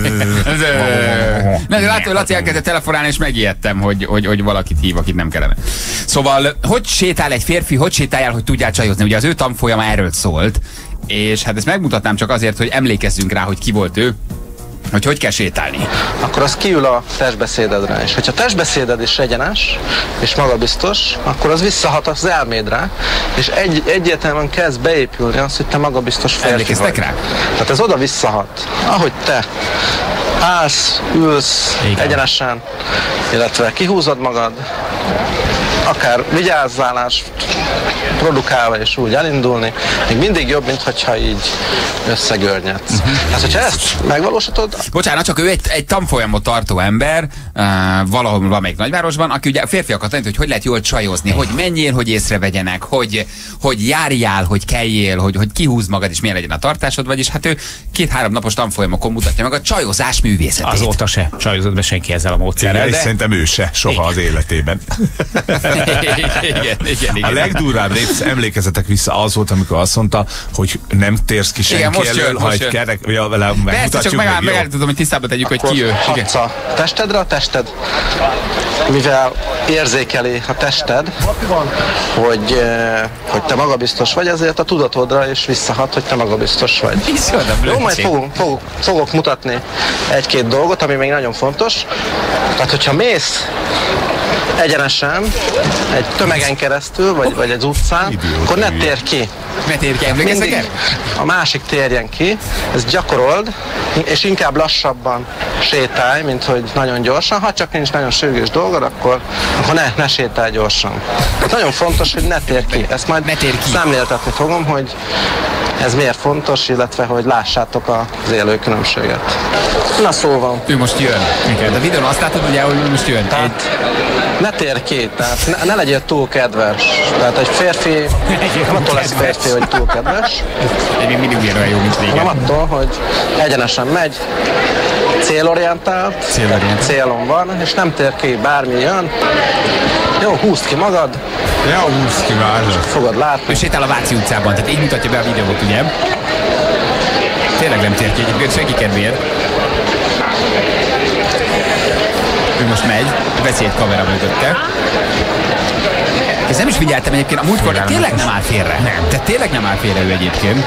Laci elkezdett telefonálni, és megijedtem, hogy valakit hív, akit nem kellene. Szóval, hogy sétál egy férfi, hogy sétáljál, hogy tudjál csajozni? Ugye az ő tanfolyama erről szólt, és hát ezt megmutatnám csak azért, hogy emlékezzünk rá, hogy ki volt ő, hogy kell sétálni. Akkor az kiül a testbeszédedre. És hogyha testbeszéded is egyenes, és magabiztos, akkor az visszahat az elmédre, és egyértelműen kezd beépülni az, hogy te magabiztos férfi vagy. Emlékeztek rá? Tehát ez oda visszahat. Ahogy te állsz, ülsz egyenesen, illetve kihúzod magad, akár vigyázzálást produkálva és úgy elindulni, még mindig jobb, mint hogyha így összegörnyedsz. Tehát, hogyha ezt megvalósítod... Bocsánat, csak ő egy tanfolyamot tartó ember, valahol valamelyik nagyvárosban, aki ugye férfiakat tanít, hogy lehet jól csajozni, hogy menjél, hogy észrevegyenek, hogy járjál, hogy kelljél, hogy kihúzd magad, és milyen legyen a tartásod, vagyis hát ő 2-3 napos tanfolyamokon mutatja meg a csajozás művészetét. Azóta se csajozott be senki ezzel a módszerrel. És szerintem ő se, soha az életében. Igen. A legdurvább emlékezetek vissza az volt, amikor azt mondta, hogy nem térsz ki senki elől, ha egy kerek... Persze, csak megállítottam, hogy tisztába tegyük, hogy ki ő. Hatsz a testedre, a tested, mivel érzékeli a tested, hogy te magabiztos vagy, ezért a tudatodra is visszahat, hogy te magabiztos vagy. Jó, majd fogok mutatni egy-két dolgot, ami még nagyon fontos. Tehát, hogyha mész egyenesen, egy tömegen keresztül, vagy egy utcán, akkor ne térj ki. Ne térj ki, emlékeztek el? A másik térjen ki, ezt gyakorold, és inkább lassabban sétálj, mint hogy nagyon gyorsan. Ha csak nincs nagyon sürgős dolgod, akkor ne sétálj gyorsan. Tehát nagyon fontos, hogy ne térj ki. Ezt majd szemléltetni fogom, hogy ez miért fontos, illetve hogy lássátok az élő különbséget. Na szóval. Ő most jön. De a videón azt látod, ugye, hogy most jön. Tehát ne térj ki, tehát ne legyél túl kedves. Tehát egy férfi, nem attól lesz férfi, hogy túl kedves. Én még mindig olyan jó, mint régen. Nem attól, hogy egyenesen megy, célorientált, célon van, és nem tér ki, bármi jön. Jó, húzd ki magad. Ja, húzd ki magad. Fogod látni. Ő sétál a Váci utcában, tehát így mutatja be a videót, ugye? Tényleg nem tér ki, egyébként senki kedvéért. Ő most megy, veszi egy kamera mögötte. Ezt nem is figyeltem egyébként, a múltkor, de tényleg nem áll félre. Nem. Tehát tényleg nem áll félre ő egyébként.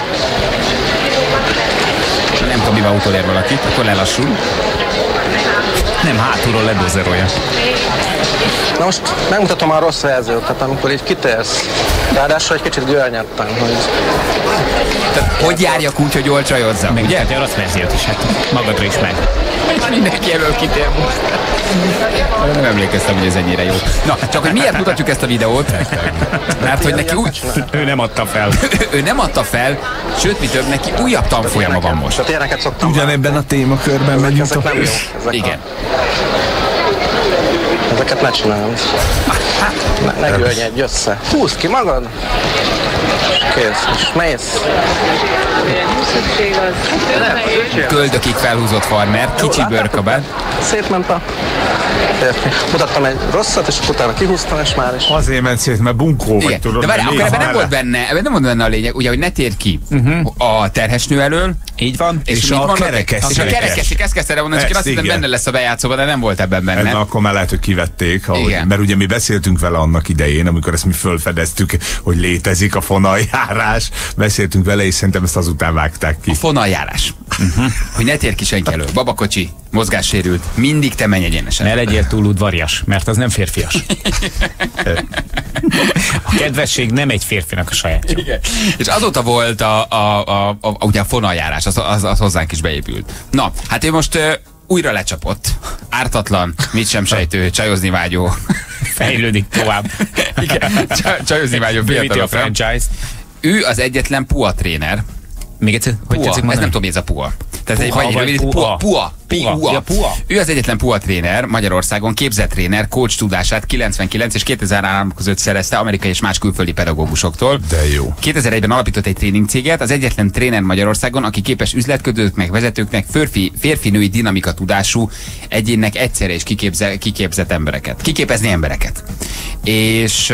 Nem tudom, mivel utolér valakit, akkor lelassul. Nem, hátulról ledozerolja. Na most megmutatom a rossz verziót, tehát amikor így kitérsz. Ráadásul egy kicsit görnyedtem, hogy... Tehát hogy járjak úgy, hogy jól csajozzam, ugye? Megmutatja a rossz verziót is, hát magadra is meg. Mindenki elől kitér most. Nem emlékeztem, hogy ez ennyire jó. Na, csak hogy miért mutatjuk ezt a videót? Mert hogy neki úgy... Ő nem adta fel. Ő nem adta fel, sőt, mi több, neki újabb tanfolyama van most. Ilyeneket szoktam. Ugyanebben a témakörben megyünk Ezek nem jó. Igen. Ezeket ne csináld. Ne győrnyedj össze. Húzd ki magad. Kész. És mész. Köldökig felhúzott farmer, kicsi bőrkabát. Szétment a férfi. Mutattam egy rosszat, és utána kihúztam, és már is. Azért ment szét, mert bunkó vagy, tudod. De várj, akkor ebben nem volt benne a lényeg, ugye, hogy ne térd ki a terhes nő elől. Így van. És a kerekes. És a kerekesik, ezt kezdte mondani, csak azt hittem benne lesz a bejátszóban, de nem volt ebben benne. Akkor már lehet, hogy kivették, mert ugye mi beszéltünk vele annak idején, amikor ezt mi fölfedeztük, hogy létezik a fonaljárás, beszéltünk vele, és szerintem ezt azután vágták ki. A fonaljárás. Hogy ne térj ki senki elől. Babakocsi, mozgássérült, mindig te menj egyenesen. Ne legyél túl udvarias, mert az nem férfias. A kedvesség nem egy férfinak a sajátja. Igen. És azóta volt ugye a fonaljárás, az hozzánk is beépült. Na, hát ő most újra lecsapott. Ártatlan, mit sem sejtő, csajozni vágyó. Fejlődik tovább. Igen, csajozni vágyó fiatal a franchise. Ő az egyetlen PUA tréner. Még egyszer, hogy tetszik mondani? Ez nem tudom, mi ez a PUA. Tehát PUA. PUA. Ő az egyetlen PUA tréner Magyarországon, képzett tréner, coach tudását 99 és 2003 között szerezte amerikai és más külföldi pedagógusoktól. De jó. 2001-ben alapított egy tréningcéget, az egyetlen tréner Magyarországon, aki képes üzletkötőknek, vezetőknek, férfi-női dinamika tudású egyénnek egyszerre is kiképezni embereket. És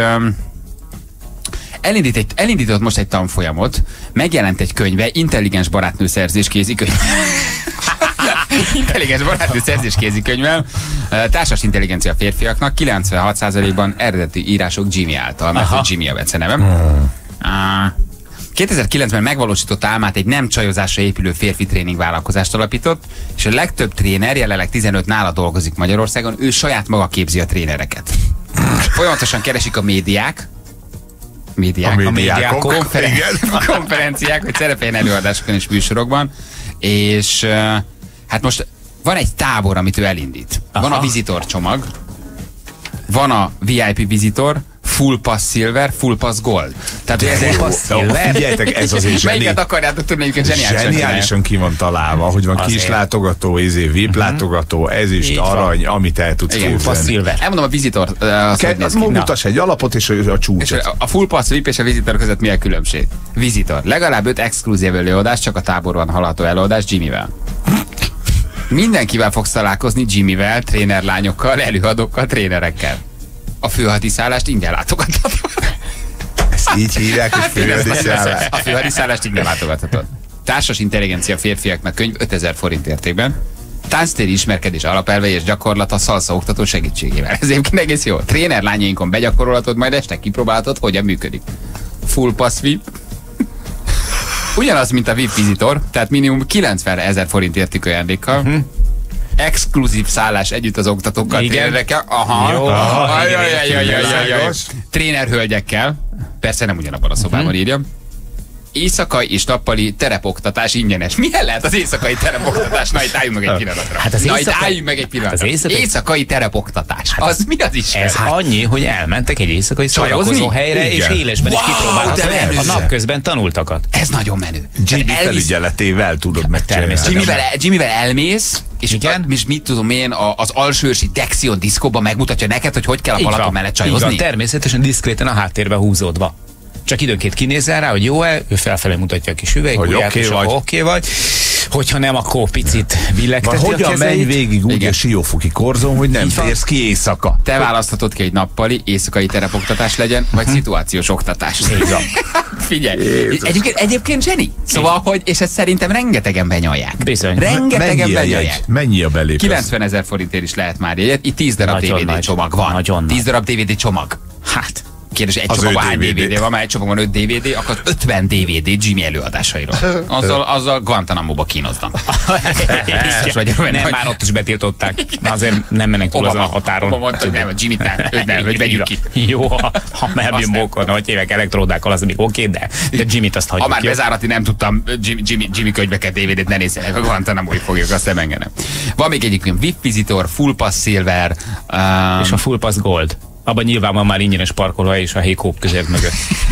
elindított most egy tanfolyamot, megjelent egy könyve, Intelligens barátnő szerzés kézikönyv. Intelligens barátnő szerzés kézikönyvvel, társas intelligencia férfiaknak, 96%-ban eredeti írások Jimmy által, mert hogy Jimmy a becenevem. 2009-ben megvalósított álmát egy nem csajozásra épülő férfi tréning vállalkozást alapított, és a legtöbb tréner, jelenleg 15 nála dolgozik Magyarországon, ő saját maga képzi a trénereket. Folyamatosan keresik a médiák, konferenciák, hogy szerepeljen előadásokon és műsorokban, és hát most van egy tábor, amit ő elindít. Van a Visitor csomag, van a VIP Visitor, Full Pass Silver, Full Pass Gold. Tehát ez egy figyeljetek, ez azért melyiket akarjátok tudni, hogy zseniálisan ki van találva, hogy van kis látogató, VIP látogató, ezüst, arany, amit el tudsz képzelni. Elmondom a Visitor. Mutass egy alapot és a csúcsot. A Full Pass VIP és a Visitor között mi a különbség? Visitor. Legalább 5 exkluzív előadás, csak a táborban hallható előadás Jimmyvel. Mindenkivel fogsz találkozni, Jimmyvel, trénerlányokkal, előadókkal, trénerekkel. A főhadiszállást ingyen látogathatod. Ezt így hívják, hogy főhadiszállás. A főhadiszállást ingyen látogathatod. Társas intelligencia férfiaknak könyv 5000 forint értékben. Tánctéri ismerkedés alapelvei és gyakorlata szalsza oktató segítségével. Ez egyébként egész jó. Tréner lányainkon begyakorolhatod, majd este kipróbálhatod, hogyan működik. Full Pass VIP. Ugyanaz, mint a VIP Visitor, tehát minimum 90 000 forint értékű ajándékkal. Exkluzív szállás együtt az oktatókkal, trénerekkel. Trénerhölgyekkel. Persze nem ugyanabban a szobában írja. Éjszakai és nappali terepoktatás ingyenes. Milyen lehet az éjszakai terepoktatás? Na, itt álljunk meg egy pillanatra. Éjszakai terepoktatás. Az mi az is? Ez annyi, hogy elmentek egy éjszakai szórakozó helyre, és élesben is kipróbálhatod a napközben tanultakat. Ez nagyon menő. Jimmy felügyeletével tudod megcsinálni. Jimmyvel elmész, és mit tudom én, az alsóőrsi Dexion diszkóban megmutatja neked, hogy kell a Balaton mellett csajozni. Természetesen diszkréten a háttérbe húzódva. Csak időnként kinézel rá, hogy jó-e, ő felfelé mutatja a kis üvegujját, és akkor oké vagy. Hogyha nem, akkor picit billegteti a kezeit. Hogyan menj végig úgy a Siófoki korzon, hogy nem térsz ki éjszaka? Te választhatod ki, egy nappali, éjszakai terepoktatás legyen, vagy szituációs oktatás. Figyelj, egyébként zseni. Szóval, hogy, és ezt szerintem rengetegen benyalják. Bizony. Rengetegen benyalják. Mennyi a belépés? 90 000 forintért is lehet már jegyet. Itt 10 darab DVD csomag van. 10 darab DVD csomag. Hát. Kérdés, egy csomagban hány DVD van, már egy csomagban 5 DVD, akkor 50 DVD Jimmy előadásairól. Azzal Guantanamo-ba kínoznak. Nem, már ott is betiltották. Azért nem mennek túl azon a határon. Obama mondta, hogy nem, Jimmy nem, hogy vegyük ki. Jó, ha megjön bókon, hogy évek elektródákkal, az még oké, de Jimmyt azt hagyjuk. Ha már bezárati nem tudtam Jimmy könyveket, DVD-t ne nézzenek, a Guantanamo-ig fogjuk, azt nem engedem. Van még egyik VIP Visitor, Full Pass Silver. És a Full Pass Gold. Abban nyilván van már ingyenes parkolóhely és a Hékóp közért mögött.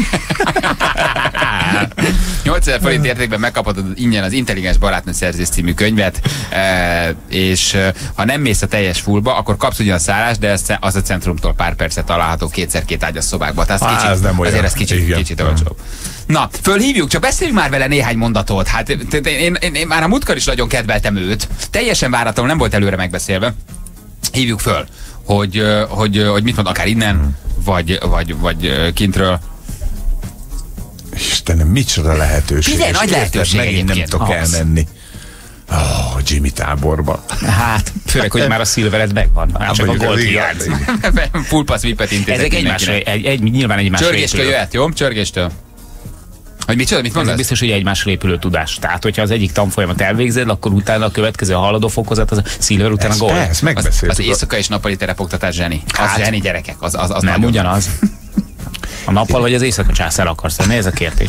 8000 forint értékben megkaphatod ingyen az Intelligens Barátnő Szerzés című könyvet, és ha nem mész a teljes fullba, akkor kapsz ugyan szállást, de az a centrumtól pár percet található 2x2 ágyas szobákba. Tehát ez nem olyan. Azért ez kicsit olcsóbb. Na, fölhívjuk, csak beszéljünk már vele néhány mondatot. Hát én már a múltkor is nagyon kedveltem őt. Teljesen váratlanul, nem volt előre megbeszélve. Hívjuk föl, hogy mit mond, akár innen, vagy kintről. Istenem, micsoda lehetőség. Bizony, nagy lehetőség megint nem tudok elmenni. Jimmy táborba. Hát, főleg, hogy már a Silvered megvan. Csak a Gold hiányzik. Full Pass VIP-et intézek. Ezek nyilván egymásra Csörgéstől jöhet, jó? Csörgéstől. Hogy mit mondasz? Ez biztos, hogy egymásra épülő tudás. Tehát, hogyha az egyik tanfolyamat elvégzed, akkor utána a következő haladó fokozat, az a Silver, utána a Gold. Ezt megbeszéltük. Az éjszaka és nappali terepoktatás zseni. Az zseni, gyerekek. Az nem nagyon ugyanaz. A nappal vagy az éjszaka császár akarsz lenni? Ez a kérdés.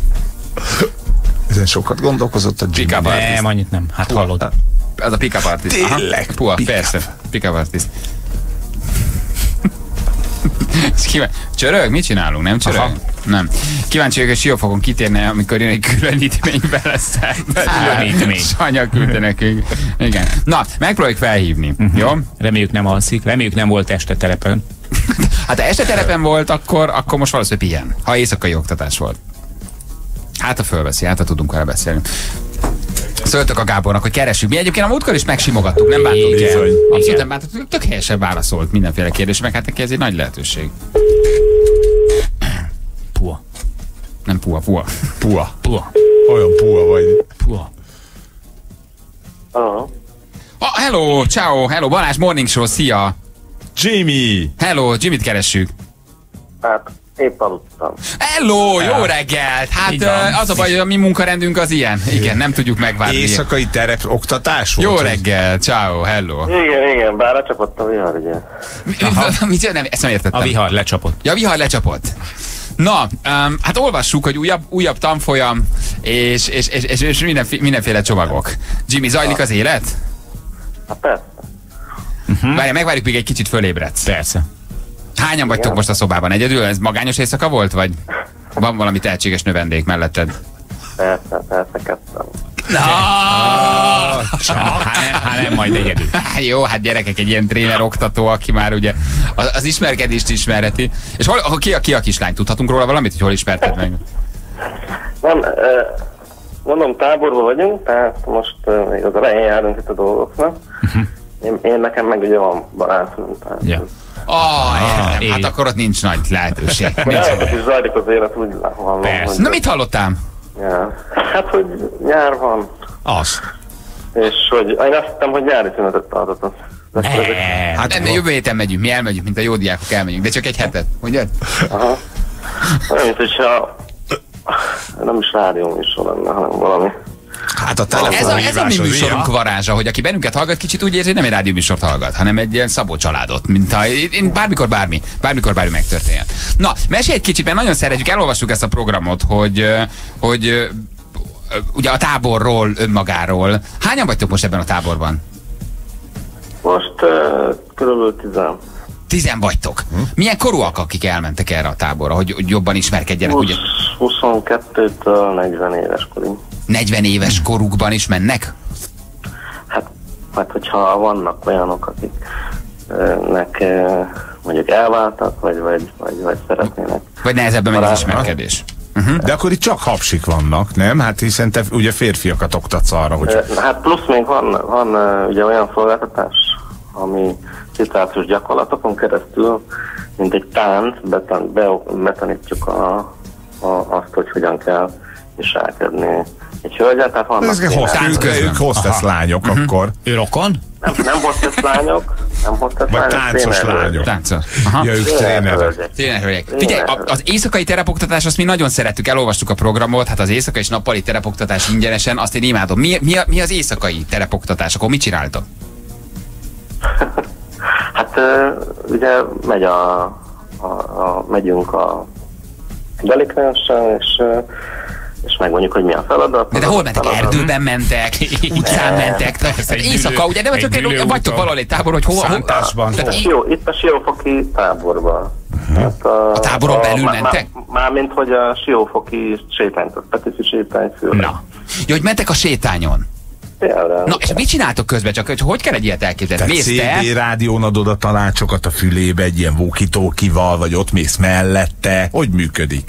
Ezen sokat gondolkozott a Jimmy? Nem, annyit nem. Hát hallod. Ez a pick-up artist. Tényleg? Puha, persze. Pick-up artist. Csörög? Mit csinálunk? Nem csörög? Aha. Nem. Kíváncsi vagyok, hogy Siófokon kitérne, amikor jön egy különítménybe lesz. Különítmény. Sanya küldte nekünk. Igen. Na, megpróbáljuk felhívni. Jó? Reméljük nem alszik. Reméljük nem volt este terepen. Hát ha este terepen volt, akkor most valószínűleg pihen. Ha éjszakai oktatás volt. Hát ha fölveszi, hát ha tudunk vele beszélni. Szóltok a Gábornak, hogy keressük. Mi egyébként a múltkor is megsimogattuk, nem bántunk el. Abszolút nem bántunk, tök helyesen válaszolt mindenféle kérdés, meg hát neki ez egy nagy lehetőség. Puha. Nem puha. Puha. Olyan puha vagy. Puha. Hello, ciao, hello, Balázs Morning Show, szia. Jimmy! Hello, Jimmyt keressük. Hát, épp aludtam. Hello, jó reggelt! Hát az a baj, hogy a mi munkarendünk az ilyen. Igen, nem tudjuk megvárni. Éjszakai terep oktatás volt? Jó reggel, ciao, hello. Igen, bár lecsapott a vihar, ugye. Nem, ezt nem értettem. A vihar lecsapott. Ja, a vihar lecsapott. Na, hát olvassuk, hogy újabb tanfolyam és mindenféle csomagok. Jimmy, zajlik az élet? Hát persze. Várj, megvárjuk, még egy kicsit fölébredsz. Persze. Hányan vagytok most a szobában? Egyedül? Ez magányos éjszaka volt, vagy van valami tehetséges növendék melletted? Persze, ketten. Hát nem, majd egyedül. Jó, hát gyerekek, egy ilyen tréner oktató, aki már ugye az ismerkedést ismerheti. És ki a kislány? Tudhatunk róla valamit, hogy hol ismerted meg? Nem, mondom, táborban vagyunk, tehát most még az elején járunk itt a dolgoknak. Én nekem meg ugye van barátom. Ja. Hát akkor ott nincs nagy lehetőség. Nyáron is zajlik az élet, úgy hallom. Persze. Na mit hallottál? Ja. Hát, hogy nyár van. Az. És hogy én azt hittem, hogy nyári szünetet tartott. Hát jövő héten megyünk, mi elmegyünk, mint a jó diákok elmegyünk, de csak egy hetet, ugye? Aha. Nem, mint hogyha nem is rádió műsor lenne, hanem valami. Hát a telefon ez a mi műsorunk varázsa, hogy aki bennünket hallgat, kicsit úgy érzi, hogy nem egy rádióműsort hallgat, hanem egy ilyen Szabó családot, mint ha én bármikor bármi megtörténjen. Na, mesélj egy kicsit, mert nagyon szeretjük, elolvassuk ezt a programot, hogy ugye a táborról, önmagáról. Hányan vagytok most ebben a táborban? Most körülbelül 10. 10 vagytok. Milyen korúak, akik elmentek erre a táborra, hogy jobban ismerkedjenek? 22-től 40 éves korig. 40 éves korukban is mennek? Hát hogyha vannak olyanok, akiknek mondjuk elváltak, vagy szeretnének. Vagy nehezebben megy az ismerkedés. De akkor itt csak hapsik vannak, nem? Hát hiszen te ugye férfiakat oktatsz arra, hogy... Hát plusz még van ugye olyan szolgáltatás, ami szituációs gyakorlatokon keresztül, mint egy tánc, betanítjuk azt, hogy hogyan kell viselkedni egy hölgyet, tehát vannak... Ők hostess lányok akkor. Ő rokon? Nem hostess lányok, Nem hoztad vagy táncos lányok. Táncos. Ja, ők trénerek. Trénerhölgyek. Figyelj, az éjszakai terepoktatás, azt mi nagyon szerettük, elolvastuk a programot, hát az éjszakai és nappali terepoktatás ingyenesen, azt én imádom. Mi az éjszakai terepoktatás? Akkor mit csináltok? Hát ugye megyünk a delikvensen, és megmondjuk, hogy mi a feladat. De hol mentek? Erdőben mentek? Utcán mentek? Éjszaka, ugye nem csak vagytok valahol egy tábor, hogy hol? Szántásban. Itt a Siófoki táborban. Hát a táboron belül mentek? Mármint, hogy a Siófoki sétányt, a Petifi sétány főleg. Na. Jó, hogy mentek a sétányon. Na, és mit csináltok közben? Csak hogy kell egy ilyet elképzelni? Tehát CD rádión adod a tanácsokat a fülébe egy ilyen walkie-talkie-val, vagy ott mész mellette. Hogy működik?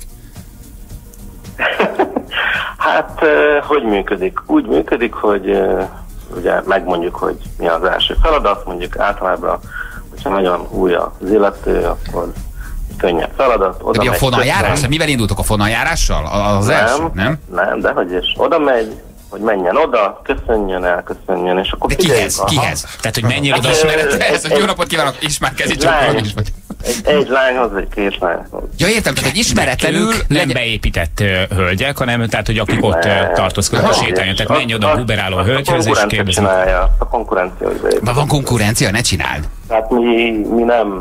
Hát, hogy működik? Úgy működik, hogy ugye megmondjuk, hogy mi az első feladat, mondjuk általában, hogyha nagyon új az illető, akkor könnyebb feladat. De mi a fonaljárás? Mivel indultok, a fonaljárással? Az első, nem? Nem, de hogy is. Oda megy, hogy menjen oda, köszönjön, elköszönjön, és akkor de kihez? Tehát, hogy menjél oda ismerethez, hogy jó napot kívánok, ismerkezni csak is vagy. Egy lányhoz, vagy két lányhoz. Ja, értem, tehát egy ismeretlenül nem beépített hölgyek, hanem tehát, hogy akik ott tartózkodnak a sétányon. Tehát menj oda a buberáló hölgyhöz, és kérdezi. A konkurencia, hogy beépített. Ma van konkurencia, ne csináld. Tehát mi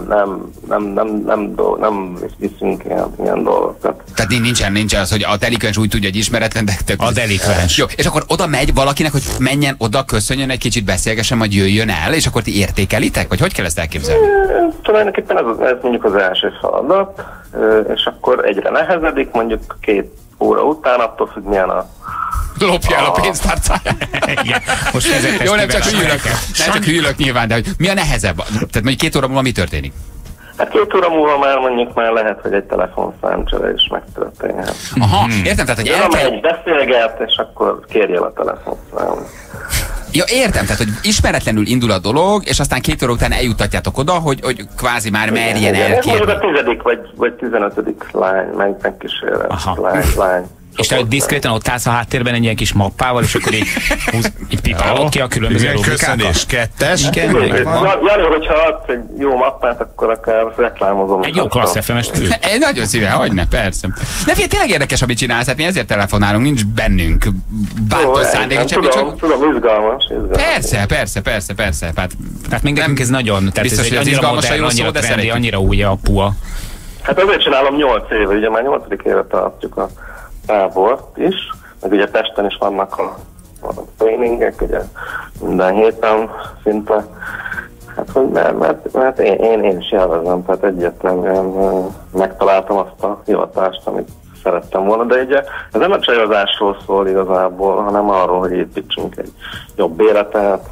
nem viszünk ilyen dolgokat. Tehát nincsen az, hogy a delikvens úgy tudja, hogy ismeretlen, de a delikvens. Jó, és akkor oda megy valakinek, hogy menjen oda, köszönjön, egy kicsit beszélgessen, majd jöjjön el, és akkor ti értékelitek? Vagy hogy kell ezt elképzelni? Tulajdonképpen ez mondjuk az első feladat, és akkor egyre nehezedik, mondjuk 2 óra után, attól függ milyen a... Lopja el a pénztárcáját. Most jó, nem csak hűlök nyilván, de hogy mi a nehezebb? Tehát mondjuk 2 óra múlva mi történik? Hát 2 óra múlva már lehet, hogy egy telefonszámcsere is megtörténhet. Aha, értem, tehát hogy egy beszélget, és akkor kérje a telefonszámot. Ja, értem, tehát hogy ismeretlenül indul a dolog, és aztán 2 óra után eljuttatjátok oda, hogy kvázi már merjen elkérni. Ez a 10. vagy 15. lány, megkísérlet lány. És te diszkréten ott állsz a háttérben egy ilyen kis mappával, és akkor így pipálod ki a különböző rubrikákat. Köszönés 2-es. Jani, hogyha adsz egy jó mappát, akkor akár reklámozom. Egy jó klassz FM-es tű. Nagyon szíve, hogyne, persze. De figyelj, tényleg érdekes, amit csinálsz, hát mi ezért telefonálunk, nincs bennünk bántos szándék. Tudom, izgalmas. Persze. Tehát még nekünk ez nagyon, tehát ez egy annyira modern, annyira trendi, annyira új a PUA. Hát azért csinálom 8 éve, ugye már 8. éve tartjuk a tábort is, meg ugye Pesten is vannak a tréningek, ugye minden héten szinte. Hát, hogy mert én is élvezem, tehát egyértelműen megtaláltam azt a hivatást, amit szerettem volna, de ugye ez nem a csajozásról szól igazából, hanem arról, hogy építsünk egy jobb életet,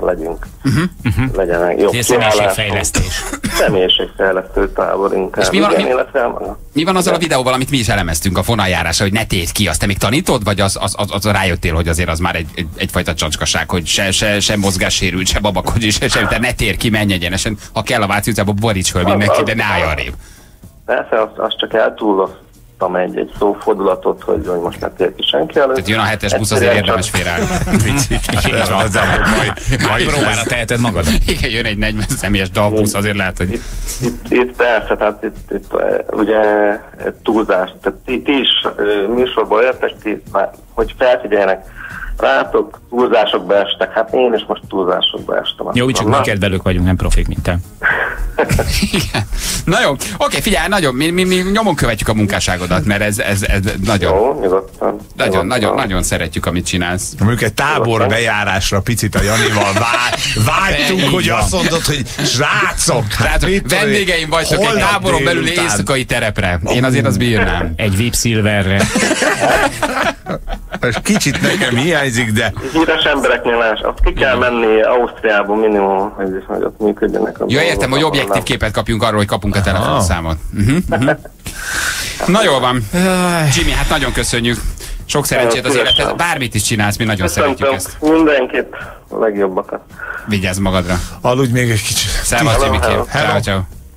legyen jobb személyiségfejlesztés. Személyiségfejlesztő tábor inkább. És mi van azzal a videóval, amit mi is elemeztünk a fonaljárása, hogy ne tédd ki, azt te még tanítod, vagy az rájöttél, hogy azért az már egyfajta csacskaság, hogy se mozgássérült, se babakodj, se ne tér ki, menj egyenesen, ha kell a Váci utcába boríts föl mindenki, de ne állj arrébb. Persze, azt csak eltúloztam egy szófordulatot, hogy most ne tér ki senki előtt. Tehát jön a 7-es busz, azért érdemes félreállni. Majd próbára teheted magad. Igen, jön egy 40 személyes dalbusz, azért lehet, hogy... Itt persze, tehát itt ugye túlzás, tehát ti is műsorból értek, hogy felfigyeljenek rátok, túlzásokba estek, hát én is most túlzásokba estem. Jó, csak mi kedvelők vagyunk, nem profik, mint te. Igen. Na jó, oké, figyelj, nagyon, mi nyomon követjük a munkásságodat, mert ez nagyon, jó, nyugodtan. Nagyon szeretjük, amit csinálsz. Mondjuk egy tábor bejárásra picit a Janival vágytunk, hogy azt mondod, hogy srácok, hát vendégeim vagytok egy táboron belül éjszakai terepre. Én azért azt bírnám. Egy VIP Silverre. És kicsit nekem hiányzik, de... Híres embereknél azt ki kell menni Ausztriába minimum, hogy ott működjenek. Ja, értem, hogy objektív képet kapjunk arról, hogy kapunk a telefonszámot. Na jól van. Jimmy, hát nagyon köszönjük. Sok szerencsét az élethez. Bármit is csinálsz, mi nagyon szeretjük ezt. Mindenkit a legjobbakat. Vigyázz magadra. Aludj még egy kicsit. Szevasz, Jimikém. Ciao.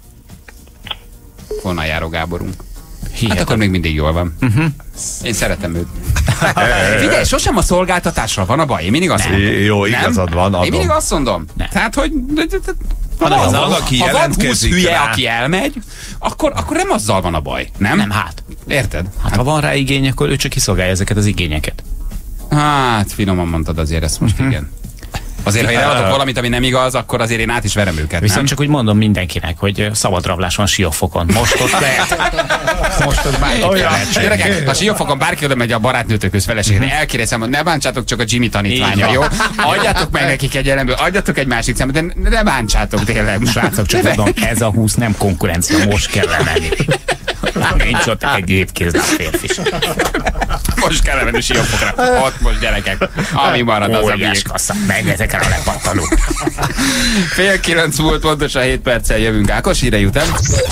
Honnan járó Gáborunk? Hát akkor még mindig jól van. Én szeretem őt. Figyelj, sosem a szolgáltatásra van a baj. Én mindig azt mondom. Jó, igazad van. Én mindig azt mondom. Tehát, hogy Ha van 20 hülye, aki elmegy, akkor nem azzal van a baj, nem? Nem, hát. Érted? Hát ha van rá igény, akkor ő csak kiszolgálja ezeket az igényeket. Hát, finoman mondtad azért ezt most, igen. Azért, ha én eladok valamit, ami nem igaz, akkor azért én át is verem őket. Viszont nem? csak úgy mondom mindenkinek, hogy szabadrablás van Siófokon. Most ott lehet. Most ott bárki. A Siófokon bárki oda megy a barátnőtökhöz feleségre, elkérezem, hogy ne bántsátok, csak a Jimmy tanítványa, jó? Adjatok meg nekik egy elemből, adjatok egy másik számot, de ne bántsátok tényleg. Srácok, csak tudom, ez a 20 nem konkurencia, most kell lemenni. Nincs ott egy évkézláb férfi. Most kell lemenni Siófokra. Ott most gyerekek. Ami marad az a óriás kassa. Menjetek el a lepattanók. 8:30 múlt, pontosan 7 perccel jövünk Ákos hírei után.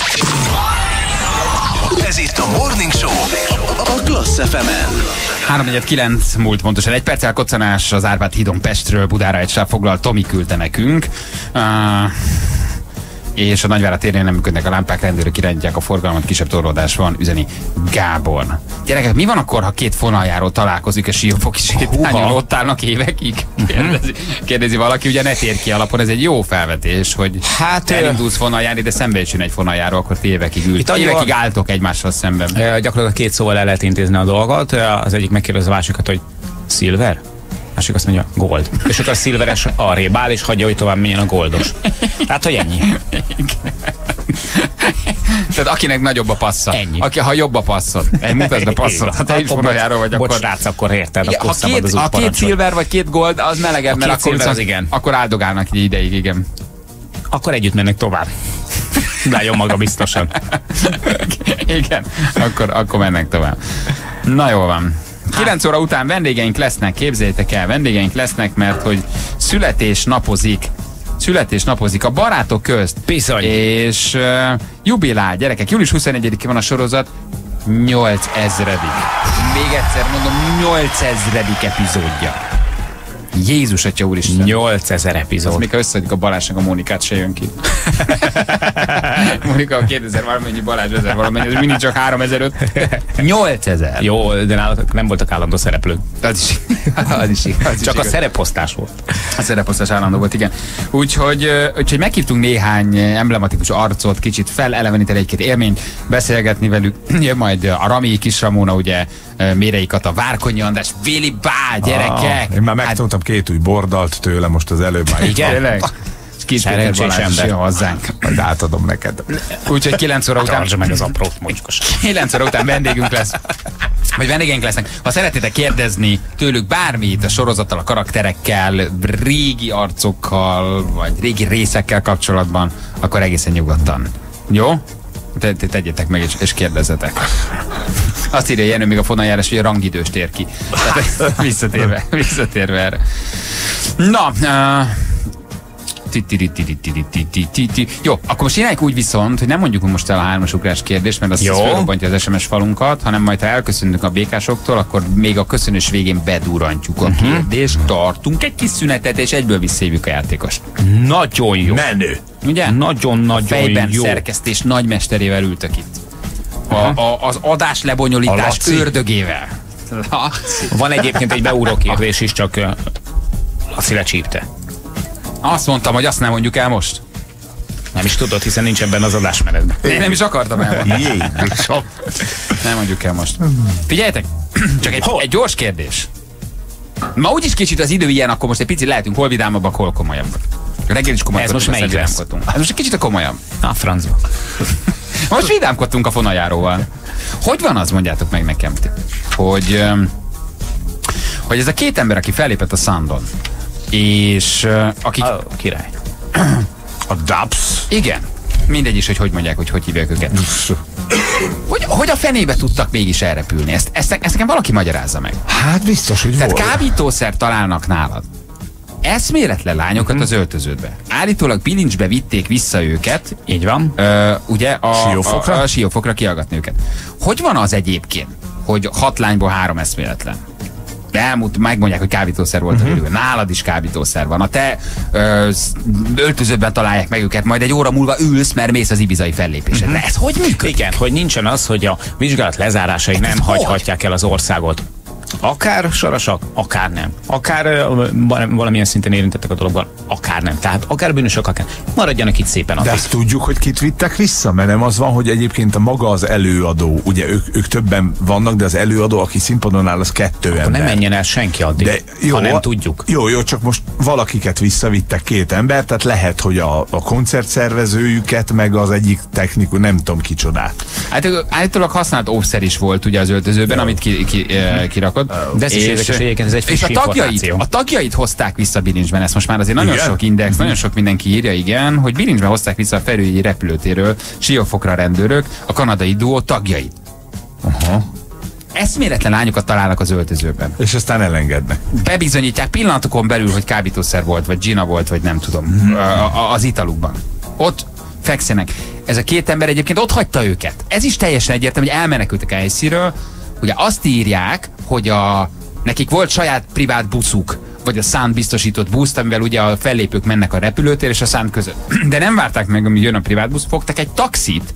Ez itt a Morning Show a Klassz FM-en. 3:49 múlt pontosan 1 perccel, koccanás az Árpád hídon Pestről Budára egy sáv foglalt, Tomi küldte nekünk. És a Nagyvárad térén nem működnek a lámpák, rendőrök irányítják a forgalmat, kisebb torlódás van, üzeni Gábor. Gyerekek, mi van akkor, ha két fonaljáró találkozik a Siófoki sétányon, ott állnak évekig? Kérdezi valaki, ugye ne tér ki alapon, ez egy jó felvetés, hogy hát elindulsz fonaljárni, de szembe is jön egy fonaljáró, akkor ti évekig évekig álltok egymással szemben. Gyakorlatilag 2 szóval el lehet intézni a dolgot. Az egyik megkérdezi a másikat, hogy Silver? Másik azt mondja, gold. És akkor a szilveres arrébb áll, és hagyja, hogy tovább menjen a goldos. Tehát, hogy ennyi. Tehát akinek nagyobb a passza. Ennyi. Ha jobb a passzod. Mutasd a passzod. Ha te is fonaljáró vagy, akkor... Bocs, akkor érted. Igen, ha két szilver vagy 2 gold, az melegebb, mert akkor viszont, igen. Akkor áldogálnak egy ideig, igen. Akkor együtt mennek tovább. De jó maga biztosan. Igen, akkor mennek tovább. Na jól van. 9 óra után vendégeink lesznek, képzeljétek el, vendégeink lesznek, mert hogy születésnapozik a barátok közt. Bizony. És jubilál, gyerekek, július 21-én van a sorozat 8000-dik. Még egyszer mondom, 8000. epizódja. Jézus Atya Úristen. 8000 epizód. Azt mikor összeadjuk a Balázsnak, a Mónikát se jön ki. Mónika a 2000 valamennyi, Balázs 1000 valamennyi, ez mindig csak 3005. 8000. Jó, de nálatok nem voltak állandó szereplők. Az is csak a szereposztás volt. A szereposztás állandó volt, igen. Úgyhogy meghívtunk néhány emblematikus arcot, kicsit feleleveníteni egy-két élményt, beszélgetni velük. Jön majd a Rami, Kis Ramona, ugye, Mérei Kata, Várkonyi András, Véli Bá, gyerekek. Én már megtanultam 2 új bordalt tőle, most az előbb már. Igen? Szerencsés ember hozzánk. Majd átadom neked. Úgyhogy 9 óra után... Tartsd meg az aprót, mondjukos. 9 óra után vendégünk lesz. Vagy vendégeink lesznek. Ha szeretnétek kérdezni tőlük bármit a sorozattal, a karakterekkel, régi arcokkal, vagy régi részekkel kapcsolatban, akkor egészen nyugodtan. Jó? Tegyetek meg és kérdezzetek. Azt írja Jenő még a fonaljárás, hogy a rangidős tér ki. Tehát, visszatérve erre. Na, jó, akkor most csináljuk úgy viszont, hogy nem mondjuk most el a 3-as ugrás kérdést, mert az felrobbantja az SMS falunkat, hanem majd ha elköszönünk a békásoktól, akkor még a köszönés végén bedurrantjuk a kérdést, tartunk egy kis szünetet, és egyből visszahívjuk a játékost. Nagyon jó. Menő. Ugye? Nagyon fejben jó. szerkesztés nagymesterével ültök itt. Az adás lebonyolítás ördögével. Van egyébként egy beúró kérdés is, csak Laci lecsípte. Azt mondtam, hogy azt nem mondjuk el most. Nem is tudod, hiszen nincs ebben az adásmenetben. Én nem is akartam elmondani. Nem mondjuk el most. Figyeljetek, csak egy gyors kérdés. Ma úgyis kicsit az idő ilyen, akkor most egy picit lehetünk hol vidámabbak, hol komolyabbak. Reggel is komolyabbak. Ez most melyik lesz? Ez most egy kicsit a komolyabb. A francba. Most vidámkodtunk a fonaljáróval. Hogy van az, mondjátok meg nekem, hogy ez a 2 ember, aki fellépett a Soundon, és akik... Király. A Dubs? Igen. Mindegy is, hogy mondják, hogy hívják őket. Hogy a fenébe tudtak mégis elrepülni? Ezt nekem valaki magyarázza meg. Hát biztos, hogy tehát kábítószer találnak nálad. Eszméletlen lányokat az öltöződbe. Állítólag bilincsbe vitték vissza őket. Így van. Ugye a Siófokra kihallgatni őket. Hogy van az egyébként, hogy 6 lányból 3 eszméletlen? Megmondják, hogy kábítószer volt a vérükben. Nálad is kábítószer van. A te öltözőben találják meg őket, majd egy óra múlva ülsz, mert mész az ibizai fellépésedre. Ez hogy működik? Igen, hogy nincsen az, hogy a vizsgálat lezárásaig nem hagyhatják el az országot. Akár sarasak, akár nem. Akár valamilyen szinten érintettek a dologban, akár nem. Tehát akár bűnösök, akár maradjanak itt szépen. De azt tudjuk, hogy kit vittek vissza? Mert nem az van, hogy egyébként a maga az előadó, ugye ők többen vannak, de az előadó, aki színpadon áll, az 2 ember. Nem menjen el senki addig, de jó, ha nem tudjuk. Jó, csak most valakiket visszavittek 2 ember, tehát lehet, hogy a koncertszervezőjüket, meg az egyik technikus, nem tudom kicsodát. Hát állítólag használt óvszer is volt ugye az öltözőben, amit kirakott. De ez is érdekes, egyébként ez egy friss információ. A tagjait hozták vissza bilincsben, ezt most már azért nagyon sok index, nagyon sok mindenki írja, igen, hogy bilincsben hozták vissza a Ferőgyi repülőtérről Siófokra rendőrök, a kanadai duó tagjait. Eszméletlen lányokat találnak az öltözőben. És aztán elengednek. Bebizonyítják pillanatokon belül, hogy kábítószer volt, vagy gina volt, vagy nem tudom, az italukban. Ott fekszenek. Ez a 2 ember egyébként ott hagyta őket. Ez is teljesen egyértelmű, hogy elmenekültek a helyszínről. Ugye azt írják, hogy nekik volt saját privát buszuk, vagy a Sun biztosított buszt, amivel ugye a fellépők mennek a repülőtér és a Sun között. De nem várták meg, amíg jön a privát busz, fogtak egy taxit,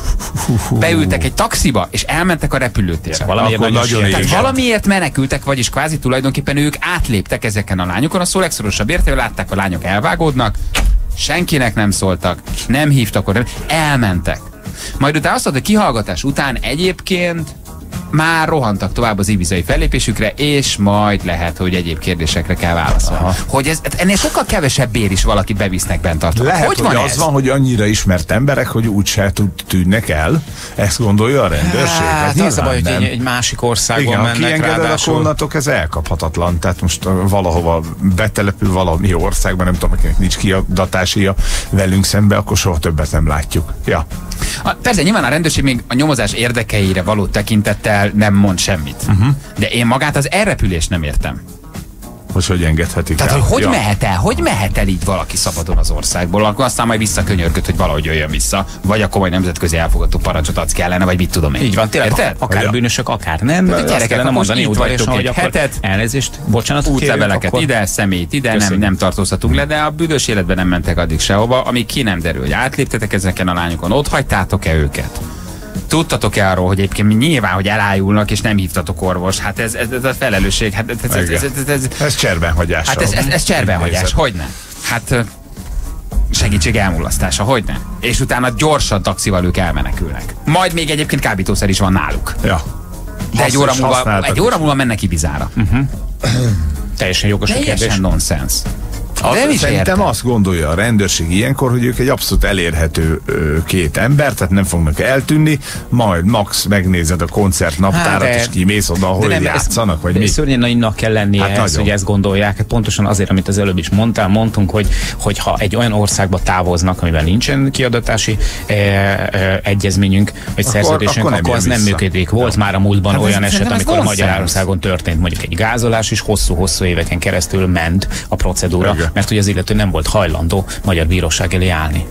beültek egy taxiba, és elmentek a repülőtérre. Valamiért menekültek, vagyis kvázi tulajdonképpen ők átléptek ezeken a lányokon, a szó legszorosabb értelmében látták, a lányok elvágódnak, senkinek nem szóltak, nem hívtak, elmentek. Majd utána azt mondta, hogy kihallgatás után egyébként már rohantak tovább az ibizai fellépésükre, és majd lehet, hogy egyéb kérdésekre kell válaszolni. Hogy ennél sokkal kevesebb bér is valaki bevisznek bent tartani. Lehet, hogy az van, hogy annyira ismert emberek, hogy úgyse tűnnek el. Ezt gondolja a rendőrség. Hát az a baj, hogy egy másik országban mennek, kiengeded a konnatok, ez elkaphatatlan. Tehát most valahova betelepül valami országban, nem tudom, akinek nincs kiadatásia velünk szembe, akkor soha többet nem látjuk. Ja. Persze, nyilván a rendőrség még a nyomozás érdekeire való tekintettel nem mond semmit. De én magát az elrepülést nem értem. Hogy engedhetik el. Tehát, hogy mehet el? Hogy mehet el így valaki szabadon az országból? Akkor aztán majd visszakönyörgött, hogy valahogy jöjjön vissza. Vagy akkor majd nemzetközi elfogadó parancsot adsz kellene, vagy mit tudom én. Így van, tényleg. Akár bűnösök, akár nem. De gyerekek, nem mondani udvariasan, hogy hetet, elnézést, bocsánat, útleveleket ide, szemét ide, nem tartóztatunk le, de a büdös életben nem mentek addig sehova, amíg ki nem derül, hogy átléptetek ezeken a lányokon. Ott hagytátok-e őket? Tudtatok-e arról, hogy egyébként nyilván, hogy elájulnak, és nem hívtatok orvos? Hát ez a felelősség. Hát ez cserbenhagyás. Hát ez cserbenhagyás, hogyne? Hát segítség elmulasztása, hogyne? És utána gyorsan taxival ők elmenekülnek. Majd még egyébként kábítószer is van náluk. Ja. De egy óra múlva mennek Ibizára. Teljesen jogos a kérdés. Teljesen nonsens. Szerintem azt gondolja a rendőrség ilyenkor, hogy ők egy abszolút elérhető 2 ember, tehát nem fognak eltűnni, majd max megnézed a koncertnaptárat, és kimész oda, ahol játszanak, vagy mi. Szörnyen nagynak kell lennie ehhez, hogy ezt gondolják. Hát pontosan azért, amit az előbb is mondtunk, hogy ha egy olyan országba távoznak, amivel nincsen kiadatási egyezményünk, vagy szerződésünk, akkor az nem működik. Volt már a múltban olyan eset, amikor a Magyarországon történt mondjuk egy gázolás, és hosszú-hosszú éveken keresztül ment a procedúra, mert hogy az illető nem volt hajlandó magyar bíróság elé állni.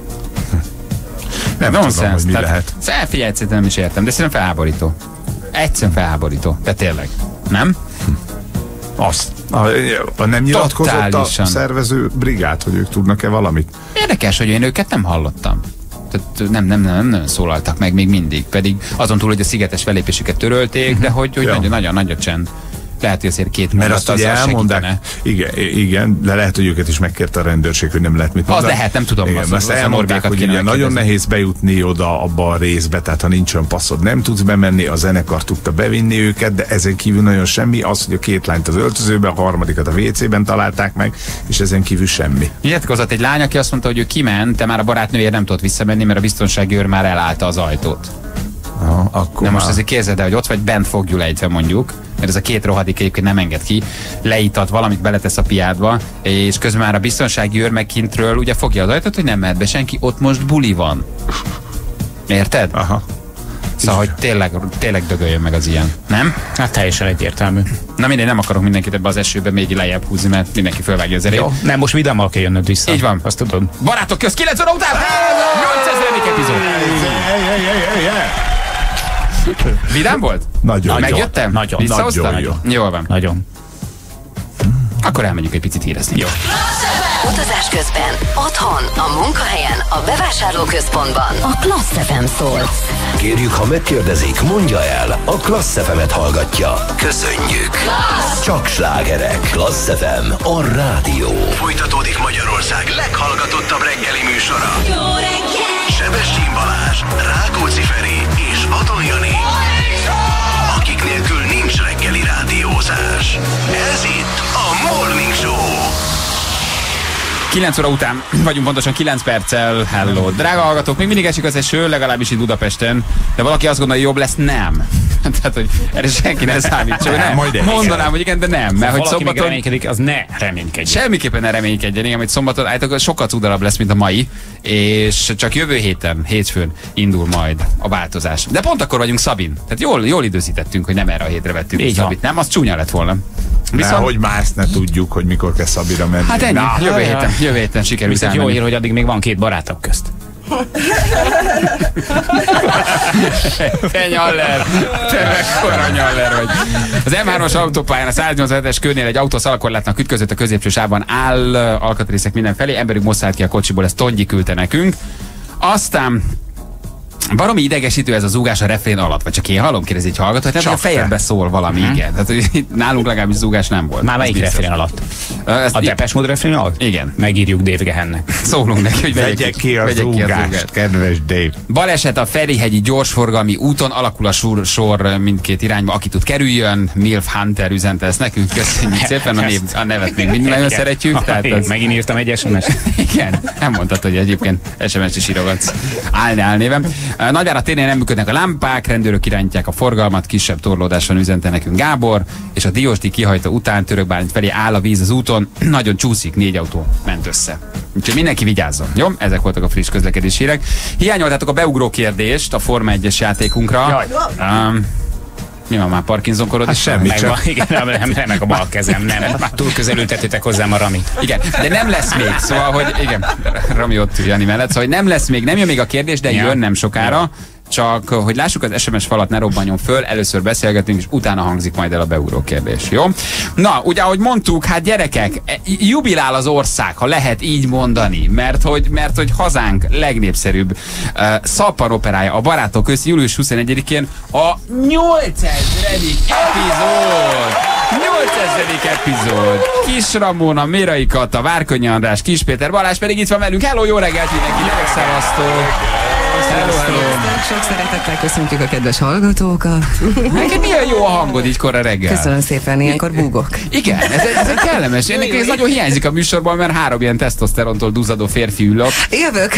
Nem tudom, hogy mi lehet. Figyelj, nem is értem, de szerintem felháborító. Egyszerűen felháborító. De tényleg. Nem? Azt. Nem nyilatkozott a szervező brigád, hogy ők tudnak-e valamit? Érdekes, hogy én őket nem hallottam. Tehát nem szólaltak meg még mindig. Pedig azon túl, hogy a szigetes fellépésüket törölték, de hogy nagyon nagy a csend. Lehet, hogy azért 2 mert azt ugye elmondták, igen, de lehet, hogy őket is megkérte a rendőrség, hogy nem lehet mit mondani. Az lehet, nem tudom. Igen, azt elmondták, hogy ugye nagyon nehéz bejutni oda abba a részbe, tehát ha nincs olyan passzod, nem tudsz bemenni, a zenekar tudta bevinni őket, de ezen kívül nagyon semmi, az, hogy a 2 lányt az öltözőbe, a harmadikat a WC-ben találták meg, és ezen kívül semmi. Nyilatkozott egy lány, aki azt mondta, hogy ő kiment, de már a barátnője nem tudott visszamenni, mert a biztonsági őr már elállta az ajtót. Akkor most azért képzeld el, hogy ott vagy bent fogjul ejtve mondjuk, mert ez a 2 rohadik egyébként nem enged ki, leítat valamit, beletesz a piádba, és közben már a biztonsági őr meg kintről ugye fogja az ajtót, hogy nem mehet be senki, ott most buli van. Érted? Aha. Szóval, hogy tényleg dögöljön meg az ilyen. Nem? Hát teljesen egyértelmű. Na mindegy, nem akarok mindenkit ebbe az esőbe még lejjebb húzni, mert mindenki fölvágja az erét. Jó, nem, most vidámmal kell jönnöd vissza. Így van. Azt tudod. Barátok közt 9 óra után! 8000. epizód! Vidám volt? Nagyon. Megjöttem? Nagyon. Jól van. Nagyon. Akkor elmegyünk egy picit hírezni. Jó. Utazás közben, otthon, a munkahelyen, a bevásárlóközpontban. A Klassz FM szól. Kérjük, ha megkérdezik, mondja el, a Klassz FM-et hallgatja. Köszönjük! Csak slágerek. Klassz FM, a rádió. Folytatódik Magyarország leghallgatottabb reggeli műsora. Jó reggel! Sebestyén Balázs, Rákóczi Feri és Vadon Jani. Akik nélkül nincs reggeli rádiózás. Ez itt a Morning Show. 9 óra után vagyunk, pontosan 9 perccel. Hello, drága hallgatók, még mindig esik az eső, legalábbis itt Budapesten, de valaki azt gondolja, jobb lesz, nem. Tehát, hogy erre senki ne számítson, nem. Mondanám, hogy igen, de nem. Mert hogy szombaton még reménykedik, az ne reménykedjen. Semmiképpen ne reménykedjen, igen, hogy szombaton állítólag sokkal cudarabb lesz, mint a mai, és csak jövő héten, hétfőn indul majd a változás. De pont akkor vagyunk Szabin. Tehát jól időzítettünk, hogy nem erre a hétre vettünk így Szabit. Nem, az csúnya lett volna. Viszont... hogy más ne tudjuk, hogy mikor kell Szabira menni. Hát ennyi, jövő héten sikerült. Viszont jó hír, hogy addig még van 2 barátok közt. Te nyaller! Te mekkora nyaller vagy! Az M3-as autópályán a 187-es körnél egy autó szalagkorlátnak ütközött, a középső sávban áll alkatrészek mindenfelé, emberük moszállt ki a kocsiból, ezt Tongyi küldte nekünk. Aztán baromi idegesítő ez a zúgás a refrén alatt, vagy csak én hallom, kérdezi egy hallgató, tehát a fejedbe szól valami, igen. Tehát nálunk legalábbis zúgás nem volt. Már melyik refrén alatt? A Depeche Mode refrén alatt? Igen. Megírjuk Dave Gehennek. Szólunk neki, hogy vegyek ki a zúgást, kedves Dave. Baleset a Ferihegyi gyorsforgalmi úton, alakul a sor mindkét irányba, aki tud kerüljön. Milf Hunter üzente ezt nekünk, köszönjük szépen, a nevet még mind nagyon szeretjük. Tehát megint írtam egy SMS-t. Igen, nem mondtad, hogy egyébként SMS-t is írogatsz álnéven. Nagyvárad térnél nem működnek a lámpák, rendőrök irányítják a forgalmat, kisebb torlódáson üzente nekünk Gábor, és a Diósdi kihajtó után Törökbálint felé áll a víz az úton, nagyon csúszik, 4 autó ment össze. Úgyhogy mindenki vigyázzon, jó? Ezek voltak a friss közlekedési hírek. Hiányoltátok a beugró kérdést a Forma 1-es játékunkra. Mi van már, Parkinson-korod is? Semmi, igen, nem a bal kezem, nem. Már túl közelültettétek hozzám a Rami. Igen, de nem lesz még, szóval, hogy igen, Rami ott Jani mellett, szóval, hogy nem lesz még, nem jön még a kérdés, de jön nem sokára. Csak, hogy lássuk, az SMS falat ne robbanjon föl, először beszélgetünk, és utána hangzik majd el a beugró kérdés, jó? Na, ugye, ahogy mondtuk, hát gyerekek, jubilál az ország, ha lehet így mondani, mert hogy hazánk legnépszerűbb szappan operája, a Barátok közt július 21-én a 8000. epizód! 8000. epizód! Kis Ramona, Mérai Kata, Várkonyi András, Kis Péter, Balázs pedig itt van velünk. Hello, jó reggelt mindenkinek, szevasztok! Hello. Sok szeretettel köszöntjük a kedves hallgatókat. Neked milyen jó a hangod így korra reggel? Köszönöm szépen, ilyenkor búgok. Igen, ez egy kellemes. Nekem ez nagyon hiányzik a műsorban, mert 3 ilyen tesztoszterontól duzzadó férfi ülök. Jövök.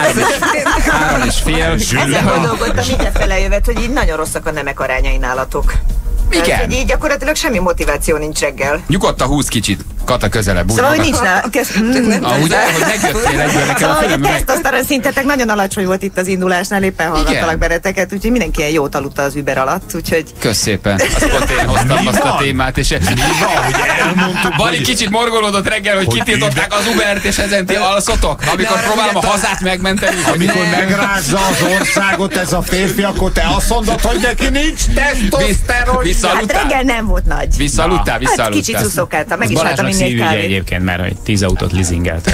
3,5. Ezzel gondolkodtam mindenfele jövet, hogy így nagyon rosszak a nemek arányai nálatok. Igen. Tehát, így gyakorlatilag semmi motiváció nincs reggel. Nyugodtan húz kicsit. Kata közelebb. Szóval, hogy nincs nála. Ugye, hogy megjöttél egyből nekem. Szóval, hogy a tesztoszteron szintetek nagyon alacsony volt itt az indulásnál, éppen hallgattalak benneteket, úgyhogy mindenki ilyen jót aludta az Uber alatt, úgyhogy... Kösz szépen. Azt pont én hoztam azt a témát, és Bali kicsit morgolódott reggel, hogy kitiltották az Ubert, és ezen ti alszotok, amikor próbálom a hazát megmenteni. Amikor megrázza az országot ez a férfi, akkor te azt mondod, hogy neki nincs tesztoszteron. Hát reggel nem volt nagy. Visszaludtál. Hát kicsit szuszokáltam, meg is álltam inni egy kávét. Egyébként, mert hogy 10 autót leasingelt.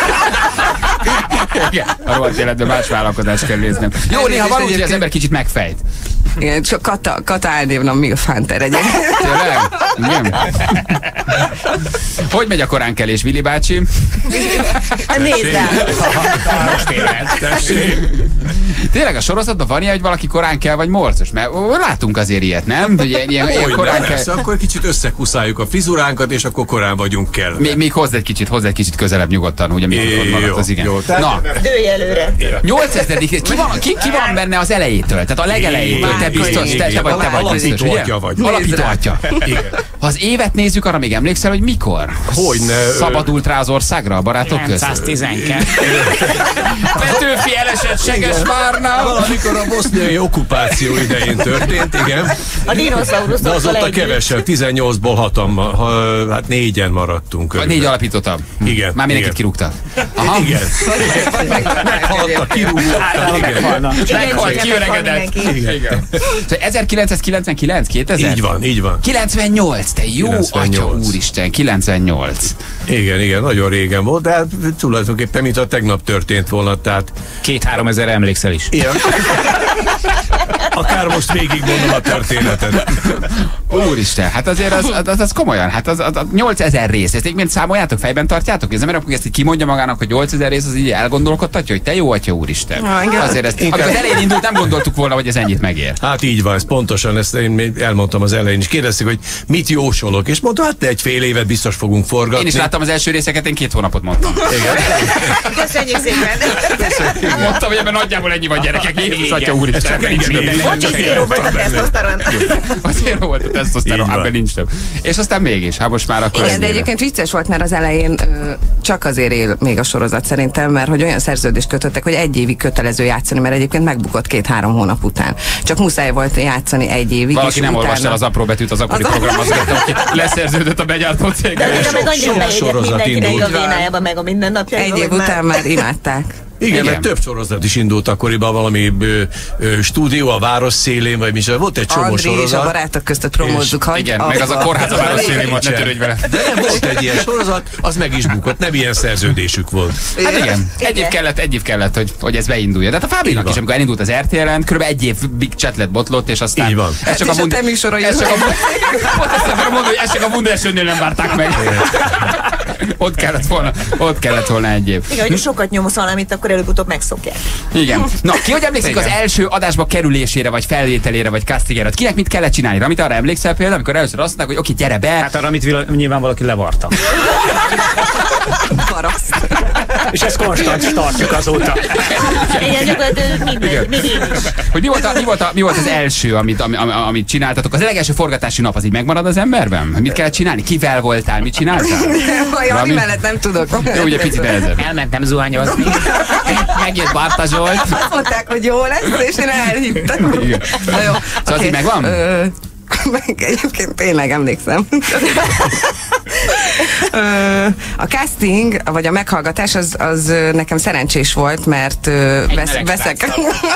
Igen, a rohadt életben más vállalkozást kell néznem. Jó, néha van úgy, hogy az ember kicsit megfejt. Igen, csak Kata álnévnem Milf Hunter egyébként. Tényleg? Igen. Hogy megy a koránkelés, Vili bácsi? Nézd rá! Tényleg a sorozatban van ilyen, hogy valaki korán kell, vagy morcos? Mert látunk azért ilyet, nem? Hogy ilyen korán kell. Persze, akkor kicsit összekuszáljuk a frizuránkat, és akkor korán vagyunk kell. Még hozz egy kicsit közelebb nyugodtan, ugye mikrofon maradt az igen. Na, dőj előre. 8000. Ki van benne az elejétől? Tehát a legelejétől, te biztos, te vagy biztos, ugye? Alapító atya. Ha az évet nézzük, arra még emlékszel, hogy mikor? Hogyne. Szabadult rá az országra a Barátok közt? 912. Petőfi elesett Segesvárnál. Amikor a boszniai okupáció idején történt, igen. A dinoszauruszok. De azóta kevesebb, 18-ból 6-an, hát 4-en maradtunk. A 4 alapítottak. Igen. Már mindenkit kirúgtak. Aha. Igen. Meghaltak, kirúgottak. Meghalt, kiöregedett. Igen. 1999, 2000? Így van. 98, te jó 98. Atya úristen, 98. Igen, nagyon régen volt, de hát tulajdonképpen mint a tegnap történt volna, tehát 2-3 ezer emlékszel is. Igen. Akár most végigmondom a történetet. Úristen, hát azért az komolyan, hát az 8000 rész, ezt még számoljátok, fejben tartjátok? Ez nem, ezt így kimondja magának, hogy 8000 rész, az így elgondolkodtatja, hogy te jó atya úristen. Azért ezt, amikor az elején indult, nem gondoltuk volna, hogy ez ennyit megér. Hát így van, ez pontosan, ezt én elmondtam az elején is. Kérdezték, hogy mit jósolok, és mondta, hát 1 fél évet biztos fogunk forgatni. Én is láttam az első részeket, én 2 hónapot mondtam. Igen. Köszönjük szépen. Mondtam, hogy ebben nagyjából ennyi van, gyerekek. Jézus atya úristen. Zéro volt a tesztoszteron. Azért volt a tesztoszteron, ebben nincs több. És aztán mégis, hát most már akkor... Igen, de egyébként vicces volt, mert az elején csak azért él még a sorozat szerintem, mert hogy olyan szerződést kötöttek, hogy 1 évig kötelező játszani, mert egyébként megbukott 2-3 hónap után. Csak muszáj volt játszani 1 évig. Valaki nem olvasta az apró betűt az akkori programozgató, aki leszerződött a begyártó céggel. Sorozat indult. A vénájában meg a mindennapjaiban. 1 év után már imádták. Igen, mert több sorozat is indult akkoriban, valami stúdió a város szélén, vagy mi sem. Volt egy csomó sorozat. André és a barátok között promózzuk, hogy... Igen, meg az a kórház a város szélén volt, ne törődj vele. De nem volt egy ilyen sorozat, az meg is bukott, nem ilyen szerződésük volt. Hát igen, egy év kellett, hogy ez beindulja. De hát a Fábrinak is, amikor elindult az RTL-en, kb. 1 évig chatlet botlott, és aztán... Így van. Ez csak a műsora jön. Ez csak a Wunderschönnél nem várták meg. Ott kellett volna 1 év. Igen, hogy sokat nyomsz valamit, akkor előbb-utóbb megszokják. Igen. Na, ki hogy emlékszik az első adásba kerülésére, vagy felvételére, vagy castingére? Kinek mit kellett csinálni? Amit arra emlékszel például, amikor először azt mondták, hogy oké, gyere be. Hát arra, amit nyilván valaki levarta. Paraszt. És ezt konstant tartjuk azóta. Igen, gyakorlatilag mindegy, még én is. Hogy mi volt az első, amit csináltatok? Az legelső forgatási nap az így megmarad az emberben? Mit kellett csinálni? Kivel voltál? Mit csináltál? Jani mellett nem tudok. Jó, ugye picit nehezebb. Elmentem zuhanyozni. Megjött Barta Zsolt. Azt mondták, hogy jó lesz, és én elhittem. Na jó. Szóval okay. Megvan? Meg egyébként tényleg emlékszem. A casting, vagy a meghallgatás az nekem szerencsés volt, mert veszek...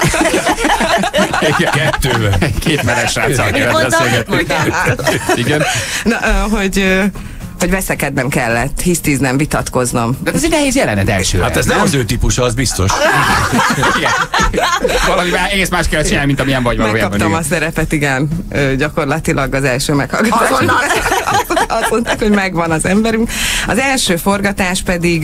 Kettővel. 2 meleg sráccal kellett beszélgetni. Igen. Na, hogy veszekednem kellett, hisztiznem, vitatkoznom. De ez egy nehéz jelenet elsőre. Hát ez nem az ő típusa, az biztos. Igen. Valami egész más kell csinálni, mint amilyen vagy valójában. Megkaptam a szerepet, igen. Gyakorlatilag az első meghallgatás. Azt mondták, hogy megvan az emberünk. Az első forgatás pedig...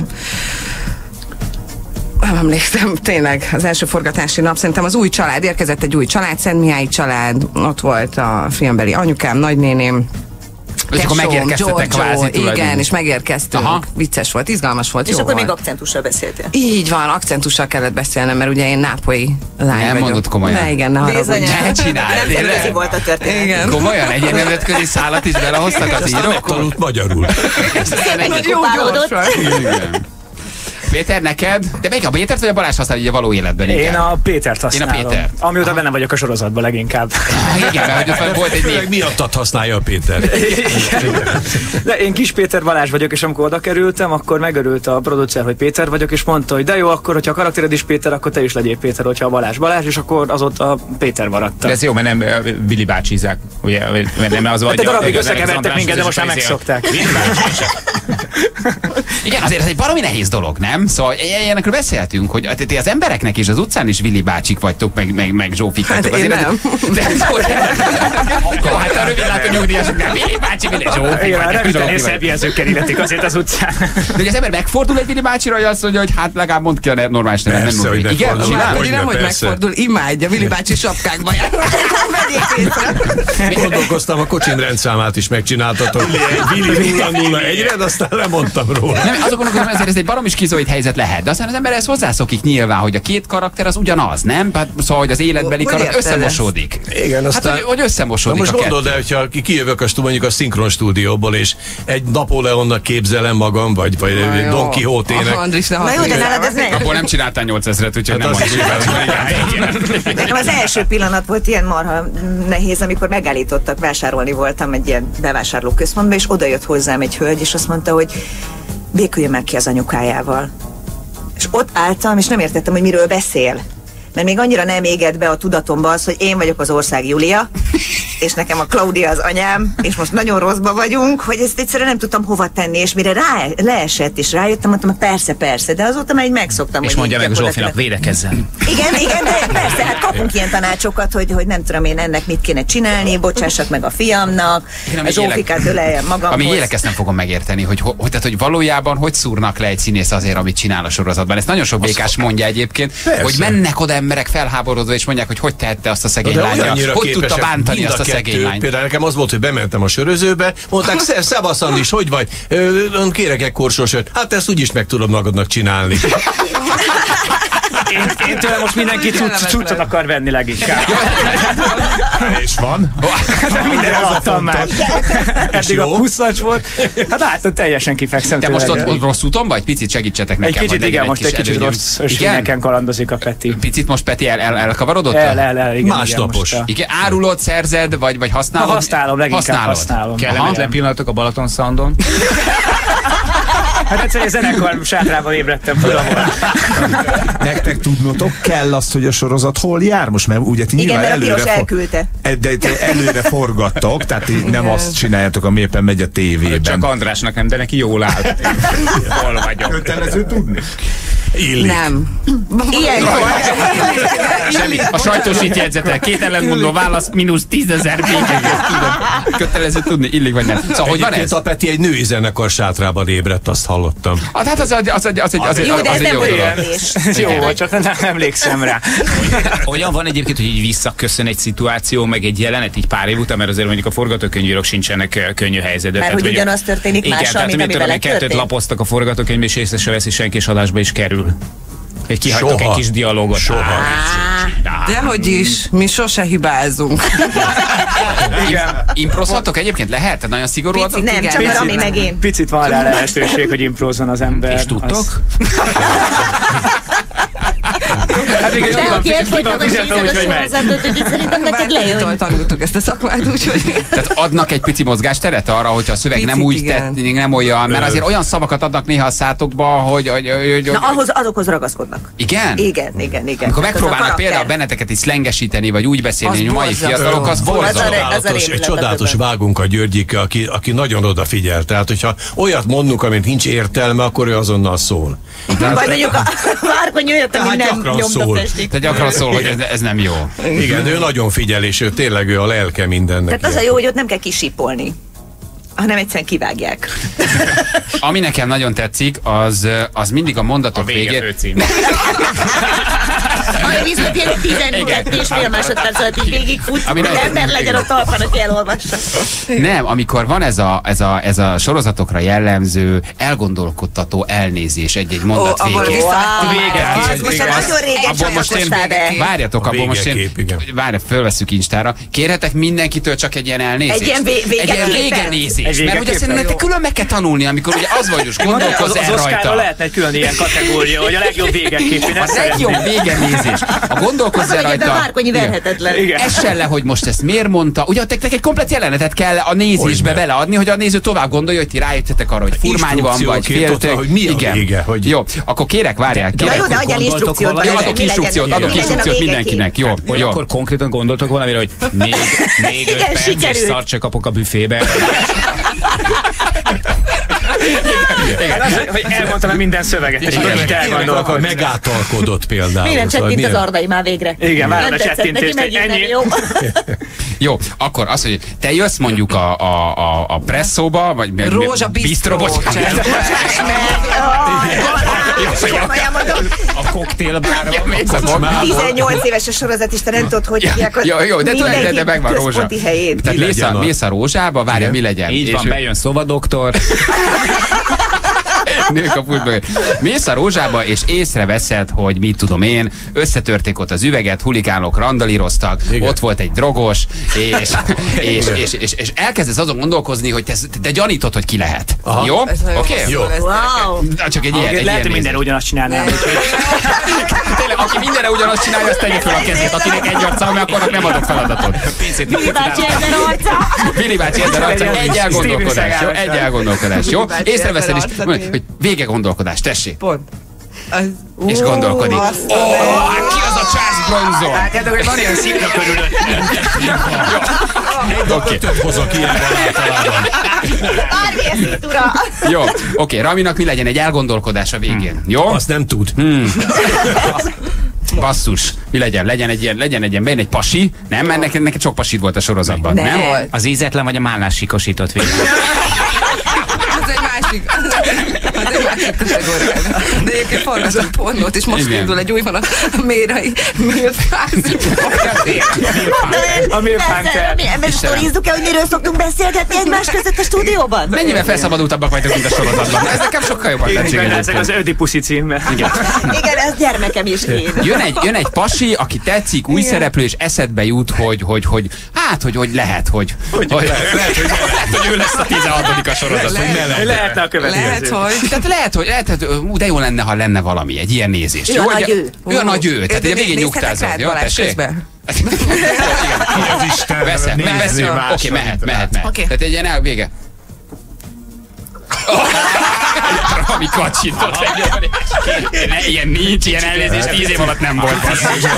nem emlékszem, tényleg az első forgatási nap, szerintem az új család, érkezett egy új család, Szentmihályi család, ott volt a filmbeli anyukám, nagynéném, és akkor megérkeztetek kvázi. Igen, és megérkeztünk. Aha. Vicces volt, izgalmas volt, és jó akkor volt. Még akcentussal beszéltél. Így van, akcentussal kellett beszélnem, mert ugye én nápolyi lány vagyok. Nem mondod komolyan. Ne, igen, ne haragudj. Ne csinálj, nemzetközi volt a történet. Igen. Komolyan, egy nemzetközi szállat is belehoztak az írók? Megtanult magyarul. Jó gyorsan. Péter, neked? De melyik a Pétert vagy a Balázs használja így a való életben? Én a Pétert használom. Én a Pétert. Amióta benne vagyok a sorozatban leginkább. Igen, mert hogy volt egy még miattad használja a Péter. De én Kis Péter Balázs vagyok, és amikor oda kerültem, akkor megörült a producer, hogy Péter vagyok, és mondta, hogy de jó, akkor, hogyha a karaktered is Péter, akkor te is legyél Péter, hogyha a Balázs, és akkor azóta Péter maradta. De ez jó, mert nem Willy bácsizák, ugye? Mert nem az vagy. Hát darabig összekevertek minket, de most már megszokták. Igen, azért ez egy baromi nehéz dolog, nem? Szóval ilyenekről beszéltünk, hogy ti az embereknek is az utcán is Willy bácsik vagytok, meg Zsófik vagytok. Hát én nem. Hát a rövidlátó nyugdíjasok, nem Willy bácsi, Willy Zsófik. Igen, röviden szebb jelzőkkel illetik azért az utcán. De hogy az ember megfordul egy Willy bácsira, hogy azt mondja, hogy hát legalább mondd ki a normális nevet. Persze, hogy igen, nem, hogy megfordul, imádja Willy bácsi sapkákba jár. Gondolkoztam, a kocsim rendszámát is megcsináltatok. Willy 001-re, de aztán lemondtam róla. Nem, azok gondolom, ezért ez egy baromi skizoid helyzet lehet, de aztán az ember ezt hozzászokik nyilván, hogy a 2 karakter az ugyanaz, nem? Hát, szóval, hogy az életbeli karakter összemosódik. Igen, aztán... Hát, hogy összemosódik. Na most gondold el, hogyha kijövök mondjuk a szinkron stúdióból, és egy Napóleonnak képzelem magam, vagy Don Quixote-nek. Na jó, de nálad ez nem. Abból nem csináltál 8000-et, úgyhogy nem mondjuk. Nekem az első pillanat volt ilyen marha nehéz, amikor megállítottak, vásárolni voltam egy ilyen bevásárlóközpontban, és oda jött hozzám egy hölgy, és azt mondta, hogy béküljön meg ki az anyukájával. És ott álltam, és nem értettem, hogy miről beszél. Mert még annyira nem égett be a tudatomba az, hogy én vagyok az ország Júlia, és nekem a Claudia az anyám, és most nagyon rosszba vagyunk, hogy ezt egyszerűen nem tudtam hova tenni, és mire leesett, és rájöttem, mondtam, persze, de azóta már így megszoktam. És mondja meg a Zsófinak, védekezzen. Igen, de persze, hát kapunk ilyen tanácsokat, hogy nem tudom én ennek mit kéne csinálni, bocsássak meg a fiamnak, a Zsófikát öleljem magamhoz. Ami élek, ezt nem fogom megérteni, hogy valójában hogy szúrnak le egy színész azért, amit csinál a sorozatban. Ezt nagyon sok békás mondja egyébként, hogy mennek oda emberek felháborodva, és mondják, hogy tehette azt a szegény lányt, hogy tudta bántani azt a szegény lányt. Például nekem az volt, hogy bementem a sörözőbe, mondták, szevasz Andis, hogy vagy? Kérek egy korsósört. Hát ezt úgyis meg tudom magadnak csinálni. Én tőle most mindenki cuccot akar venni leginkább. És van? Mindenre adtam már. Eddig a puszlacs volt. Hát látom, teljesen kifekszem. Te most ott rossz úton vagy? Picit segítsetek nekem. Egy kicsit, igen, most egy kicsit rossz ösvényeken kalandozik a Peti. Picit most Peti elkavarodott? Igen. Másnapos. Igen, árulod, szerzed, vagy használod? Használom, leginkább használom. Kellemetlen pillanatok a Balaton Soundon? Hát egyszerűen zenekar sátrában ébredtem, tudom. Nektek tudnotok kell azt, hogy a sorozat hol jár most, mert ugye ti nyilván előre forgattok, tehát nem azt csináljátok, ami éppen megy a tévében. Csak Andrásnak nem, de neki jól áll. Hol vagyok? Kötelező tudni? Illik. Nem. Ilyenkor. Semmi. A sajtósít jegyzete, 2 ellentmondó válasz, -10 000 kötelező tudni, illik vagy nem. Szóval, hogy van ez? A Peti egy női zenekar sátrában ébredt, azt hallottam. Hát az egy jó, de ez nem volt jó volt, csak nem emlékszem rá. Olyan van egyébként, hogy így visszaköszön egy szituáció, meg egy jelenet így pár év után, mert azért mondjuk a forgatókönyvírók sincsenek könnyű helyzetben. Mert hogy ugyanaz történik mással, mint ami vele történt. Kettőt lapoztak a forgatókönyvbe, és észre se veszi senki, és adásba is kerül. Egy kihagytok egy kis dialógot. Soha. Dehogy is, mi sose hibázunk. Improzoltok egyébként? Lehet? Nagyon szigorúan? Nem, csak Rami meg én. Picit van rá lehetőség, hogy improzzon az ember. És tudtok? Hát igen, de aki egyfolytában sorozatot, hogy szerintem neked lejön. Tanultuk ezt a szakmát, úgyhogy... Tehát adnak egy pici mozgásteret arra, hogyha a szöveg nem úgy tett, nem olyan, mert azért olyan szavakat adnak néha a szátokba, hogy... Na, azokhoz ragaszkodnak. Igen? Igen. Amikor megpróbálnak például benneteket is szlengesíteni, vagy úgy beszélni, hogy a mai fiatalok, az borzalmas. Egy csodálatos vágunk a Györgyike, aki nagyon odafigyel. Tehát, hogyha olyat mondunk, amit nincs értelme, akkor ő azonnal szól. Vagy mondjuk a Márkony olyat, ami nem nyomda festik. Tehát gyakran szól, hogy ez nem jó. Igen, de ő nagyon figyel, és ő tényleg a lelke mindennek. Tehát az a jó, hogy ott nem kell kisipolni, hanem egyszerűen kivágják. Ami nekem nagyon tetszik, az mindig a mondatok végén. Arra viszont ilyen 12,5 másodperc alatt így végigfut, hogy ember legyen a talpán, aki elolvassa. Nem, amikor van ez a sorozatokra jellemző, elgondolkodtató elnézés egy mondat végén. Most nagyon régen csajosostál be. Várjatok, abból most fölveszük Instára. Kérhetek mindenkitől csak egy ilyen elnézést? Egy ilyen végenézés. Mert hogy azt szerintem külön meg kell tanulni, amikor ugye az vagy, hogy gondolkozz el rajta. Az lehetne egy külön ilyen kategória, hogy a legjobb végeképén. A legjobb végenézés. A gondolkozz el rajta. A Márkonyi verhetetlen. Essen le, hogy most ezt miért mondta. Ugye nektek egy komplet jelenetet kell a nézésbe beleadni, hogy a néző tovább gondolja, hogy ti rájöttetek arra, hogy furmány van, vagy féltek. Hogy mi a vége. Jó, akkor kérek, várják. Adjál instrukciót. Adok instrukciót mindenkinek. Jó. Akkor konkrétan gondoltok valamire, hogy még 5 perc és szart se kapok a büfébe. Hogy elmondtam minden szöveget, és így elgondolkodott. Megátalkodott például. Miért nem csettint az Ardai már végre? Igen, már a csettintést. Jó, akkor az, hogy te jössz mondjuk a presszóba, vagy Rózsa Bistro, a koktélbárba. 18 éves a sorozat, és te nem tudod, hogy hívják jó, de megvan Rózsa. Helyét. Tehát mész a Rózsába, várja, mi legyen. Így van, bejön szobadoktor. Nők a pultba. Mész a Rózsába, és észreveszed, hogy mit tudom én, összetörték ott az üveget, huligánok randalíroztak, ott volt egy drogos, és elkezdesz azon gondolkozni, hogy te gyanítod, hogy ki lehet. Aha. Jó? Oké? Jó. Wow. Csak egy ilyen. Lehet, hogy mindenre ugyanazt csinálnám. Tényleg, aki mindenre ugyanazt csinálja, azt tegye fel a kezét. Akinek egy arca, mert akkor nem adok feladatot. Vili bácsi ezer arca. Vili bácsi ezer arca. Egy elgondolkodás. Jó? Egy elgondolkodás. Jó? Észreveszed is, hogy vége gondolkodás, tessék. Pont. És gondolkodik. Ki az a Charles Bronson? Hát, hogy van ilyen szikra körülött. Egy nap ötöt hozok ilyenben általában. Bármilyen szitúra. Jó, oké, Raminak mi legyen egy elgondolkodás a végén. Jó? Azt nem tud. Basszus, mi legyen? Legyen egy ilyen bejön egy pasi. Nem, mert neked sok pasid volt a sorozatban. Nem? Az ízetlen vagy a málnás sikosított végül. Az egy másik kategória. De egyébként forgatunk pornót, és most indul egy új van a mérai Milfánk. A Milfánk. Ebben sztorizzuk-e, hogy miről szoktunk beszélgetni egymás között a stúdióban? Mennyivel felszabadultabbak vagytok, mint a sorozatban? Ez nekem sokkal jobban tetszik. Ezek az Ödipuszi címmel. Igen, ez gyermekem is én. Jön egy pasi, aki tetszik, új szereplő, és eszedbe jut, hogy lehet, hogy ő lesz a 16. a sorozat. Lehetne a következő. Lehet, de jó lenne, ha lenne valami, egy ilyen nézés. Ő a nagy ő. Tehát egy végén nyugtázol. Jó, tessék? Veszem. Oké, mehet. Tehát egy ilyen vége. Rami kacsintott egy ilyen nincs, ilyen elnézés 10 év alatt nem volt.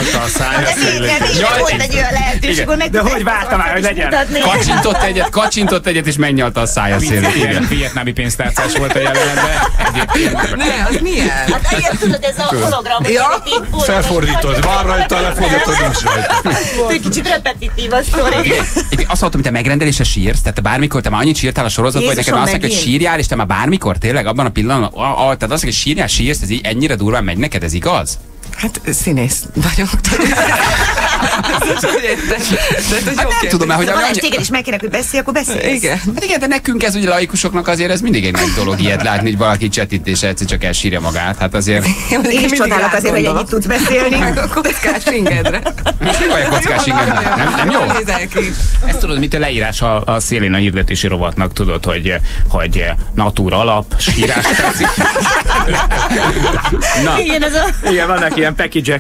Volt egy olyan lehetőség, de hogy vártam már, hogy legyen? Kacsintott egyet, és megnyalta a szája szélét. Vietnámi pénztárcás volt a jelenetben. Ne, az milyen? Hát egyet tudod, ez a hologram. Felfordítod, van rajta, lefordítod, nincs rajta. Egy kicsit repetitív a sztori. Azt hallottam, hogy te megrendelésre sírsz, tehát te bármikor, te már annyit sírtál a sorozatban, hogy neked azt mondják, hogy sírjál, és te már bármikor tényleg abban a pillanatban, tehát azt mondják, hogy sírsz, ez így ennyire durván megy neked, ez igaz? Hát színész vagyok. Nem tudom, hogy ha és téged is megkérnek, hogy beszélj, akkor beszélsz. Igen. Hát igen, de nekünk ez ugye laikusoknak azért ez mindig egy nagy dolog ilyet látni, hogy valaki csetítése egyszer csak elsírja magát. Hát azért... Én is csodálok azért, hogy ennyit tudsz beszélni. A kockás ingedre. Most mi vagy a kockás ingedre? Nem jó? Ezt tudod, mint a leírás a szélén a hirdetési rovatnak, tudod, hogy natúra alap, sírás tetszik. Na. Igen, vannak ilyen package-ek.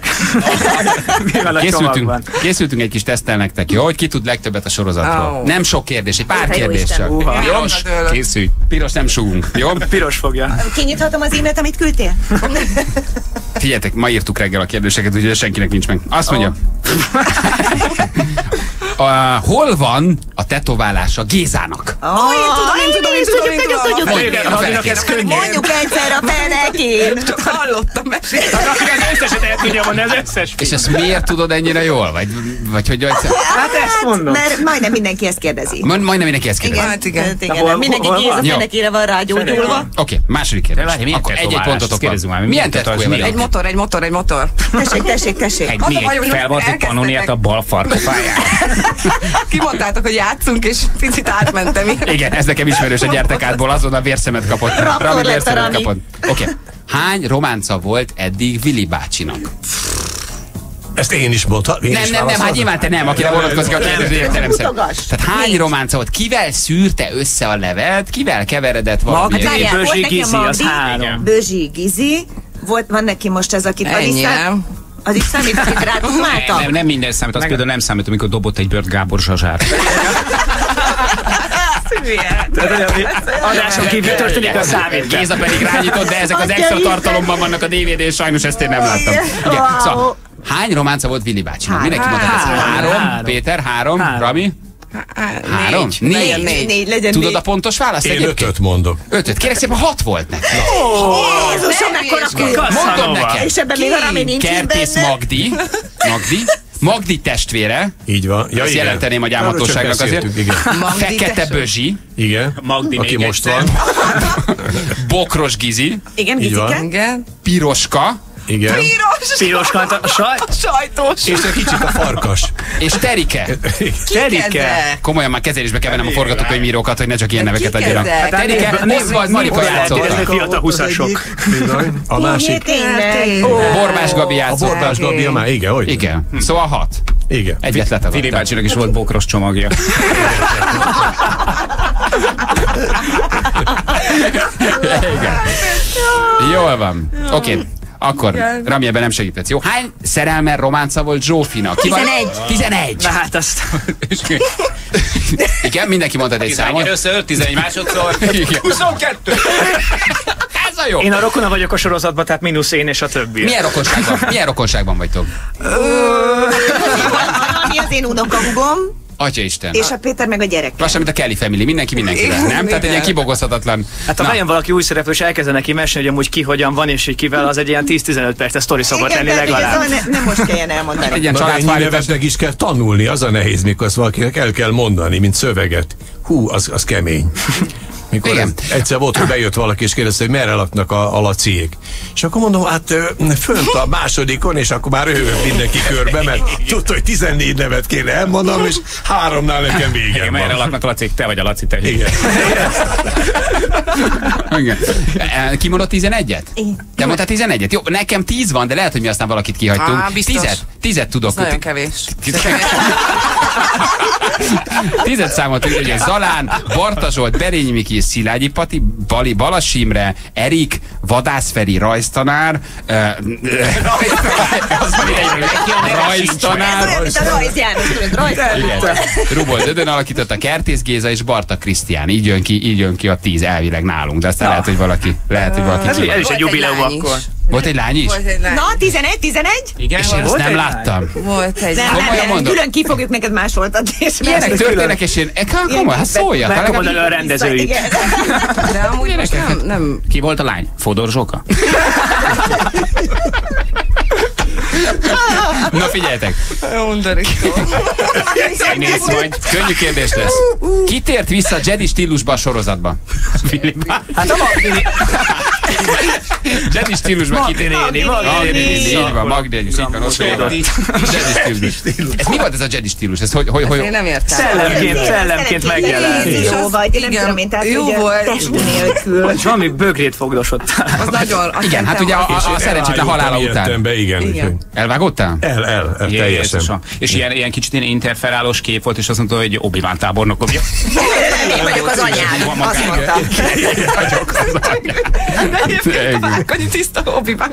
Készültünk egy kis teszttel nektek, jó? Hogy ki tud legtöbbet a sorozatról. Nem sok kérdés, egy pár kérdés csak. Jó? Készülj. Piros nem súgunk, jó? Piros fogja. Kinyithatom az e-mailt, amit küldtél? Figyeljetek, ma írtuk reggel a kérdéseket, úgyhogy senkinek nincs meg. Azt mondja. Hol van a tetoválása Gézának? Tudjuk. Mondjuk egyszer a fenekén. Csak hallottam mesélni. Az összeset el tudja mondani, az összes. És ezt miért tudod ennyire jól? Vagy hogy... Hát ezt mondom. Mert majdnem mindenki ezt kérdezi. Majdnem mindenki ezt kérdezi. Igen. Mindenki Géza fenekére van rágyógyulva. Oké, második kérdés. Akkor egy pontotok van. Milyen tetkója? Egy motor. Tessék. Egy felvartott panoniát a bal farkofájára. Kimondtátok, hogy játszunk, és picit átmentem. Igen, ez nekem ismerős a gyertekádból, azon a vérszemet kapott. Rami vérszemet kapott. Oké. Hány románca volt eddig Vili bácsinak? Ezt én is mondtam. Nem, hát nyilván te nem, akire vonatkozik a kérdés értelemszerűen. Tehát hány románca volt? Kivel szűrte össze a levelet? Kivel keveredett valami? Bözsi Gizi, az 3. Bözsi Gizi. Van neki most ez, akit az is számít, akit rádumáltak? Nem minden számít, az például nem számít, amikor dobott egy bört Gábor Zsazsár. Adáson kívül történik a számít. Géza pedig rányított, de ezek az extra tartalomban vannak a DVD-n, sajnos ezt én nem láttam. Igen, szóval hány románca volt Vili bácsinak? Mindenki mondta ezt. 3, Péter, 3, Rami? 3? 4 legyen. Tudod a pontos választ? Én 5-öt mondok. 5-öt. Kérek szépen 6 volt neki. Jézusom, mekkora mondom neked. És ebben még a Rami nincs Kertész Magdi testvére. Így van. Ezt jelenteném a gyámhatóságnak azért. Fekete Bözsi. Igen. Magdi aki most van. Bokros Gizi. Igen, Gizike. Piroska. Igen. Piroska, sajtos. És egy kicsit a farkas. És Terike. Terike. Komolyan már kezelésbe kell vennem a forgatókönyvírókat, hogy ne csak ilyen neveket adjanak. Terike, Oswald Marika játszotta. Fiatal 20-asok. A másik. Bormás Gabi játszotta. A Bormás Gabi, már igen, hogy? Igen. Szóval 6. Igen. Egyet letagadtam. Fili bácsinak is volt bokros csomagja. Igen. Jól van. Oké. Akkor, Rami, ebben nem segítesz, jó? Hány szerelmen románca volt Zsófinak? 11. Na hát azt... Igen, mindenki mondta egy számot. Össze 11 másodszor. 22. Ez a jó. Én a rokona vagyok a sorozatban, tehát mínusz én és a többi. Milyen rokonságban vagytok? Mi az én unokahúgom? Atyaisten. És a Péter meg a gyerek. Lassan, mint a Kelly Family, mindenki mindenkivel, nem? Tehát egy ilyen kibogozhatatlan. Hát ha bejön valaki új szereplő, és elkezd neki mesélni, hogy amúgy ki hogyan van, és hogy kivel, az egy ilyen 10-15 perces sztori szokott lenni legalább. Nem most kelljen elmondani. Egy ilyen családfájlításnak is kell tanulni, az a nehéz, mikor azt valakinek el kell mondani, mint szöveget. Hú, az kemény. Mikor egyszer volt, hogy bejött valaki, és kérdezte, hogy merre laknak a Laciék. És akkor mondom, hát fönt a másodikon, és akkor már röhög mindenki körbe, mert tudta, hogy 14 nevet kéne elmondanom, és 3-nál nekem végem van. Merre laknak a Lacik, te vagy a Laci, te. Igen. Igen. Ki mondott 11-et? Te mondtál 11-et? Jó, nekem 10 van, de lehet, hogy mi aztán valakit kihagytunk. 10-et tudok. Ez nagyon kevés. 10 számot tudjuk, hogy Zalán, Barta Zsolt, Berényi Miki, Szilágyi Pati, Balas Imre, Erik, Vadász Feri, rajztanár, rajztanár, Rubol Dödön alakította, Kertész Géza és Barta Krisztián. Így jön ki a 10 elvileg nálunk, de aztán lehet, hogy valaki ez is egy jubileum akkor. Volt egy lány is? Na, 11? Igen, és én ezt nem láttam. Volt egy lány. Külön ki fogjuk neked másoltatni. Ilyenek történnek, és én komoly, hát szóljak. Megkomolni a rendezőit. De amúgy most nem... Ki volt a lány? Fodor Zsoka? Na figyeljetek. Színész vagy. Könnyű kérdés lesz. Ki tért vissza a Jedi stílusba a sorozatba? Hát a Magdi. Jedi stílusba kitérni. Magdi. Ez mi volt ez a Jedi stílus? Ez hogy? Én nem értem. Szellemként megjelent. Jó vagy, nem tudom én, tehát ugye test nélkül. És valami bögrét fogdosott. Az nagyon... Igen, hát ugye a szerencsétlen halála után. Igen. Elvágódtál? El, teljesen. És ilyen kicsit ilyen interferálós kép volt, és azt mondta, hogy Obi-Wan tábornok. Én vagyok az anyád, azt mondtam. Annyi tiszta Obi-Wan.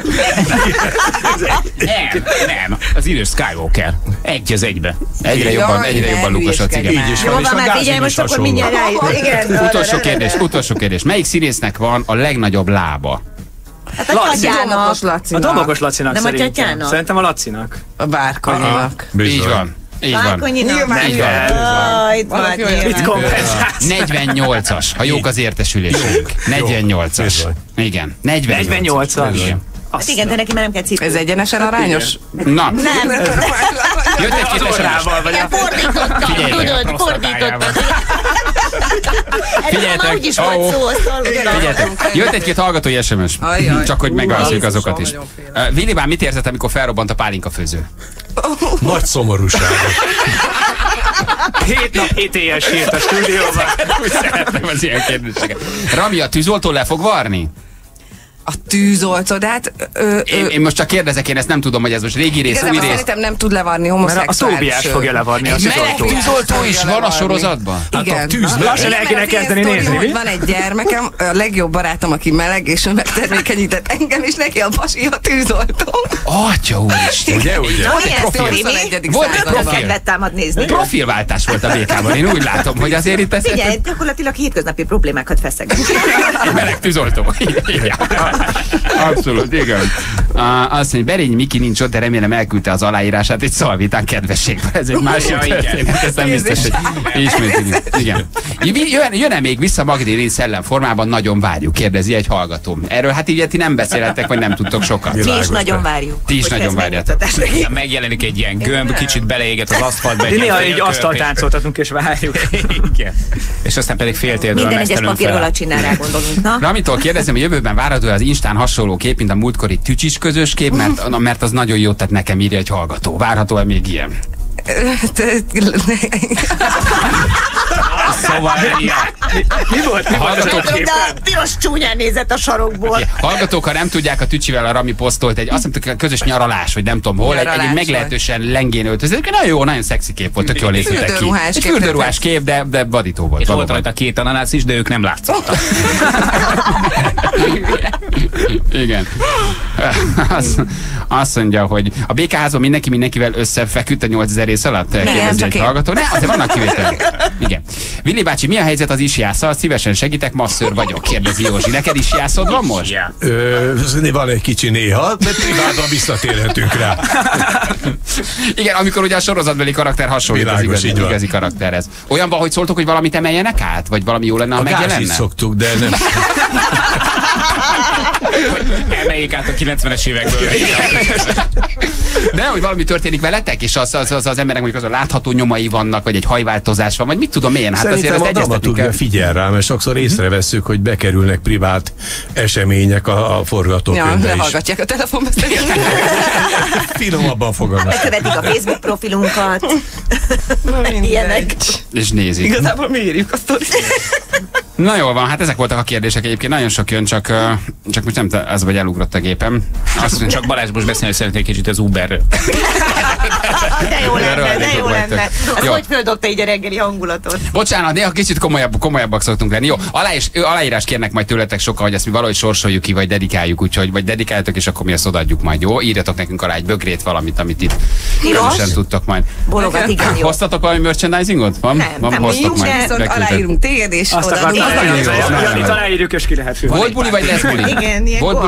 Nem, az idős Skywalker. Egy az egybe. Egyre jobban lukosodsz, igen. Jó, van már, figyelj, most akkor mindjárt rájön. Utolsó kérdés. Melyik színésznek van a legnagyobb lába? Hát a Domokos Lacinak nem szerintem. Szerintem a Lacinak. A Bárkonyinak. Így van. Így van. Így van. Itt kompenzálsz. 48-as, ha jók az értesülésünk. 48-as. Igen. 48-as. Hát igen, de neki már nem kell cipni. Ez egyenesen arányos? Na. Nem. Jött egy két Fordítottam. Figyeljetek. Úgy is volt szó, figyeljetek. Jött egy-két hallgatói SMS. Csak hogy megalszoljuk azokat is. Willibán mit érzett, amikor felrobbant a pálinkafőző? Nagy szomorúság. 7 nap 7 éjjel sírt a stúdióban. Úgy szeretem az ilyen kérdéseket. Rami, a tűzoltó le fog varni? A tűzoltó, de hát... Én most csak kérdezek, én ezt nem tudom, hogy ez most régi rész, új rész. Szerintem nem tud levarni homoszexuális. A Tóbiás fogja levarni a meleg tűzoltó is van a sorozatban? Igen. Lassan el kéne kezdeni nézni, mi? Van egy gyermekem, a legjobb barátom, aki meleg, és megtermékenyített engem, és neki a pasi a tűzoltó. Atya úristen. Ugye? Volt egy profil. Támad nézni. Profilváltás volt a BK-ban, én úgy látom, hogy azért itt ezt... Figyelj, gyakorlatilag hétköznapi problémákat feszeg. Meleg tűzoltó. Abszolút, igen. Azt mondja, Berényi Miki nincs ott, de remélem elküldte az aláírását egy szalvitán kedvességben. Ez egy másik történet, ez nem biztos, hogy ismét. Igen. Jön-e még vissza Magdalén szellemformában? Nagyon várjuk, kérdezi egy hallgató. Erről hát így ti nem beszélhettek, vagy nem tudtok sokat. Mi is nagyon várjuk. Ti is nagyon várjátok. Megjelenik egy ilyen gömb, kicsit beleéget az aszfaltba. Néha egy asztaltáncoltatunk és várjuk. És aztán pedig fél térdől minden egyes papír alatt csinál, rá gondolunk. Ramitól kérdezem, hogy jövőben várható az Instán hasonló kép, mint a múltkori tücsis közös kép, mert az nagyon jó, tehát nekem írja egy hallgató. Várható-e még ilyen? Szóval mi volt? De a piros csúnyán nézett a sarokból. Hallgatók, ha nem tudják, a Tücsivel a Rami posztolt egy, azt mondtuk, közös nyaralás, vagy nem tudom hol, egy meglehetősen lengén öltözött. Nagyon jó, nagyon szexi kép volt, tök jól néztek ki. Egy fürdőruhás kép, de vadító volt. És volt rajta 2 ananász is, de ők nem látszottak. Igen. Azt mondja, hogy a békaházban mindenkivel összefeküdt a 8000 rész alatt. Nem, csak egy hallgató. Ne, azért vannak kivételek. Igen. Willi bácsi, mi a helyzet az isjásszal? Szívesen segítek, masször vagyok, kérdezi Józsi. Neked isjászod van most? Van egy kicsi néha, de privátban visszatérhetünk rá. Igen, amikor ugye a sorozatbeli karakter hasonlít az igazi karakterhez. Olyan van, hogy szóltok, hogy valamit emeljenek át? Vagy valami jó lenne, ha megjelenne? A gáz is szoktuk, de nem. Emeljék át a 90-es évekből. De hogy valami történik veletek, és az embernek mondjuk az a látható nyomai vannak, vagy egy hajváltozás van, vagy mit tudom én. Hát szerintem azért a dramaturgia figyel rá, mert sokszor észrevesszük, hogy bekerülnek privát események a forgatókönyvbe is. Hallgatják a telefonbeszélgetést. Finomabban fogalmaz. Bekövetik a Facebook profilunkat. Ilyenek. És nézik. Igazából mi írjuk a sztorit. Na jól van, hát ezek voltak a kérdések egyébként, nagyon sok jön, csak most nem az, vagy elugrott a gépem. Azt csak Balázs most beszélni szeretnék kicsit az Uberről. De jó lenne. Az hogy földobta így a reggeli hangulatot? Bocsánat, néha kicsit komolyabbak szoktunk lenni. Jó, aláírás kérnek majd tőletek sokan, hogy ezt mi valahogy sorsoljuk ki, vagy dedikáljuk, úgyhogy vagy dedikáljátok, és akkor mi ezt odaadjuk majd, jó? Írjatok nekünk alá egy bögrét, valamit, amit itt közösen tudtok majd. Bologat, igen, jó. Hoztatok valami merchandisingot? Nem, nincs, viszont aláírunk téged, és odaadunk. Itt aláírjuk, és ki lehet. Volt buli, vagy lesz buli? Igen, ilyen Volt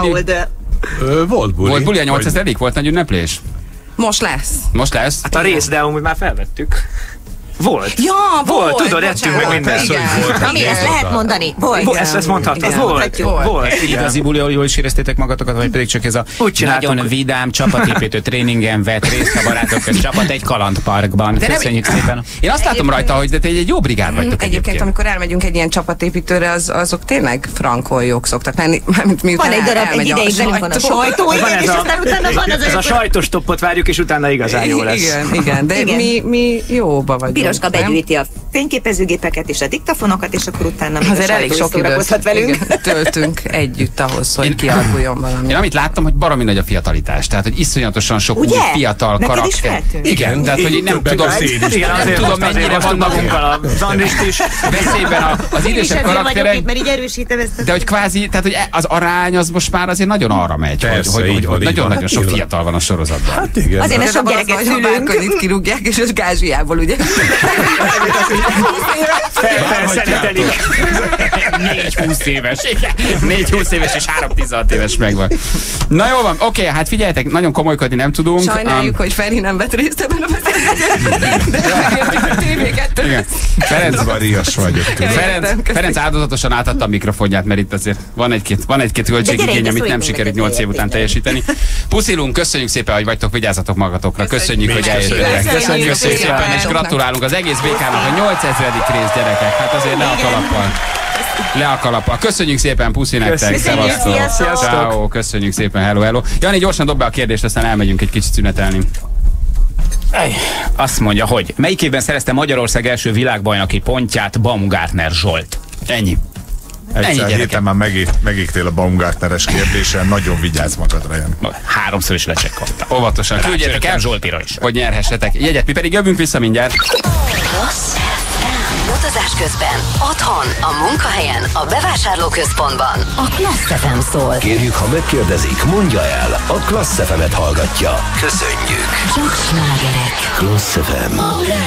buli. Volt buli, a 8000 volt nagy ünneplés? Most lesz. Most lesz? Hát a rész, de amúgy már felvettük. Volt. Ja, volt. Tudod, ettünk meg minden. Ami ezt lehet mondani. Volt. Ezt mondhatod. Volt. Igazi buli, ahol jól is éreztétek magatokat, vagy pedig csak ez a nagyon vidám csapatépítő tréningen vett részt a barátok közt csapat egy kalandparkban. Köszönjük szépen. Én azt látom rajta, hogy te egy jó brigád vagytok egyébként. Amikor elmegyünk egy ilyen csapatépítőre, azok tényleg frankoljók szoktak lenni. Van egy darab, egy ideig velünk van a sajtó, és aztán utána van az... Ez a sajtos toppot várjuk, és utána igazán jó lesz. Igen, de mi jóba vagyunk. Piroska begyűjti a fényképezőgépeket és a diktafonokat, és akkor utána még azért elég sok időt velünk. Töltünk együtt ahhoz, hogy kialakuljon valami. Én amit láttam, hogy baromi nagy a fiatalitás. Tehát, hogy iszonyatosan sok új fiatal karakter. Igen, tehát, hogy nem tudom, mennyire van magunkkal a Zandist is. Veszélyben az idősebb karakterek. Mert így erősítem ezt. De hogy kvázi, tehát, hogy az arány az most már azért nagyon arra megy, hogy nagyon-nagyon sok fiatal van a sorozatban. Hát igen. Azért mert sok gyereket szülünk. Itt kirúgják, és az Gázsiából, ugye? Felszeretelik. 4-20 éves. 4-20 éves és 3-16 éves megvan. Na jó van, oké, hát figyeljetek, nagyon komolykodni nem tudunk. Sajnáljuk, hogy Feri nem vett részt ebben a beszélgetésben. De megértjük a TV2. Ferenc áldozatosan átadta a mikrofonját, mert itt azért van egy-két költségigény, amit nem sikerült 8 év után teljesíteni. Puszilunk, köszönjük szépen, hogy vagytok, vigyázzatok magatokra. Köszönjük, hogy eljöttetek. Köszönjük szépen, és gratulálunk az egész BK-nak a 8000. rész, gyerekek. Hát azért le a kalappal. Köszönjük szépen, puszi nektek. Szevasztok. Ciao, köszönjük szépen, hello. Jani, gyorsan dob be a kérdést, aztán elmegyünk egy kicsit szünetelni. Azt mondja, hogy melyik évben szerezte Magyarország első világbajnoki pontját Baumgartner Zsolt? Ennyi. Egyszer héten már megégtél a Baumgartneres kérdésen, nagyon vigyázz magadra, Jani. 3-szor is lecsekkoltam. Óvatosan. Küldjetek el Zsoltira is, hogy nyerhessetek jegyet. Mi pedig jövünk vissza mindjárt. Utazás közben, otthon, a munkahelyen, a bevásárlóközpontban. A Klassz FM szól. Kérjük, ha megkérdezik, mondja el, a Klassz FM-et hallgatja. Köszönjük. Csak slágerek. Klassz FM.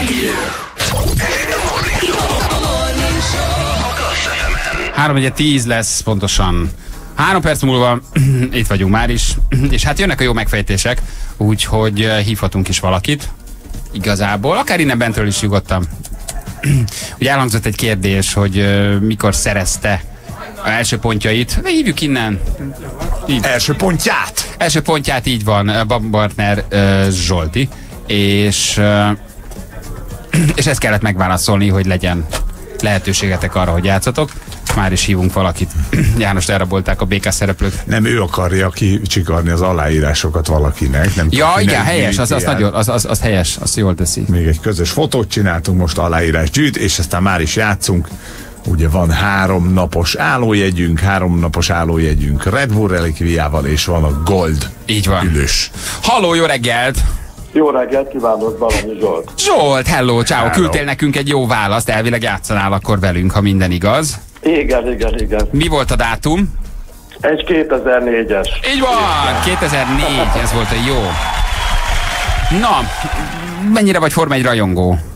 3:10 lesz pontosan. 3 perc múlva itt vagyunk már is, és hát jönnek a jó megfejtések, úgyhogy hívhatunk is valakit. Igazából, akár innen bentről is nyugodtan. Ugye elhangzott egy kérdés, hogy mikor szerezte az első pontjait. Hívjuk innen. Így. Első pontját? Első pontját, így van, Baumgartner Zsolti. És ezt kellett megválaszolni, hogy legyen lehetőségetek arra, hogy játszatok. Már is hívunk valakit. Jánost elrabolták a BK szereplők. Nem, ő akarja kicsikarni az aláírásokat valakinek. Nem ja, igen, helyes, az helyes, azt jól teszi. Még egy közös fotót csináltunk, most aláírás gyűjt, és aztán már is játszunk. Ugye van 3 napos állójegyünk Red Bull relikviával, és van a Gold. Így van. Ülős. Halló, jó reggelt! Jó reggelt kívánok, Balanyi Zsolt. Zsolt, hello, ciao. Küldtél nekünk egy jó választ, elvileg játszanál akkor velünk, ha minden igaz. Igen. Mi volt a dátum? Egy 2004-es. Így van, 2004, ez volt a jó. Na, mennyire vagy Forma 1 rajongó?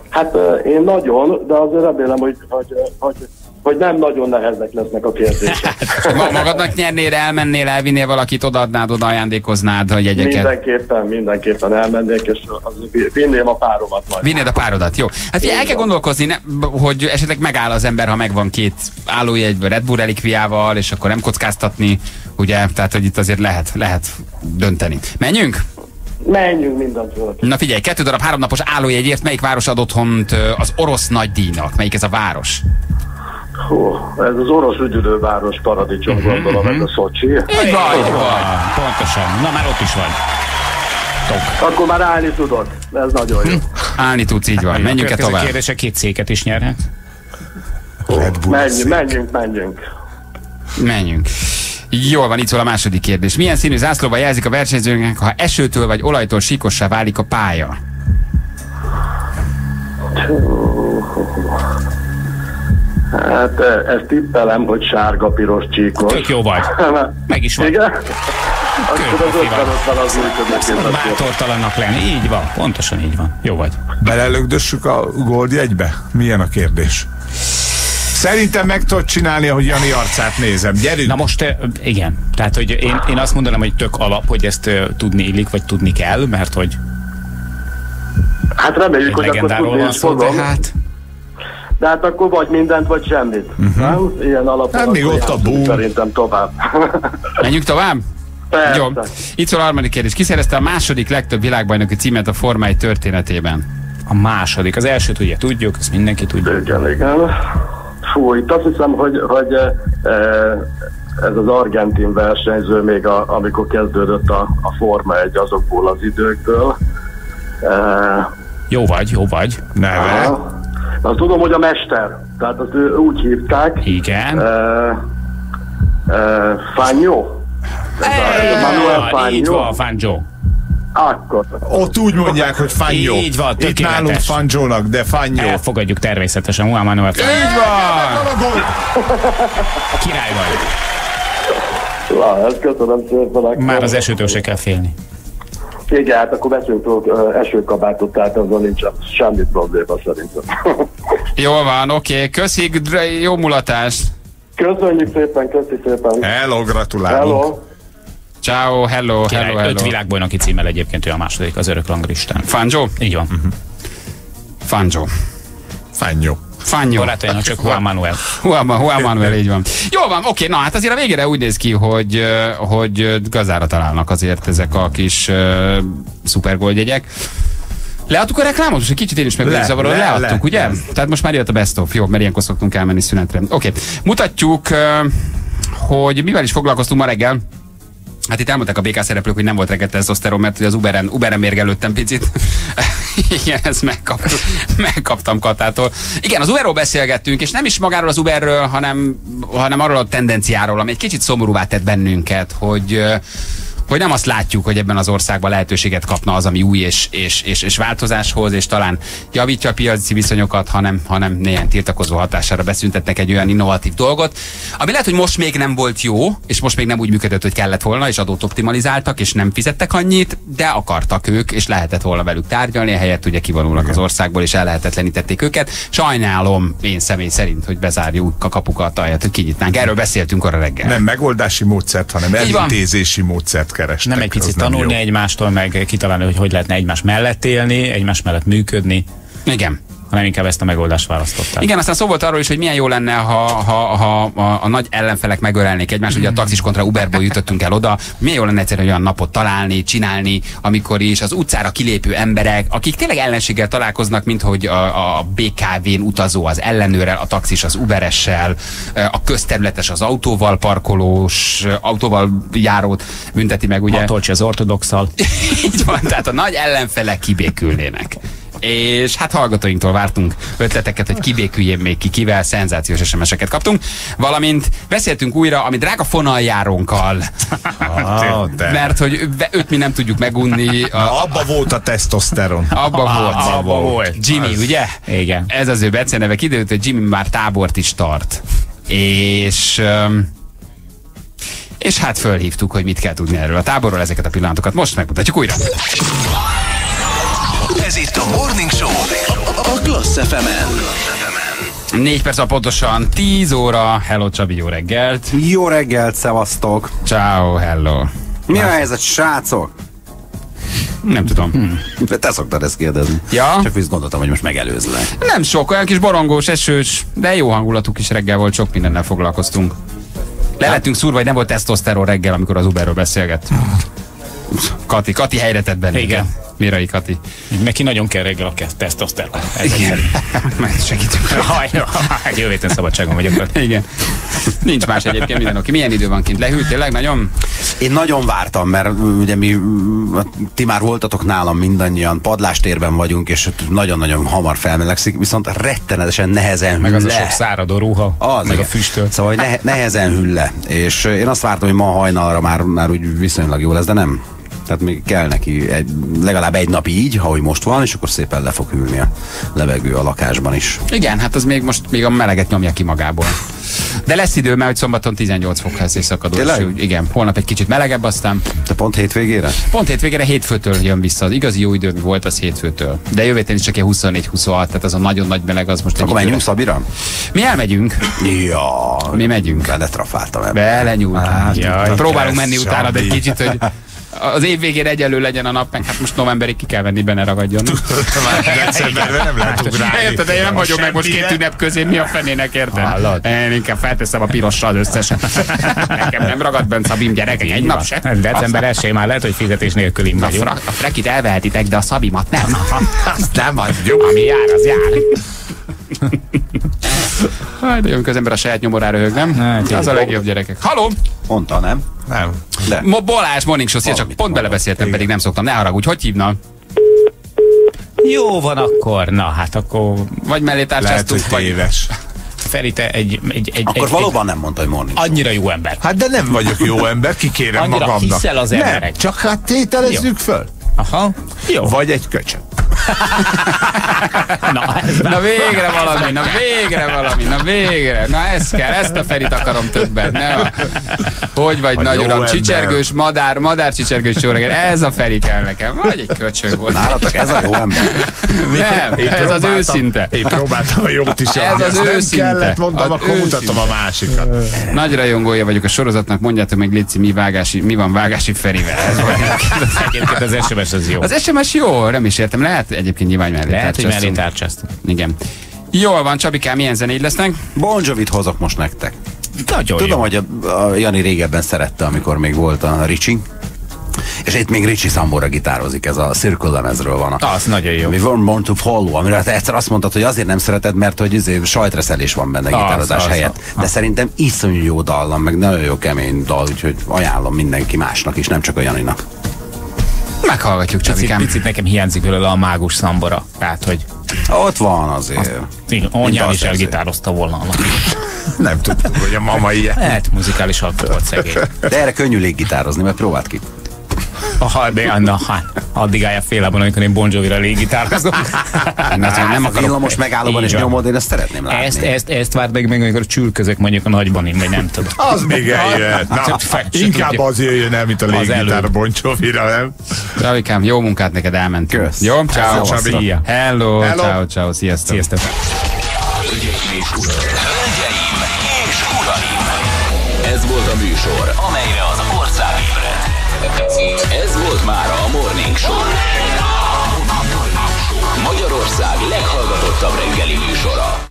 Hát én nagyon, de azért remélem, hogy nem nagyon nehezek lesznek a kérdések. Magadnak nyernél, elmennél, elvinnél valakit, odaadnád, oda ajándékoznád a jegyeket? Mindenképpen elmennék, és vinném a páromat majd. Vinnéd a párodat, jó. Hát el kell gondolkozni, hogy esetleg megáll az ember, ha megvan 2 állójegy Red Bull relikviával, és akkor nem kockáztatni, ugye? Tehát, hogy itt azért lehet dönteni. Menjünk? Menjünk mindent volna. Na figyelj, 2 darab 3 napos állójegyért melyik város ad otthont az orosz nagydíjnak? Melyik ez a város? Hú, ez az orosz üdülőváros paradicsom, gondolom, ez a Szocsi. Így van. Pontosan. Na már ott is vagy. Akkor már állni tudod. Ez nagyon jó. Állni tudsz, így van. Menjünk-e tovább? Kérdése 2 széket is nyerhet. Menjünk. Jól van, itt szól a második kérdés. Milyen színű zászlóval jelzik a versenyzőnek, ha esőtől vagy olajtól síkossá válik a pálya? Hát ezt tippelem, hogy sárga-piros csíkos. Tök jó vagy. Meg is vagy. Igen? Akkor az 55-ben az működőként. Bátortalannak lenni. Így van, pontosan így van. Jó vagy. Belelögdössük a Gold jegybe? Milyen a kérdés? Szerintem meg tudod csinálni, ahogy Jani arcát nézem. Gyerünk! Na most igen. Tehát, hogy én azt mondanám, hogy tök alap, hogy ezt tudni illik, vagy tudni kell, mert hogy hát reméljük, hogy akkor tudni is fogom. De hát akkor vagy mindent, vagy semmit. Nem? Ilyen alapon. Hát még ott a búm. Szerintem tovább. Menjünk tovább? Persze. Jó. Itt szól a harmadik kérdés. Ki szerezte a második legtöbb világbajnoki címet a Forma 1 történetében? A második. Az elsőt ugye tudjuk, ezt mindenki tudja. Igen. Fú, itt azt hiszem, hogy ez az argentin versenyző még amikor kezdődött a Forma 1 azokból az időkből. Jó vagy. Neve. Azt tudom, hogy a mester. Tehát azt úgy hívták. Igen. Fangio. Manuel Fangio. Így van, Fangio. Akkor. Ott úgy mondják, hogy Fangio. Így van, itt nálunk Fangio-nak, de Fangio. Elfogadjuk természetesen, Juan Manuel Fangio. Így van! Király vagy. Na, ezt köszönöm szépen. Már az esőtől se kell félni. Igen, hát akkor veszünk esőkabátot, tehát azon nincs semmi probléma szerintem. Jól van, oké. Köszi, jó mulatást. Köszönjük szépen, köszi szépen. Hello, gratulálunk. Hello. Ciao, hello. 5 világbajnoki címmel egyébként ő a második az örök ranglistán. Fangio? Így van. Fangio. Barátajának csak Juan Manuel. Juan Manuel, így van. Jól van, oké, na hát azért a végére úgy néz ki, hogy gazára találnak azért ezek a kis szupergoldjegyek. Leadtuk a reklámot? Most egy kicsit én is meg vagyok zavarodva. Leadtuk, ugye? Tehát most már jött a best of. Jó, mert ilyenkor szoktunk elmenni szünetre. Oké. Mutatjuk, hogy mivel is foglalkoztunk ma reggel. Hát itt elmondták a BK szereplők, hogy nem volt reggel tesztoszteron, mert az Uberen mérgelődtem picit. Igen, ezt megkaptam Katától. Igen, az Uberről beszélgettünk, és nem is magáról az Uberről, hanem arról a tendenciáról, ami egy kicsit szomorúvá tett bennünket, hogy nem azt látjuk, hogy ebben az országban lehetőséget kapna az, ami új és változáshoz, és talán javítja a piaci viszonyokat, hanem néhány tiltakozó hatására beszüntetnek egy olyan innovatív dolgot, ami lehet, hogy most még nem volt jó, és most még nem úgy működött, hogy kellett volna, és adót optimalizáltak, és nem fizettek annyit, de akartak ők, és lehetett volna velük tárgyalni, helyett ugye kivonulnak az országból, és ellehetetlenítették őket. Sajnálom én személy szerint, hogy bezárjuk a kapukat, ahelyett, hogy kinyitnánk. Erről beszéltünk arra reggel. Nem megoldási módszert, hanem elintézési módszert kerestek. Nem egy picit tanulni egymástól, meg kitalálni, hogy lehetne egymás mellett élni, egymás mellett működni. Igen. Hanem inkább ezt a megoldást választották. Igen, aztán szó volt arról is, hogy milyen jó lenne, ha a nagy ellenfelek megölelnék egymást. Ugye a taxis kontra Uberból jutottunk el oda. Milyen jó lenne egyszerűen olyan napot találni, csinálni, amikor is az utcára kilépő emberek, akik tényleg ellenséggel találkoznak, mint hogy a BKV-n utazó az ellenőrrel, a taxis az Uberessel, a közterületes az autóval parkolós, autóval járót bünteti meg, ugye? Matolcsi az ortodoxal. Így van, tehát a nagy ellenfelek kibékülnének. És hát hallgatóinktól vártunk ötleteket, hogy kibéküljén még kivel, szenzációs SMS-eket kaptunk, valamint beszéltünk újra, ami drága fonaljárónkkal, mert hogy őt mi nem tudjuk megunni. Abba volt a tesztoszteron. Abba volt. Jimmy, ugye? Igen. Ez az ő beceneve, kiderült, hogy Jimmy már tábort is tart. És hát fölhívtuk, hogy mit kell tudni erről a táborról, ezeket a pillanatokat most megmutatjuk újra. Ez itt a Morning Show a Klassz FM-en. 4 perc a pontosan 10 óra. Hello Csabi, jó reggelt. Jó reggelt, szevasztok. Ciao, hello. Mi a helyzet, srácok? Nem tudom. Te szoktad ezt kérdezni. Ja? Csak visz gondoltam, hogy most megelőzlek. Nem sok, olyan kis borongós, esős, de jó hangulatú kis reggel volt, sok mindennel foglalkoztunk. Le lettünk szúrva, hogy nem volt tesztoszteron reggel, amikor az Uberről beszélgett. Kati helyre tett bennünket. Igen. Mirai Kati. Neki nagyon kell reggel a tesztoszteron. Igen. Mert segítünk. Jövő héten szabadságon vagyok. Igen. Nincs más egyébként, minden oké. Milyen idő van kint? Lehűlt tényleg nagyon? Én nagyon vártam, mert ugye ti már voltatok nálam mindannyian, padlástérben vagyunk, és nagyon-nagyon hamar felmelegszik, viszont rettenetesen nehezen hűl meg az le. a sok száradó ruha, meg a füstöl. Szóval nehezen hűl le. És én azt vártam, hogy ma hajnalra már úgy viszonylag jó lesz, de nem. Tehát még kell neki legalább egy nap így, ahogy most van, és akkor szépen le fog hűlni a levegő a lakásban is. Igen, hát az még a meleget nyomja ki magából. De lesz idő, mert hogy szombaton 18 fok lesz éjszakadó. Igen, holnap egy kicsit melegebb, aztán... Te pont hétvégére? Pont hétvégére, hétfőtől jön vissza. Az igazi jó idő volt az hétfőtől. De jövő héten is csak 24-26, tehát az a nagyon nagy meleg az most... Akkor menjünk Szabira? Mi elmegyünk. Ja. Mi megyünk. Beletrafáltam ebben. Belenyúltunk. Próbálunk menni utána, de egy kicsit, hogy... Az év végére egyelő legyen a nap, meg hát most novemberig ki kell venni, benne ragadjon. Decemberben nem lehet ugrálni. Érted, de én nem vagyok meg most 2 ünnep közé, mi a fenének, érted? Én inkább felteszem a pirosra az összeset. Nekem nem ragad bent Szabim, gyerekek, egy nap se. December 1-én már lehet, hogy fizetés nélkülim vagyunk. A Frekit elvehetitek, de a Szabimat nem. Azt nem adjuk. Ami jár, az jár. Hát, de amikor az ember a saját nyomorára röhög, nem? Az a legjobb, gyerekek. Halló! Mondta, nem? Nem. Balázs, Morning Show, csak pont belebeszéltem, pedig nem szoktam. Ne haragudj, hogy hívna? Jó van akkor. Na, hát akkor... Vagy mellé tárcsáztunk, vagy éves. Feri, te akkor valóban nem mondta, hogy Morning Show. Annyira jó ember. Hát de nem vagyok jó ember, kikérem annyira magamnak. Annyira hiszel az emberek. Nem, csak hát tételezzük föl. Aha. Jó. Vagy egy köcsög. Na végre valami. Na ez kell, ezt a Ferit akarom többet. Hogy vagy nagy uram, csicsergős, madár csicsergős jó reggel. Ez a Feri kell nekem. Vagy egy köcsög volt. Nálatok ez a jó ember. Nem, ez az őszinte. Én próbáltam a jót is. Ez az őszinte. Nem kellett mondom, akkor mutatom a másikat. Nagy rajongója vagyok a sorozatnak, mondjátok meg Léci, mi van Vágási Ferivel. Egyébként az SMS az jó. Az SMS jó, nem is értem. Lehet egyébként nyilván mellé tárcsáztunk. Igen. Jól van, Csabikám, milyen zenéid lesznek? Bon Jovit hozok most nektek. Nagyon Tudom, jó. hogy a Jani régebben szerette, amikor még volt a Ricsi. És itt még Ricci Sambora gitározik, ez a Circle lemezről van. Az nagyon jó. We weren't born to follow, amire te egyszer azt mondtad, hogy azért nem szereted, mert hogy sajtreszelés van benne gitározás helyett. De szerintem iszonyú jó dallam, meg nagyon jó kemény dal, úgyhogy ajánlom mindenki másnak is, nem csak a Janinak. Meghallgatjuk, Csabikám. Picit nekem hiányzik belőle a mágus Sambora. Tehát, hogy... Ott van azért. Anyám is elgitározta volna. Nem tudtam, hogy a mama ilyen. Hát muzikális alapú volt szegény. De erre könnyű léggitározni, mert próbáld ki. Addig állja félában, amikor én Bon Jovira léggitározom. Nem akarom. Villamos megállóban és nyomod, én ezt szeretném látni. Ezt várd meg, amikor csülközök mondjuk a nagyban, vagy nem tudom. Az még eljött. Inkább az jöjjön el, mint a léggitár a Bon Jovira, nem? Csabikám, jó munkát neked, elmentünk. Kösz. Jó, ciao, Csabi. Hello, ciao, sziasztok. Hölgyeim és uraim! Ez volt a műsor, amelyre az ország ébredt. Ez volt mára a Morning Show. Magyarország leghallgatottabb reggeli műsora.